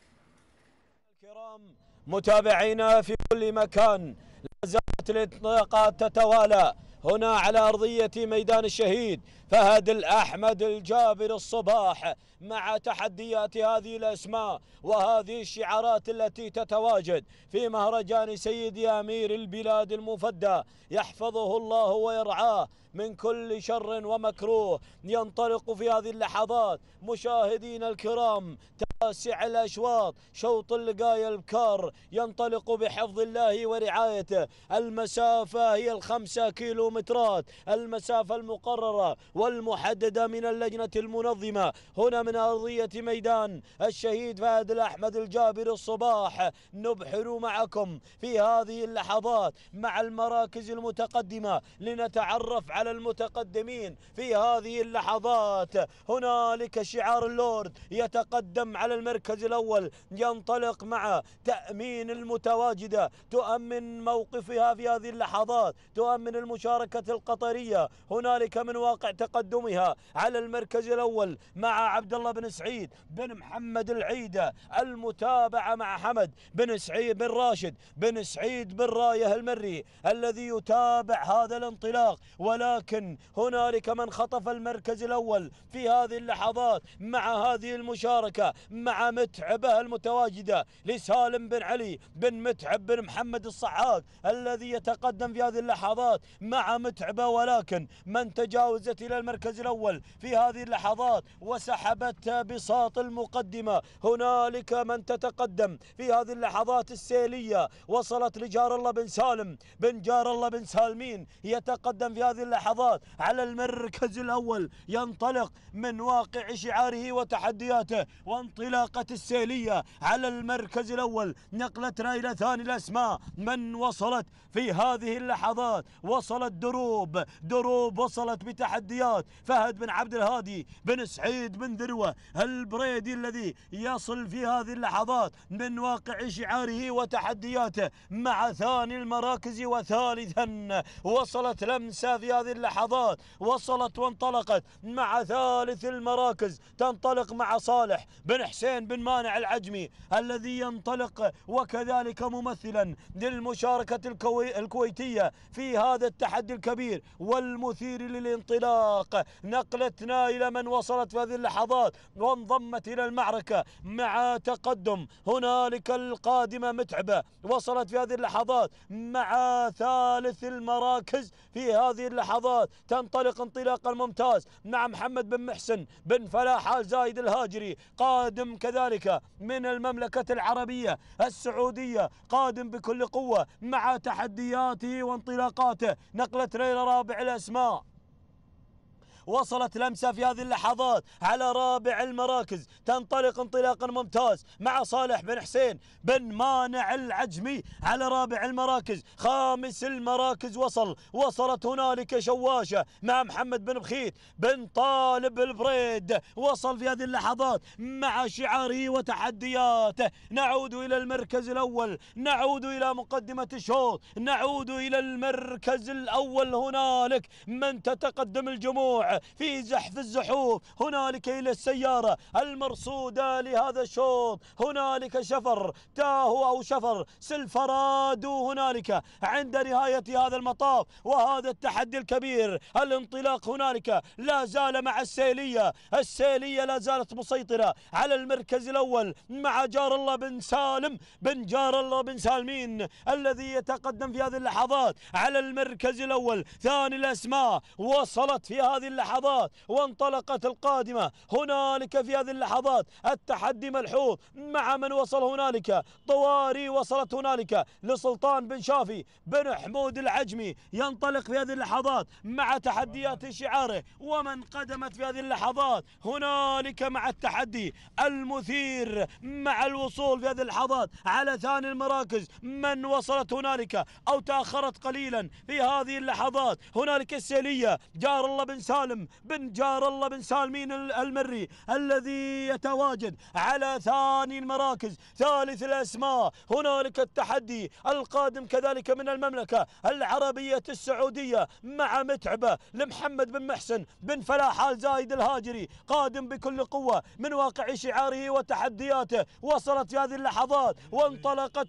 الكرام متابعينا في كل مكان، لا زالت الانطلاقات تتوالى هنا على أرضية ميدان الشهيد فهد الأحمد الجابر الصباح، مع تحديات هذه الأسماء وهذه الشعارات التي تتواجد في مهرجان سيدي أمير البلاد المفدى، يحفظه الله ويرعاه من كل شر ومكروه. ينطلق في هذه اللحظات مشاهدينا الكرام تاسع الأشواط شوط اللقاية البكار، ينطلق بحفظ الله ورعايته. المسافة هي الخمسة كيلومترات، المسافة المقررة والمحددة من اللجنة المنظمة هنا من أرضية ميدان الشهيد فهد الأحمد الجابر الصباح. نبحر معكم في هذه اللحظات مع المراكز المتقدمة لنتعرف على المتقدمين في هذه اللحظات. هنالك شعار اللورد يتقدم على المركز الأول، ينطلق مع تأمين المتواجدة، تؤمن موقفها في هذه اللحظات، تؤمن المشاركة القطرية. هنالك من واقع تقدمها على المركز الأول مع عبد الله بن سعيد بن محمد العيدة، المتابعة مع حمد بن سعيد بن راشد بن سعيد بن رايه المري الذي يتابع هذا الانطلاق. ولكن هنالك من خطف المركز الأول في هذه اللحظات مع هذه المشاركة مع متعبة المتواجدة لسالم بن علي بن متعب بن محمد الصعاق الذي يتقدم في هذه اللحظات مع متعبة. ولكن من تجاوزت إلى المركز الأول في هذه اللحظات وسحبت بساط المقدمة. هنالك من تتقدم في هذه اللحظات السيلية، وصلت لجار الله بن سالم بن جار الله بن سالمين، يتقدم في هذه اللحظات على المركز الأول، ينطلق من واقع شعاره وتحدياته وانطلاقة السيلية على المركز الأول. نقلتنا إلى ثاني الأسماء من وصلت في هذه اللحظات، وصلت الدروب، دروب وصلت بتحديات فهد بن عبد الهادي بن سعيد بن ذروة البريدي الذي يصل في هذه اللحظات من واقع شعاره وتحدياته مع ثاني المراكز. وثالثا وصلت لمسة في هذه اللحظات، وصلت وانطلقت مع ثالث المراكز، تنطلق مع صالح بن حسين بن مانع العجمي الذي ينطلق وكذلك ممثلا للمشاركة الكوي الكويتية في هذا التحدي الكبير والمثير للانطلاق. نقلتنا إلى من وصلت في هذه اللحظات وانضمت إلى المعركة مع تقدم. هنالك القادمة متعبة وصلت في هذه اللحظات مع ثالث المراكز في هذه اللحظات، تنطلق انطلاقا ممتاز مع محمد بن محسن بن فلاح آل زايد الهاجري، قادم كذلك من المملكة العربية السعودية، قادم بكل قوة مع تحدياته وانطلاقاته. نقلتنا إلى رابع الأسماء، وصلت لمسة في هذه اللحظات على رابع المراكز، تنطلق انطلاقا ممتاز مع صالح بن حسين بن مانع العجمي على رابع المراكز. خامس المراكز وصل، وصلت هنالك شواشة مع محمد بن بخيت بن طالب البريد، وصل في هذه اللحظات مع شعاره وتحدياته. نعود إلى المركز الأول، نعود إلى مقدمة الشوط، نعود إلى المركز الأول. هنالك من تتقدم الجموع في زحف الزحوف، هنالك إلى السيارة المرصودة لهذا الشوط، هنالك شفر تاهو أو شفر سلفرادو هنالك عند نهاية هذا المطاف وهذا التحدي الكبير. الانطلاق هنالك لا زال مع السيلية، السيلية لا زالت مسيطرة على المركز الأول مع جار الله بن سالم بن جار الله بن سالمين الذي يتقدم في هذه اللحظات على المركز الأول. ثاني الأسماء وصلت في هذه اللحظات وانطلقت القادمة. هنالك في هذه اللحظات التحدي ملحوظ مع من وصل هنالك. طواري وصلت هنالك لسلطان بن شافي بن حمود العجمي، ينطلق في هذه اللحظات مع تحديات شعاره. ومن قدمت في هذه اللحظات هنالك مع التحدي المثير مع الوصول في هذه اللحظات على ثاني المراكز. من وصلت هنالك أو تأخرت قليلا في هذه اللحظات هنالك السيلية جار الله بن سالم بن جار الله بن سالمين المري الذي يتواجد على ثاني المراكز. ثالث الأسماء هنالك التحدي القادم كذلك من المملكة العربية السعودية مع متعبة لمحمد بن محسن بن فلاح آل زايد الهاجري، قادم بكل قوة من واقع شعاره وتحدياته. وصلت في هذه اللحظات وانطلقت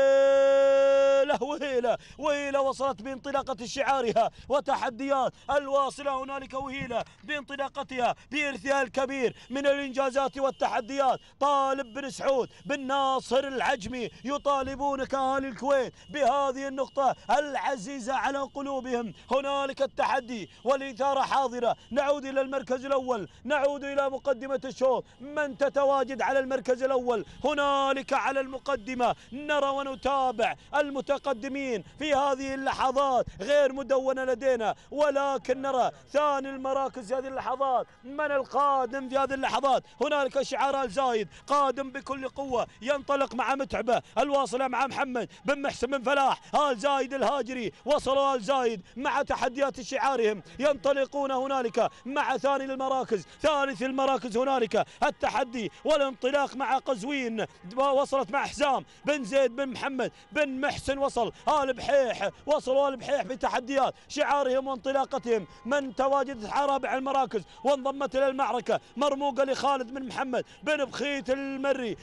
وهيلة وهيلة وهيلة، وصلت بانطلاقة شعارها وتحديات الواصلة هنالك وهيلة بانطلاقتها بإرثها الكبير من الإنجازات والتحديات. طالب بن سعود بن ناصر العجمي يطالبونك أهالي الكويت بهذه النقطة العزيزة على قلوبهم. هنالك التحدي والإثارة حاضرة. نعود إلى المركز الأول، نعود إلى مقدمة الشوط. من تتواجد على المركز الأول هنالك على المقدمة؟ نرى ونتابع المتقدمين في هذه اللحظات، غير مدونة لدينا، ولكن نرى ثاني المراكز في هذه اللحظات. من القادم في هذه اللحظات؟ هنالك شعار آل زايد قادم بكل قوة، ينطلق مع متعبة الواصلة مع محمد بن محسن بن فلاح آل زايد الهاجري. وصلوا آل زايد مع تحديات شعارهم، ينطلقون هنالك مع ثاني المراكز. ثالث المراكز هنالك التحدي والانطلاق مع قزوين، وصلت مع حزام بن زيد بن محمد بن محسن. وصل آل بحيح، وصلوا آل بحيح بتحديات شعارهم وانطلاقتهم. من تواجدت على رابع المراكز وانضمت الى المعركة مرموقة لخالد بن محمد بن بخيت المري.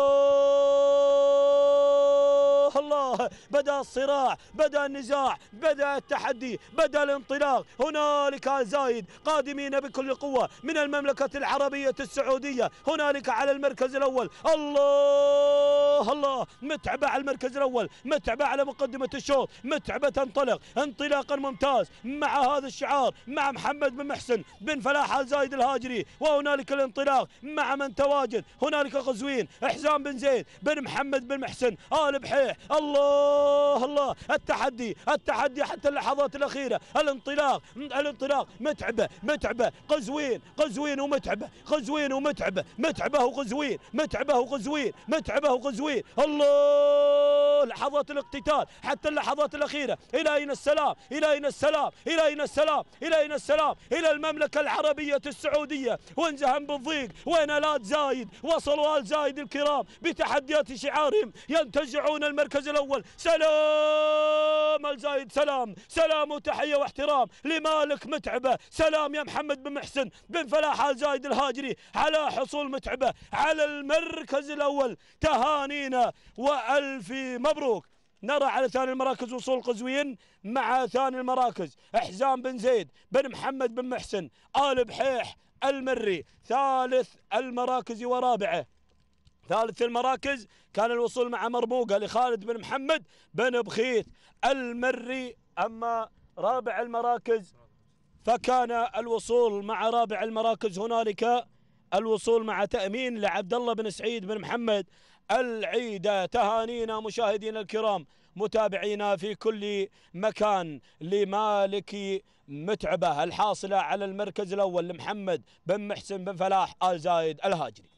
الله الله، بدأ الصراع، بدأ النزاع، بدأ التحدي، بدأ الانطلاق. هنالك آل زايد قادمين بكل قوة من المملكة العربية السعودية، هنالك على المركز الأول. الله الله، متعبة على المركز الأول، متعبة على مقدمة الشوط، متعبة تنطلق انطلاقا ممتاز مع هذا الشعار مع محمد بن محسن بن فلاح آل زايد الهاجري. وهنالك الانطلاق مع من تواجد هنالك قزوين حزام بن زيد بن محمد بن محسن آل بحيح. الله الله، التحدي التحدي حتى اللحظات الأخيرة. الانطلاق الانطلاق متعبة متعبة قزوين قزوين ومتعبة قزوين ومتعبة متعبة وقزوين متعبة وقزوين متعبة وقزوين. الله اوه لحظات الاقتتال حتى اللحظات الاخيره. الى اين السلام؟ الى اين السلام؟ الى اين السلام؟ الى اين السلام؟ الى المملكه العربيه السعوديه. وانزهم بالضيق، وين الات زايد؟ وصلوا ال زايد الكرام بتحديات شعارهم ينتزعون المركز الاول. سلام ال زايد، سلام سلام وتحيه واحترام لمالك متعبه. سلام يا محمد بن محسن بن فلاح ال زايد الهاجري على حصول متعبه على المركز الاول. تهانينا والف مبروك. نرى على ثاني المراكز وصول قزوين مع ثاني المراكز حزام بن زيد بن محمد بن محسن آل بحيح المري. ثالث المراكز ورابعه. ثالث المراكز كان الوصول مع مرموقه لخالد بن محمد بن بخيت المري. اما رابع المراكز فكان الوصول مع رابع المراكز هنالك الوصول مع تأمين لعبد الله بن سعيد بن محمد العيدة. تهانينا مشاهدينا الكرام متابعينا في كل مكان لمالك متعبة الحاصلة على المركز الأول لمحمد بن محسن بن فلاح آل زايد الهاجري.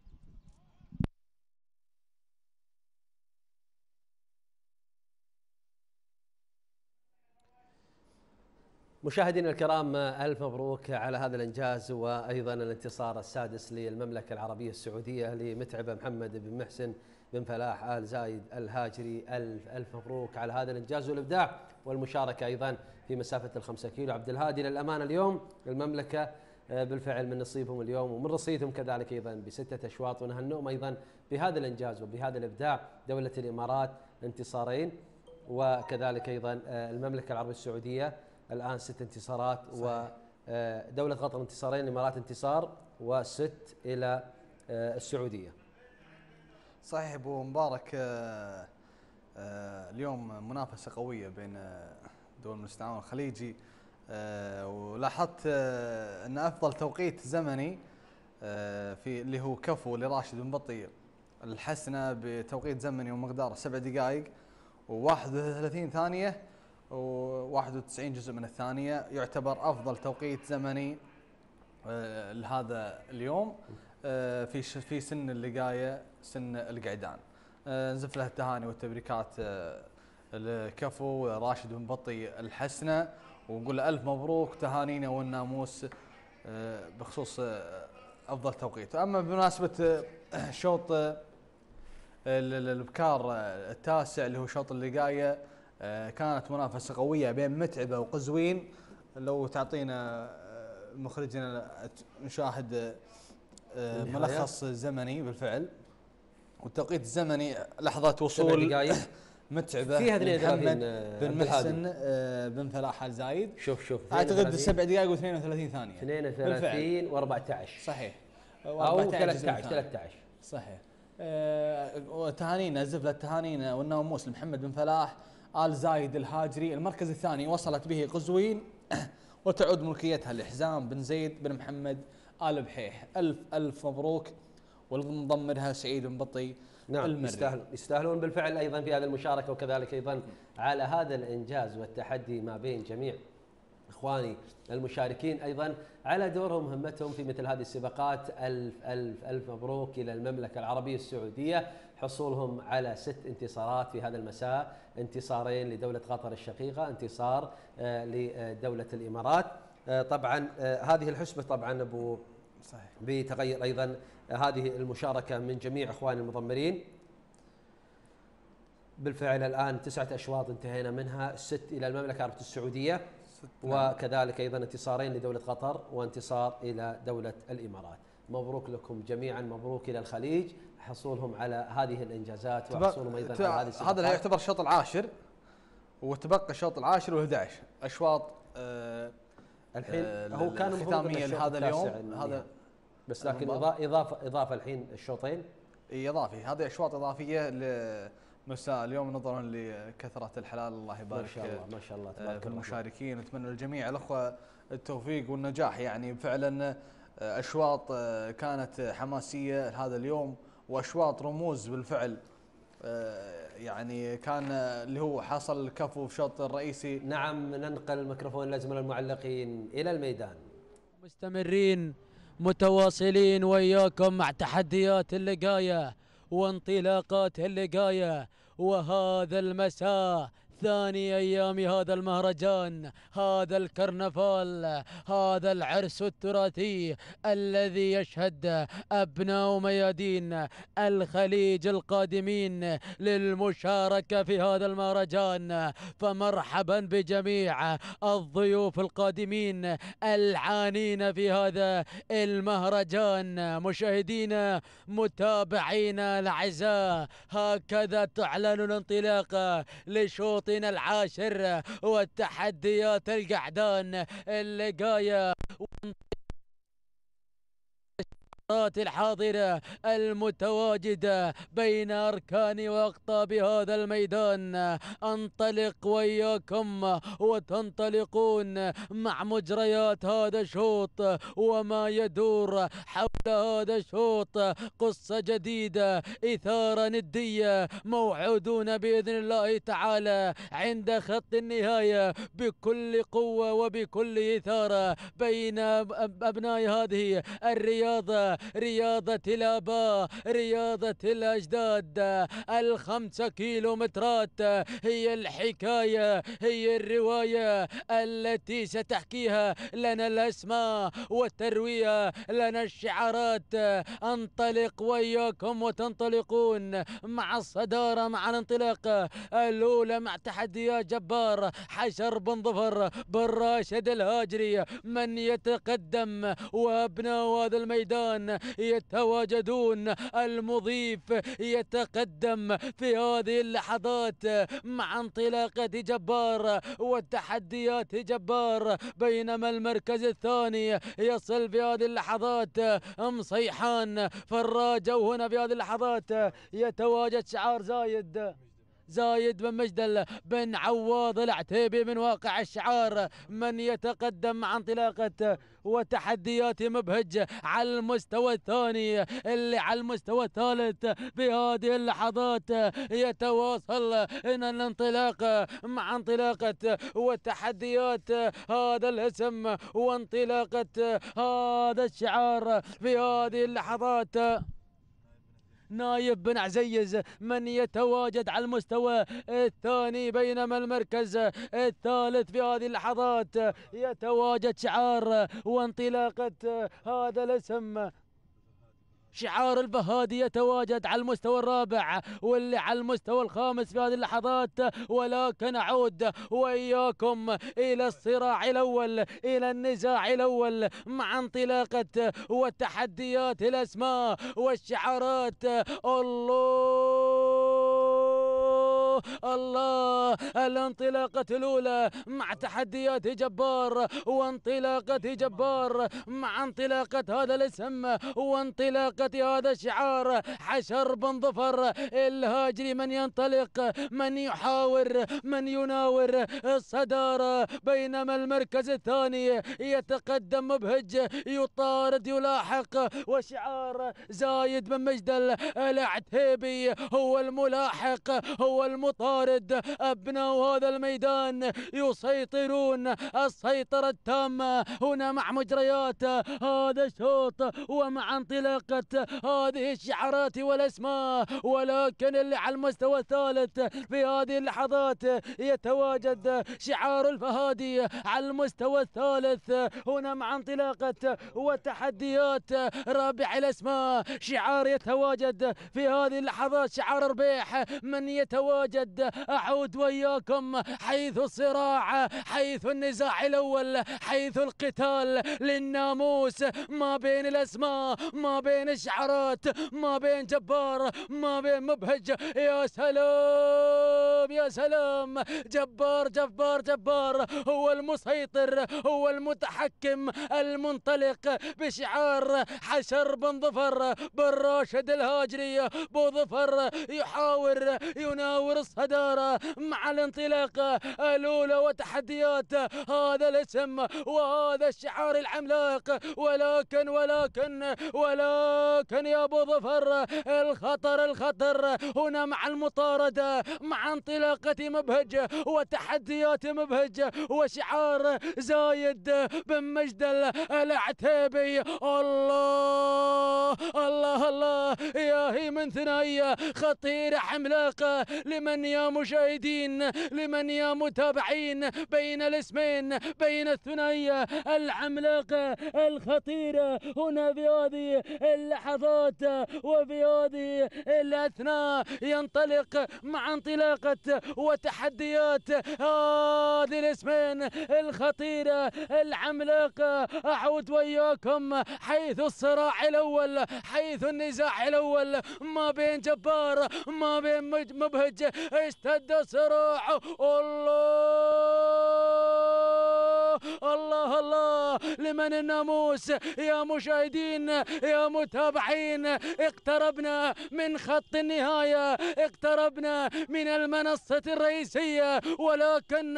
مشاهدينا الكرام ألف مبروك على هذا الإنجاز وأيضا الانتصار السادس للمملكة العربية السعودية لمتعبة محمد بن محسن بن فلاح آل زايد الهاجري. ألف ألف مبروك على هذا الإنجاز والإبداع والمشاركة أيضا في مسافة الخمسة كيلو. عبد الهادي للأمانة اليوم المملكة بالفعل من نصيبهم اليوم ومن رصيدهم كذلك أيضا بستة أشواط، ونهنئهم أيضا بهذا الإنجاز وبهذا الإبداع. دولة الإمارات انتصارين، وكذلك أيضا المملكة العربية السعودية الآن ست انتصارات، ودولة قطر انتصارين، الإمارات انتصار، وست إلى السعودية. صحيح أبو مبارك. اليوم منافسة قوية بين دول من التعاون الخليجي، ولاحظت أن أفضل توقيت زمني في اللي هو كفو لراشد بن بطي الحسنة بتوقيت زمني ومقداره سبع دقائق وواحد وثلاثين ثانية وواحد وتسعين جزء من الثانية، يعتبر أفضل توقيت زمني لهذا اليوم في في سن اللقاية، سن القعدان. نزف له التهاني والتبريكات الكفو راشد بن بطي الحسنة، ونقول له ألف مبروك، تهانينا والناموس بخصوص أفضل توقيت. أما بمناسبة شوط البكار التاسع اللي هو شوط اللقاية، كانت منافسة قوية بين متعبة وقزوين. لو تعطينا مخرجنا نشاهد ملخص زمني بالفعل والتوقيت الزمني لحظات وصول متعبة محمد بن محسن بن فلاح آل زايد. شوف شوف اعتقد سبع دقائق واثنين وثلاثين ثانية، اثنين وثلاثين وأربعة عشر صحيح، او ثلاثة عشر ثلاثة عشر صحيح. وتهانينا زفلة تهانينا والناموس لمحمد بن فلاح آل زايد الهاجري. المركز الثاني وصلت به قزوين وتعود ملكيتها لحزام بن زيد بن محمد آل بحيح. ألف ألف مبروك، والمنضم لها سعيد بن بطي. نعم يستاهلون يستاهلون بالفعل أيضا في هذه المشاركة، وكذلك أيضا على هذا الإنجاز والتحدي ما بين جميع إخواني المشاركين أيضا على دورهم همتهم في مثل هذه السباقات. ألف ألف ألف مبروك إلى المملكة العربية السعودية، حصولهم على ست انتصارات في هذا المساء، انتصارين لدولة قطر الشقيقة، انتصار لدولة الإمارات. طبعا هذه الحسبة طبعا أبو صحيح بتغير أيضا هذه المشاركة من جميع إخواني المضمرين. بالفعل الآن تسعة أشواط انتهينا منها، ست إلى المملكة العربية السعودية، وكذلك أيضا انتصارين لدولة قطر وانتصار إلى دولة الإمارات. مبروك لكم جميعا، مبروك إلى الخليج حصولهم على هذه الإنجازات وحصولهم أيضا على هذه السباقات. هذا يعتبر الشوط العاشر، وتبقى الشوط العاشر وأحد عشر أشواط آه الحين. آه هو كان ختامية لهذا اليوم هذا، بس لكن إضافة إضافة الحين الشوطين إضافي، هذه أشواط إضافية لمساء اليوم نظرا لكثرة الحلال. الله يبارك ما شاء الله ما شاء الله تبارك في المشاركين. نتمنى للجميع الأخوة التوفيق والنجاح. يعني فعلا أشواط كانت حماسية هذا اليوم، وأشواط رموز بالفعل. يعني كان اللي هو حصل الكفو في الشوط الرئيسي. نعم، ننقل الميكروفون لازمنا المعلقين إلى الميدان. مستمرين متواصلين وياكم مع تحديات اللقاية وانطلاقات اللقاية. وهذا المساء ثاني أيام هذا المهرجان، هذا الكرنفال، هذا العرس التراثي الذي يشهد أبناء ميادين الخليج القادمين للمشاركة في هذا المهرجان. فمرحبا بجميع الضيوف القادمين العانين في هذا المهرجان. مشاهدينا متابعينا الأعزاء، هكذا تعلن الانطلاقة لشوط العاشر والتحديات القعدان اللقاية الحاضرة المتواجدة بين أركان وأقطاب هذا الميدان. أنطلق وإياكم وتنطلقون مع مجريات هذا الشوط وما يدور حول هذا الشوط. قصة جديدة، إثارة ندية، موعودون بإذن الله تعالى عند خط النهاية بكل قوة وبكل إثارة بين أبناء هذه الرياضة، رياضة الآباء، رياضة الأجداد. الخمسة كيلومترات هي الحكاية، هي الرواية التي ستحكيها لنا الأسماء والتروية لنا الشعارات. أنطلق وإياكم وتنطلقون مع الصدارة، مع الانطلاقة الأولى مع تحديات جبار حشر بن ظفر بن راشد الهاجري من يتقدم، وأبناء هذا الميدان يتواجدون. المضيف يتقدم في هذه اللحظات مع انطلاقة جبار والتحديات جبار، بينما المركز الثاني يصل في هذه اللحظات مصيحان فراجة. وهنا في هذه اللحظات يتواجد شعار زايد زايد بن مجدل بن عواض العتيبي من واقع الشعار من يتقدم مع انطلاقة وتحديات مبهج على المستوى الثاني. اللي على المستوى الثالث في هذه اللحظات يتواصل إن الانطلاقة مع انطلاقة وتحديات هذا الاسم وانطلاقة هذا الشعار في هذه اللحظات. نايف بن عزيز من يتواجد على المستوى الثاني، بينما المركز الثالث في هذه اللحظات يتواجد شعار وانطلاقة هذا الاسم شعار البهادي يتواجد على المستوى الرابع، واللي على المستوى الخامس في هذه اللحظات. ولكن أعود وإياكم إلى الصراع الأول، إلى النزاع الأول مع انطلاقة وتحديات الأسماء والشعارات. الله الله، الانطلاقة الأولى مع تحديات جبار وانطلاقة جبار مع انطلاقة هذا الاسم وانطلاقة هذا الشعار حشر بن ظفر الهاجري من ينطلق، من يحاور، من يناور الصدارة، بينما المركز الثاني يتقدم مبهج يطارد يلاحق، وشعار زايد بن مجدل العتيبي هو الملاحق هو المطارد. أبناء هذا الميدان يسيطرون السيطرة التامة هنا مع مجريات هذا الشوط ومع انطلاقة هذه الشعارات والأسماء. ولكن اللي على المستوى الثالث في هذه اللحظات يتواجد شعار الفهادي على المستوى الثالث هنا مع انطلاقة وتحديات رابع الأسماء. شعار يتواجد في هذه اللحظات شعار ربيح من يتواجد. أعود وإياكم حيث الصراع، حيث النزاع الأول، حيث القتال للناموس ما بين الأسماء، ما بين الشعارات، ما بين جبار، ما بين مبهج. يا سلام يا سلام، جبار جبار جبار هو المسيطر، هو المتحكم، المنطلق بشعار حشر بن ظفر بن راشد الهاجري. بو ظفر يحاور يناور الصدارة مع مع الانطلاقة الأولى وتحديات هذا الاسم وهذا الشعار العملاق. ولكن ولكن ولكن يا أبو ظفر الخطر الخطر هنا مع المطاردة، مع انطلاقة مبهج وتحديات مبهج وشعار زايد بن مجد العتيبي. الله الله الله يا هي من ثنائية خطيرة عملاقة. لمن يا مشاهدين، لمن يا متابعين، بين الاسمين، بين الثنائية العملاقة الخطيرة هنا في هذه اللحظات وفي هذه الأثناء ينطلق مع انطلاقة وتحديات هذه الاسمين الخطيرة العملاقة. أعود وياكم حيث الصراع الأول، حيث النزاع الأول ما بين جبار ما بين مبهج، اشتد الصراع. الله الله الله لمن الناموس يا مشاهدين يا متابعين. اقتربنا من خط النهاية، اقتربنا من المنصة الرئيسية، ولكن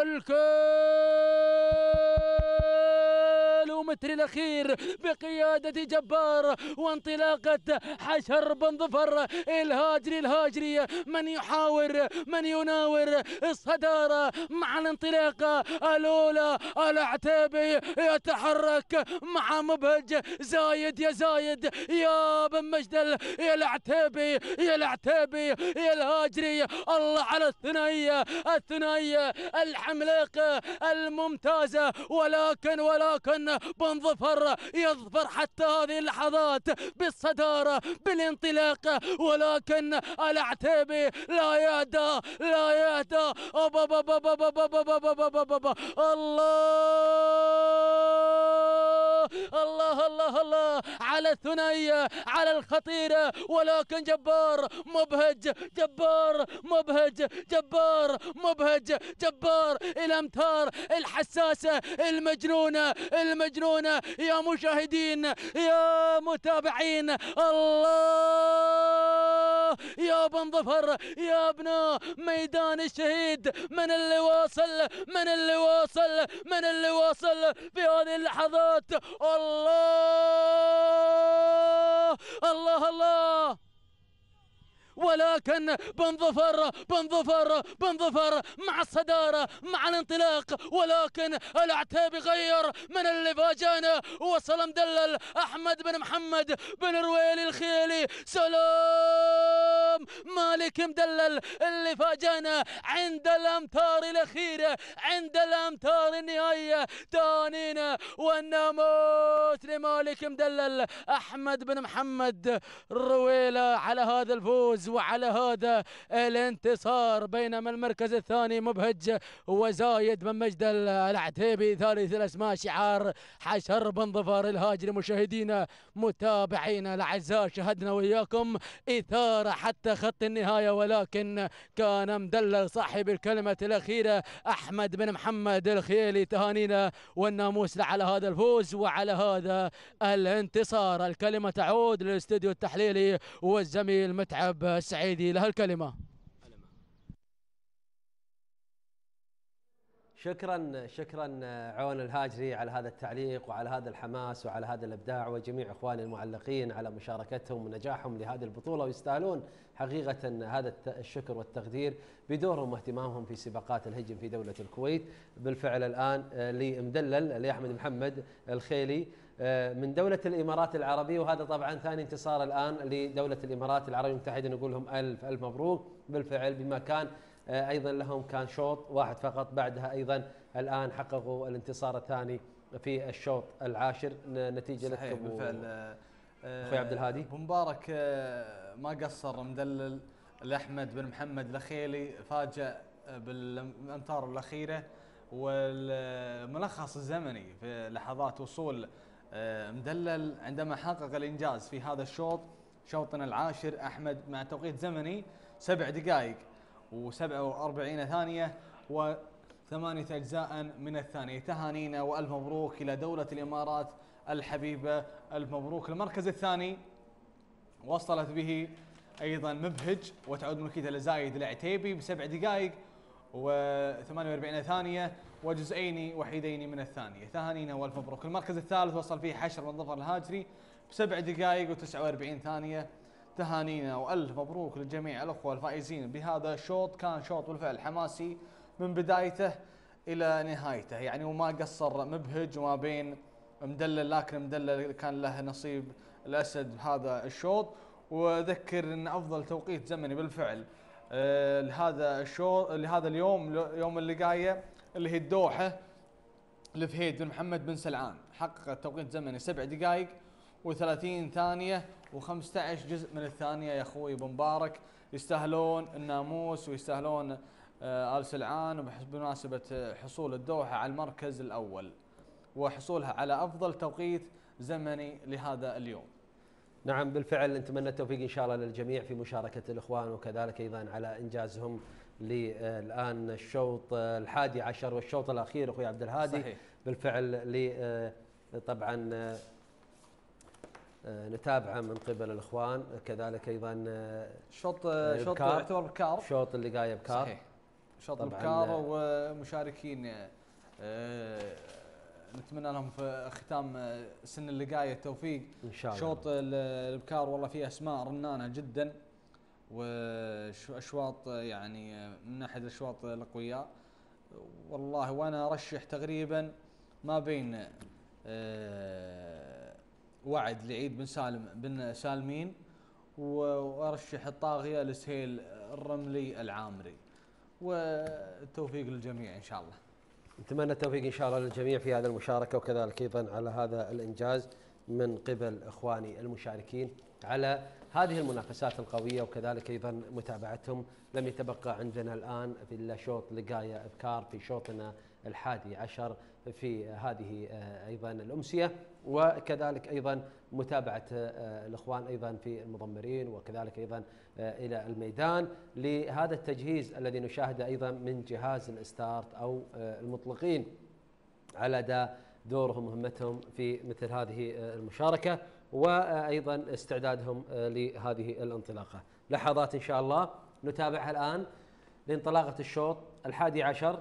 الكيلومتر الأخير بقيادة جبار وانطلاقة حشر بن ظفر الهاجري الهاجري من يحاور من يناور الصدارة مع الانطلاقة الأولى. العتيبي يتحرك مع مبهج. زايد يا زايد يا بن مجد يا العتيبي يا العتيبي يا الهاجري. الله على الثنائية الثنائية العملاقة الممتازة. ولكن ولكن بن ظفر يظفر حتى هذه اللحظات بالصدارة بالانطلاق، ولكن العتيبي لا يهدى لا يهدى. الله الله الله الله على الثنائية على الخطيرة. ولكن جبار مبهج جبار مبهج جبار مبهج جبار الأمتار الحساسة المجنونة المجنونة يا مشاهدين يا متابعين. الله يا بن ظفر يا ابناء ميدان الشهيد، من اللي واصل من اللي واصل من اللي واصل في هذه اللحظات. الله الله الله ولكن بن ظفر بن ظفر بن ظفر مع الصدارة مع الانطلاق. ولكن العتيبي غير من اللي فاجانا. وصل مدلل أحمد بن محمد بن رويلي الخيلي. سلام مالك مدلل اللي فاجانا عند الأمتار الأخيرة عند الأمتار النهائية. تانينا والناموس لمالك مدلل أحمد بن محمد رويلة على هذا الفوز وعلى هذا الانتصار. بينما المركز الثاني مبهج وزايد بن مجد العتيبي. ثالث الاسماء شعار حشر بن ظفر الهاجري. مشاهدينا متابعينا الاعزاء شهدنا وياكم اثاره حتى خط النهايه، ولكن كان مدلل صاحب الكلمه الاخيره احمد بن محمد الخيلي. تهانينا والناموس على هذا الفوز وعلى هذا الانتصار. الكلمه تعود للاستوديو التحليلي والزميل متعب السعيدي له الكلمة. شكرا شكرا عون الهاجري على هذا التعليق وعلى هذا الحماس وعلى هذا الابداع، وجميع اخواني المعلقين على مشاركتهم ونجاحهم لهذه البطوله، ويستاهلون حقيقه هذا الشكر والتقدير بدورهم واهتمامهم في سباقات الهجم في دوله الكويت. بالفعل الان لمدلل لاحمد محمد الخيلي من دولة الإمارات العربية، وهذا طبعا ثاني انتصار الآن لدولة الإمارات العربية المتحدة. نقول لهم ألف ألف مبروك. بالفعل بما كان أيضا لهم كان شوط واحد فقط، بعدها أيضا الآن حققوا الانتصار الثاني في الشوط العاشر. نتيجة لك صحيح بالفعل أخوي عبد الهادي. أبو مبارك ما قصر مدلل لأحمد بن محمد الخيلي، فاجأ بالأمتار الأخيرة والملخص الزمني في لحظات وصول مدلل عندما حقق الإنجاز في هذا الشوط شوطنا العاشر. أحمد مع توقيت زمني سبع دقائق وسبعة وأربعين ثانية وثمانية أجزاء من الثانية. تهانينا وألف مبروك إلى دولة الإمارات الحبيبة. ألف مبروك. المركز الثاني وصلت به أيضا مبهج وتعود ملكيته لزايد العتيبي بسبع دقائق وثمانية وأربعين ثانية وجزئين وحيدين من الثانية. تهانينا والف مبروك. المركز الثالث وصل فيه حشر بن ظفر الهاجري بسبع دقائق وتسعة وأربعين ثانية. تهانينا والف مبروك لجميع الاخوه الفائزين بهذا الشوط. كان شوط بالفعل حماسي من بدايته الى نهايته، يعني وما قصر مبهج وما بين مدلل، لكن مدلل كان له نصيب الاسد بهذا الشوط. واذكر ان افضل توقيت زمني بالفعل آه لهذا الشوط لهذا اليوم يوم اللقايه اللي هي الدوحه لفهيد بن محمد بن سلعان، حقق توقيت زمني سبع دقائق وثلاثين ثانيه وخمسة عشر جزء من الثانيه. يا اخوي ابو مبارك يستاهلون الناموس ويستاهلون آه ال سلعان بمناسبه حصول الدوحه على المركز الاول وحصولها على افضل توقيت زمني لهذا اليوم. نعم بالفعل، نتمنى التوفيق ان شاء الله للجميع في مشاركه الاخوان، وكذلك ايضا على انجازهم للان الشوط الحادي عشر والشوط الاخير اخوي عبد الهادي. صحيح. بالفعل ل طبعا نتابعه من قبل الاخوان، كذلك ايضا شوط شوط يعتبر بكار، شوط اللقايه بكار. صحيح، شوط بكار ومشاركين نتمنى لهم في ختام سن اللقايه التوفيق ان شاء الله. شوط البكار والله فيه اسماء رنانه جدا واشواط يعني من ناحيه الاشواط الاقوياء والله، وانا ارشح تقريبا ما بين وعد لعيد بن سالم بن سالمين وارشح الطاغيه لسهيل الرملي العامري، والتوفيق للجميع ان شاء الله. نتمنى التوفيق ان شاء الله للجميع في هذه المشاركه، وكذلك ايضا على هذا الانجاز من قبل اخواني المشاركين على هذه المنافسات القويه، وكذلك ايضا متابعتهم. لم يتبقى عندنا الان الا شوط لقايه ابكار في شوطنا الحادي عشر في هذه ايضا الامسيه، وكذلك ايضا متابعه الاخوان ايضا في المضمرين، وكذلك ايضا الى الميدان لهذا التجهيز الذي نشاهده ايضا من جهاز الاستارت او المطلقين على اداء دورهم ومهمتهم في مثل هذه المشاركه، وايضا استعدادهم لهذه الانطلاقه. لحظات ان شاء الله نتابعها الان لانطلاقه الشوط الحادي عشر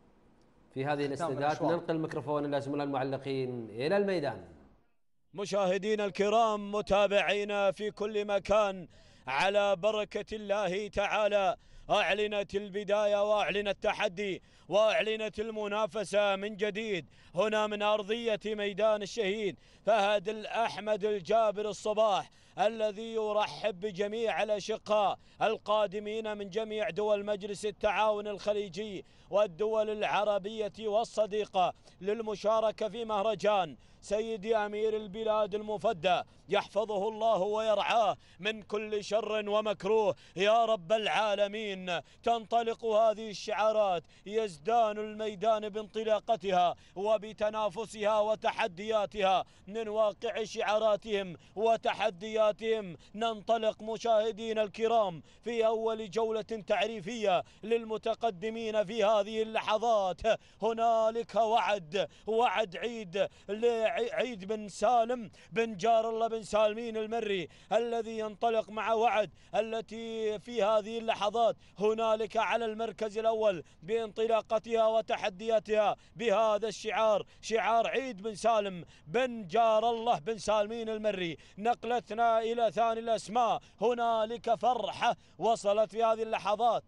في هذه الاستعداد. ننقل الميكروفون الى زملاء المعلقين الى الميدان. مشاهدينا الكرام، متابعينا في كل مكان، على بركة الله تعالى أعلنت البداية وأعلن التحدي وأعلنت المنافسة من جديد هنا من أرضية ميدان الشهيد فهد الأحمد الجابر الصباح، الذي يرحب بجميع الأشقاء القادمين من جميع دول مجلس التعاون الخليجي والدول العربية والصديقة للمشاركة في مهرجان سيدي أمير البلاد المفدى، يحفظه الله ويرعاه من كل شر ومكروه يا رب العالمين. تنطلق هذه الشعارات، يزدان الميدان بانطلاقتها وبتنافسها وتحدياتها. من واقع شعاراتهم وتحدياتهم ننطلق مشاهدينا الكرام في أول جولة تعريفية للمتقدمين في هذه اللحظات. هنالك وعد وعد عيد عيد بن سالم بن جار الله بن سالمين المري الذي ينطلق مع وعد، التي في هذه اللحظات هنالك على المركز الأول بانطلاقتها وتحدياتها بهذا الشعار، شعار عيد بن سالم بن جار الله بن سالمين المري. نقلتنا إلى ثاني الأسماء، هنالك فرحة وصلت في هذه اللحظات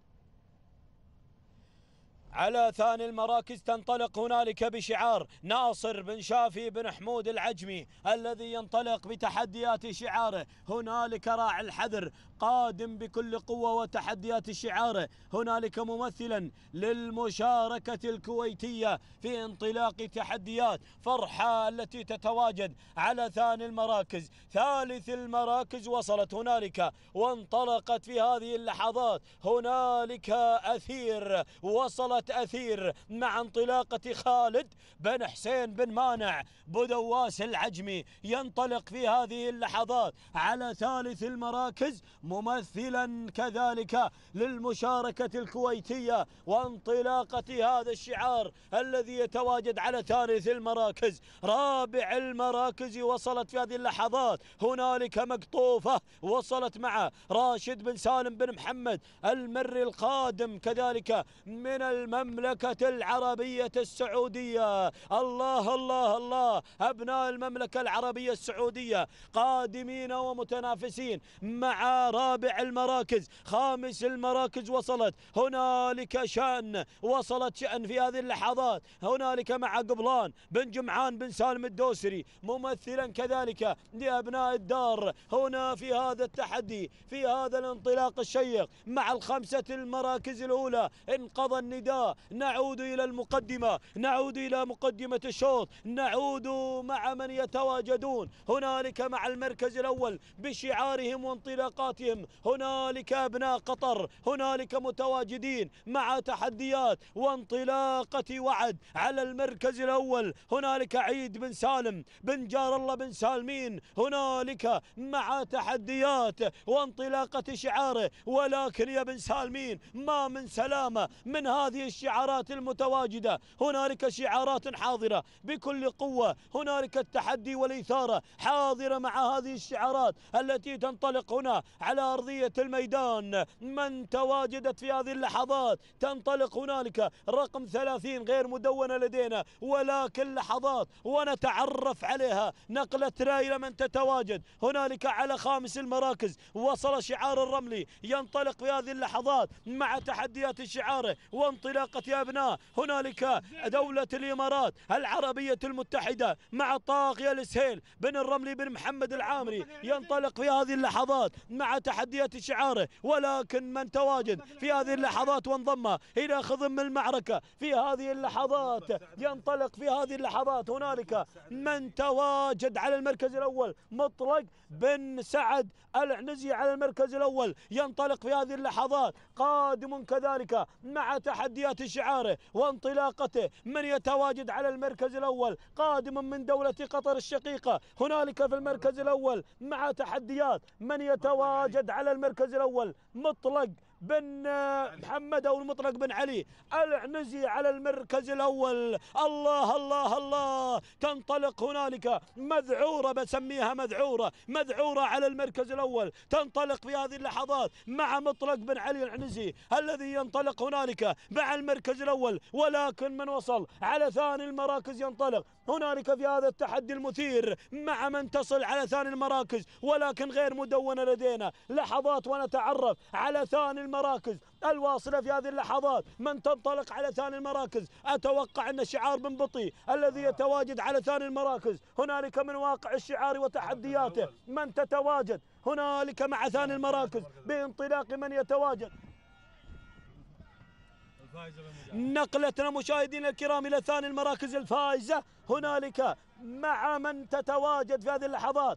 على ثاني المراكز. تنطلق هنالك بشعار ناصر بن شافي بن حمود العجمي الذي ينطلق بتحديات شعاره. هنالك راعي الحذر قادم بكل قوة وتحديات شعاره، هنالك ممثلا للمشاركة الكويتية في انطلاق تحديات فرحة التي تتواجد على ثاني المراكز. ثالث المراكز وصلت هنالك وانطلقت في هذه اللحظات هنالك أثير، وصلت أثير مع انطلاقة خالد بن حسين بن مانع بدواس العجمي، ينطلق في هذه اللحظات على ثالث المراكز ممثلا كذلك للمشاركة الكويتية وانطلاقة هذا الشعار الذي يتواجد على ثالث المراكز. رابع المراكز وصلت في هذه اللحظات هنالك مقطوفة وصلت مع راشد بن سالم بن محمد المري القادم كذلك من المملكة العربية السعودية. الله الله الله، أبناء المملكة العربية السعودية قادمين ومتنافسين مع رابع المراكز. خامس المراكز وصلت هنالك شأن، وصلت شأن في هذه اللحظات هنالك مع قبلان بن جمعان بن سالم الدوسري ممثلا كذلك لأبناء الدار هنا في هذا التحدي في هذا الانطلاق الشيق مع الخمسة المراكز الأولى. انقضى النداء، نعود إلى المقدمة، نعود إلى مقدمة الشوط، نعود مع من يتواجدون هنالك مع المركز الأول بشعارهم وانطلاقاتهم. هنالك أبناء قطر هنالك متواجدين مع تحديات وانطلاقة وعد على المركز الأول. هنالك عيد بن سالم بن جار الله بن سالمين هنالك مع تحديات وانطلاقة شعاره، ولكن يا بن سالمين ما من سلامة من هذه الشعارات المتواجدة. هنالك شعارات حاضرة بكل قوة، هنالك التحدي والإثارة حاضرة مع هذه الشعارات التي تنطلق هنا على أرضية الميدان. من تواجدت في هذه اللحظات تنطلق هنالك رقم ثلاثين غير مدونة لدينا، ولكن لحظات ونتعرف عليها نقلتنا إلى من تتواجد هنالك على خامس المراكز. وصل شعار الرملي ينطلق في هذه اللحظات مع تحديات شعاره وانطلاقة أبناء هنالك دولة الإمارات العربية المتحدة مع طاغية السهيل بن الرملي بن محمد العامري ينطلق في هذه اللحظات مع تحديات شعاره، ولكن من تواجد في هذه اللحظات وانضم إلى خضم المعركة في هذه اللحظات ينطلق في هذه اللحظات هنالك من تواجد على المركز الأول مطلق بن سعد العنزي على المركز الأول ينطلق في هذه اللحظات قادم كذلك مع تحديات شعاره وانطلاقته. من يتواجد على المركز الأول قادم من دولة قطر الشقيقة هنالك في المركز الأول مع تحديات. من يتواجد على المركز الأول مطلق بن محمد أو المطلق بن علي العنزي على المركز الأول. الله الله الله، تنطلق هنالك مذعورة بسميها مذعورة مذعورة على المركز الأول تنطلق في هذه اللحظات مع مطلق بن علي العنزي الذي ينطلق هنالك مع المركز الأول. ولكن من وصل على ثاني المراكز ينطلق هنالك في هذا التحدي المثير مع من تصل على ثاني المراكز ولكن غير مدونة لدينا. لحظات ونتعرف على ثاني المراكز الواصلة في هذه اللحظات. من تنطلق على ثاني المراكز أتوقع أن شعار بن بطي الذي يتواجد على ثاني المراكز هنالك من واقع الشعار وتحدياته. من تتواجد هنالك مع ثاني المراكز بانطلاق من يتواجد. نقلتنا مشاهدينا الكرام إلى ثاني المراكز الفائزة هنالك مع من تتواجد في هذه اللحظات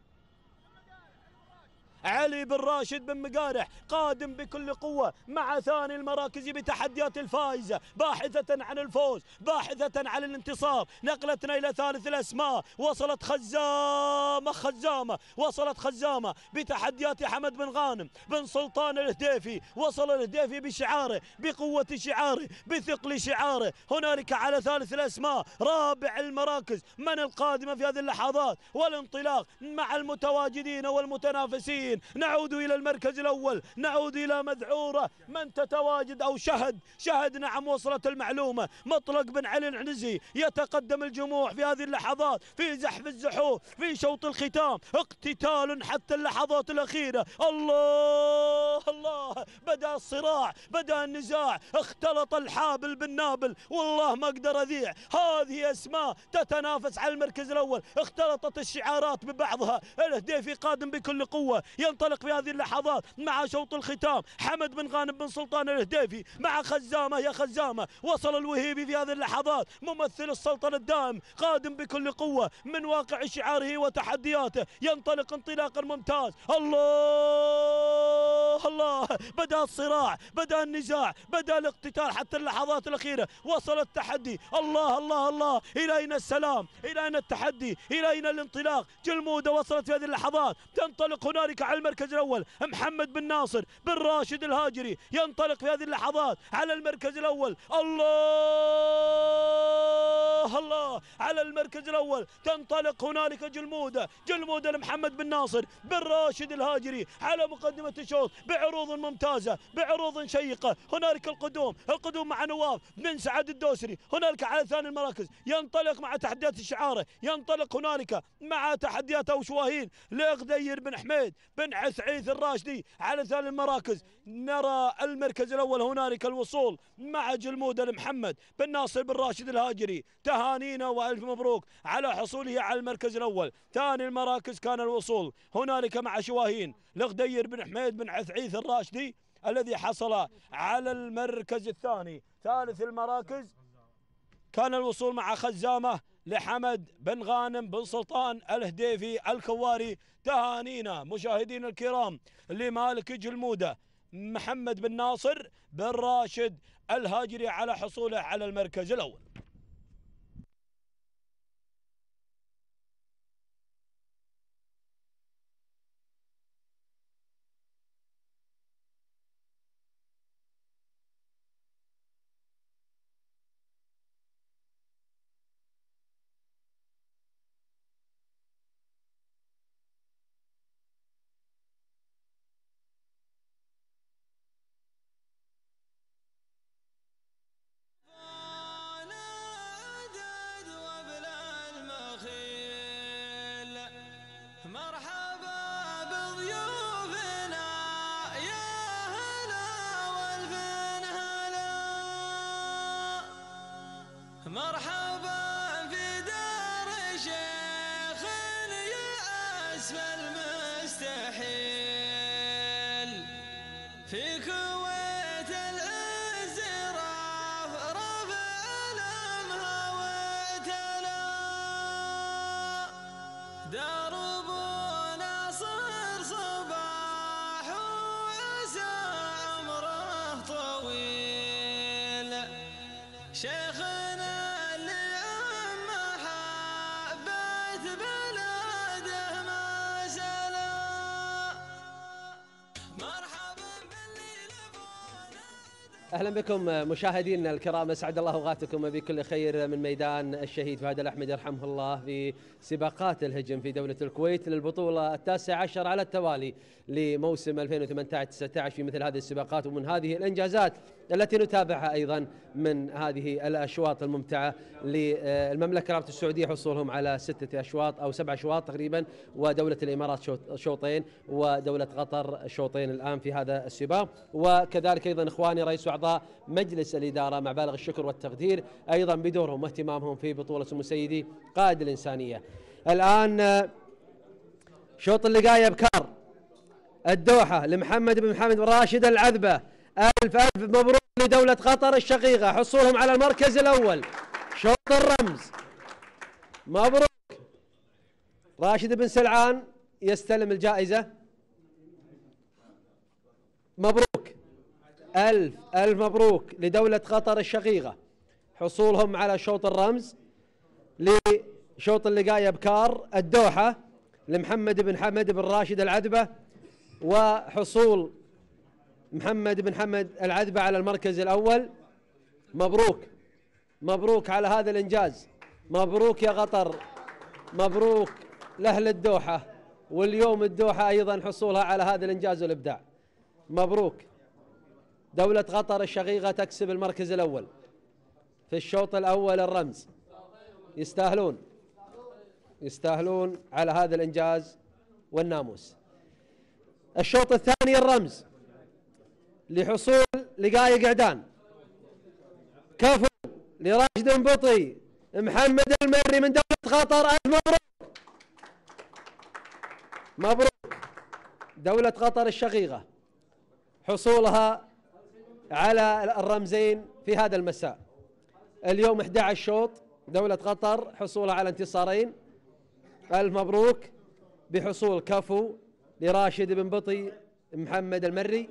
علي بن راشد بن مقارح قادم بكل قوة مع ثاني المراكز بتحديات الفائزة باحثة عن الفوز باحثة عن الانتصار. نقلتنا إلى ثالث الأسماء وصلت خزامة خزامة وصلت خزامة بتحديات حمد بن غانم بن سلطان الهديفي. وصل الهديفي بشعاره بقوة شعاره بثقل شعاره هنالك على ثالث الأسماء. رابع المراكز من القادمة في هذه اللحظات والانطلاق مع المتواجدين والمتنافسين. نعود إلى المركز الأول، نعود إلى مذعورة من تتواجد أو شهد شهد نعم وصلت المعلومة. مطلق بن علي العنزي يتقدم الجموع في هذه اللحظات في زحف الزحوف في شوط الختام. اقتتال حتى اللحظات الأخيرة. الله الله، بدأ الصراع بدأ النزاع اختلط الحابل بالنابل. والله ما أقدر أذيع، هذه أسماء تتنافس على المركز الأول. اختلطت الشعارات ببعضها. الهديفي قادم بكل قوة ينطلق في هذه اللحظات مع شوط الختام. حمد بن غانم بن سلطان الهديفي مع خزامة يا خزامة. وصل الوهيبي في هذه اللحظات ممثل السلطنة الدائم قادم بكل قوة من واقع شعاره وتحدياته. ينطلق انطلاقا ممتاز. الله الله، بدأ الصراع بدأ النزاع بدأ الاقتتال حتى اللحظات الأخيرة. وصل التحدي. الله الله الله، إلى أين السلام إلى أين التحدي إلى أين الانطلاق. جلمودة وصلت في هذه اللحظات تنطلق هنالك على المركز الأول محمد بن ناصر بن راشد الهاجري ينطلق في هذه اللحظات على المركز الأول. الله الله على المركز الأول تنطلق هنالك جلمودة جلمودة لمحمد بن ناصر بن راشد الهاجري على مقدمة الشوط بعروض ممتازة بعروض شيقة. هنالك القدوم القدوم مع نواف بن سعد الدوسري هنالك على ثاني المراكز ينطلق مع تحديات الشعارة ينطلق هنالك مع تحديات أو شواهين لغدير بن حميد بن عثعيث الراشدي على ثاني المراكز. نرى المركز الأول هنالك الوصول مع جلمودة لمحمد بن ناصر بن راشد الهاجري. تهانينا وألف مبروك على حصوله على المركز الأول. ثاني المراكز كان الوصول هنالك مع شواهين لغدير بن حميد بن عثعيث الراشدي الذي حصل على المركز الثاني. ثالث المراكز كان الوصول مع خزامة لحمد بن غانم بن سلطان الهديفي الكواري. تهانينا مشاهدينا الكرام لمالك جلمودة محمد بن ناصر بن راشد الهاجري على حصوله على المركز الأول. مرحبا بضيوفنا يا هلا والفن هلا مرحبا في دار شيخ يأسف المستحيل في كويت العز رافع علمها وتلا دار شيخنا اللي عم محبة بلاده ما سلا مرحبا باللي لفونا. اهلا بكم مشاهدينا الكرام، اسعد الله اوقاتكم بكل خير من ميدان الشهيد فهد الاحمد يرحمه الله في سباقات الهجم في دوله الكويت للبطوله التاسعه عشر على التوالي لموسم ألفين وثمانية عشر تسعة عشر في مثل هذه السباقات ومن هذه الانجازات التي نتابعها ايضا من هذه الاشواط الممتعه للمملكه العربيه السعوديه حصولهم على سته اشواط او سبع اشواط تقريبا، ودوله الامارات شوطين ودوله قطر شوطين الان في هذا السباق. وكذلك ايضا اخواني رئيس واعضاء مجلس الاداره مع بالغ الشكر والتقدير ايضا بدورهم واهتمامهم في بطوله سمو سيدي قائد الانسانيه. الان شوط اللقايه بكار الدوحه لمحمد بن محمد بن راشد العذبه. ألف ألف مبروك لدولة قطر الشقيقة حصولهم على المركز الأول. شوط الرمز مبروك راشد بن سلعان يستلم الجائزة. مبروك ألف ألف مبروك لدولة قطر الشقيقة حصولهم على شوط الرمز. لشوط اللقاية بكار الدوحة لمحمد بن حمد بن راشد العذبة وحصول محمد بن حمد العذبة على المركز الأول. مبروك مبروك على هذا الإنجاز، مبروك يا قطر، مبروك لأهل الدوحة، واليوم الدوحة أيضا حصولها على هذا الإنجاز والإبداع. مبروك دولة قطر الشقيقة تكسب المركز الأول في الشوط الأول الرمز. يستاهلون يستاهلون على هذا الإنجاز والناموس. الشوط الثاني الرمز لحصول لقاي قعدان كفو لراشد بطي محمد المري من دولة قطر. ألف مبروك مبروك دولة قطر الشقيقة حصولها على الرمزين في هذا المساء. اليوم أحد عشر شوط، دولة قطر حصولها على انتصارين. ألف مبروك بحصول كفو لراشد بن بطي محمد المري.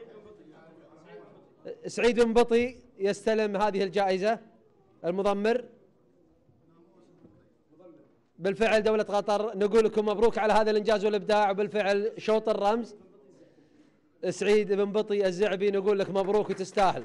سعيد بن بطي يستلم هذه الجائزة. المضمر بالفعل دولة قطر نقول لكم مبروك على هذا الإنجاز والإبداع. وبالفعل شوط الرمز سعيد بن بطي الزعبي نقول لك مبروك وتستاهل.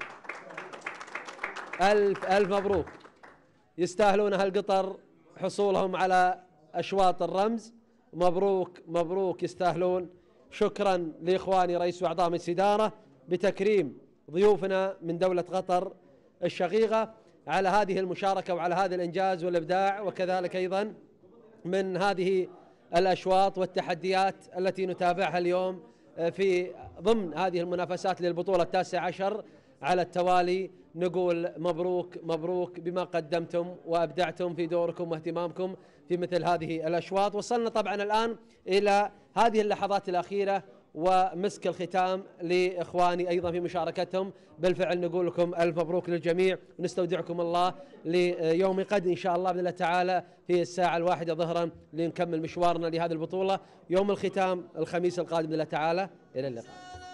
ألف ألف مبروك، يستاهلون أهل قطر حصولهم على أشواط الرمز. مبروك مبروك يستاهلون. شكرا لإخواني رئيس وأعضاء مجلس إدارة بتكريم ضيوفنا من دولة قطر الشقيقة على هذه المشاركة وعلى هذا الإنجاز والإبداع، وكذلك أيضا من هذه الأشواط والتحديات التي نتابعها اليوم في ضمن هذه المنافسات للبطولة التاسعة عشر على التوالي. نقول مبروك مبروك بما قدمتم وأبدعتم في دوركم واهتمامكم في مثل هذه الأشواط. وصلنا طبعا الآن إلى هذه اللحظات الأخيرة ومسك الختام لإخواني أيضا في مشاركتهم. بالفعل نقول لكم ألف مبروك للجميع، ونستودعكم الله ليوم غد إن شاء الله بإذن الله تعالى في الساعة الواحدة ظهرا لنكمل مشوارنا لهذه البطولة. يوم الختام الخميس القادم بإذن الله تعالى. إلى اللقاء.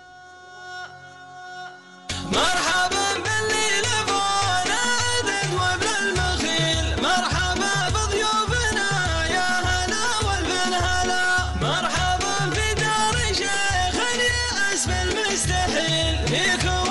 مرحبا باللي لفونا عدد وابن المخيل، مرحبا بضيوفنا يا هلا والبن هلا، مرحبا في دار شيخ يأس بالمستحيل فيكم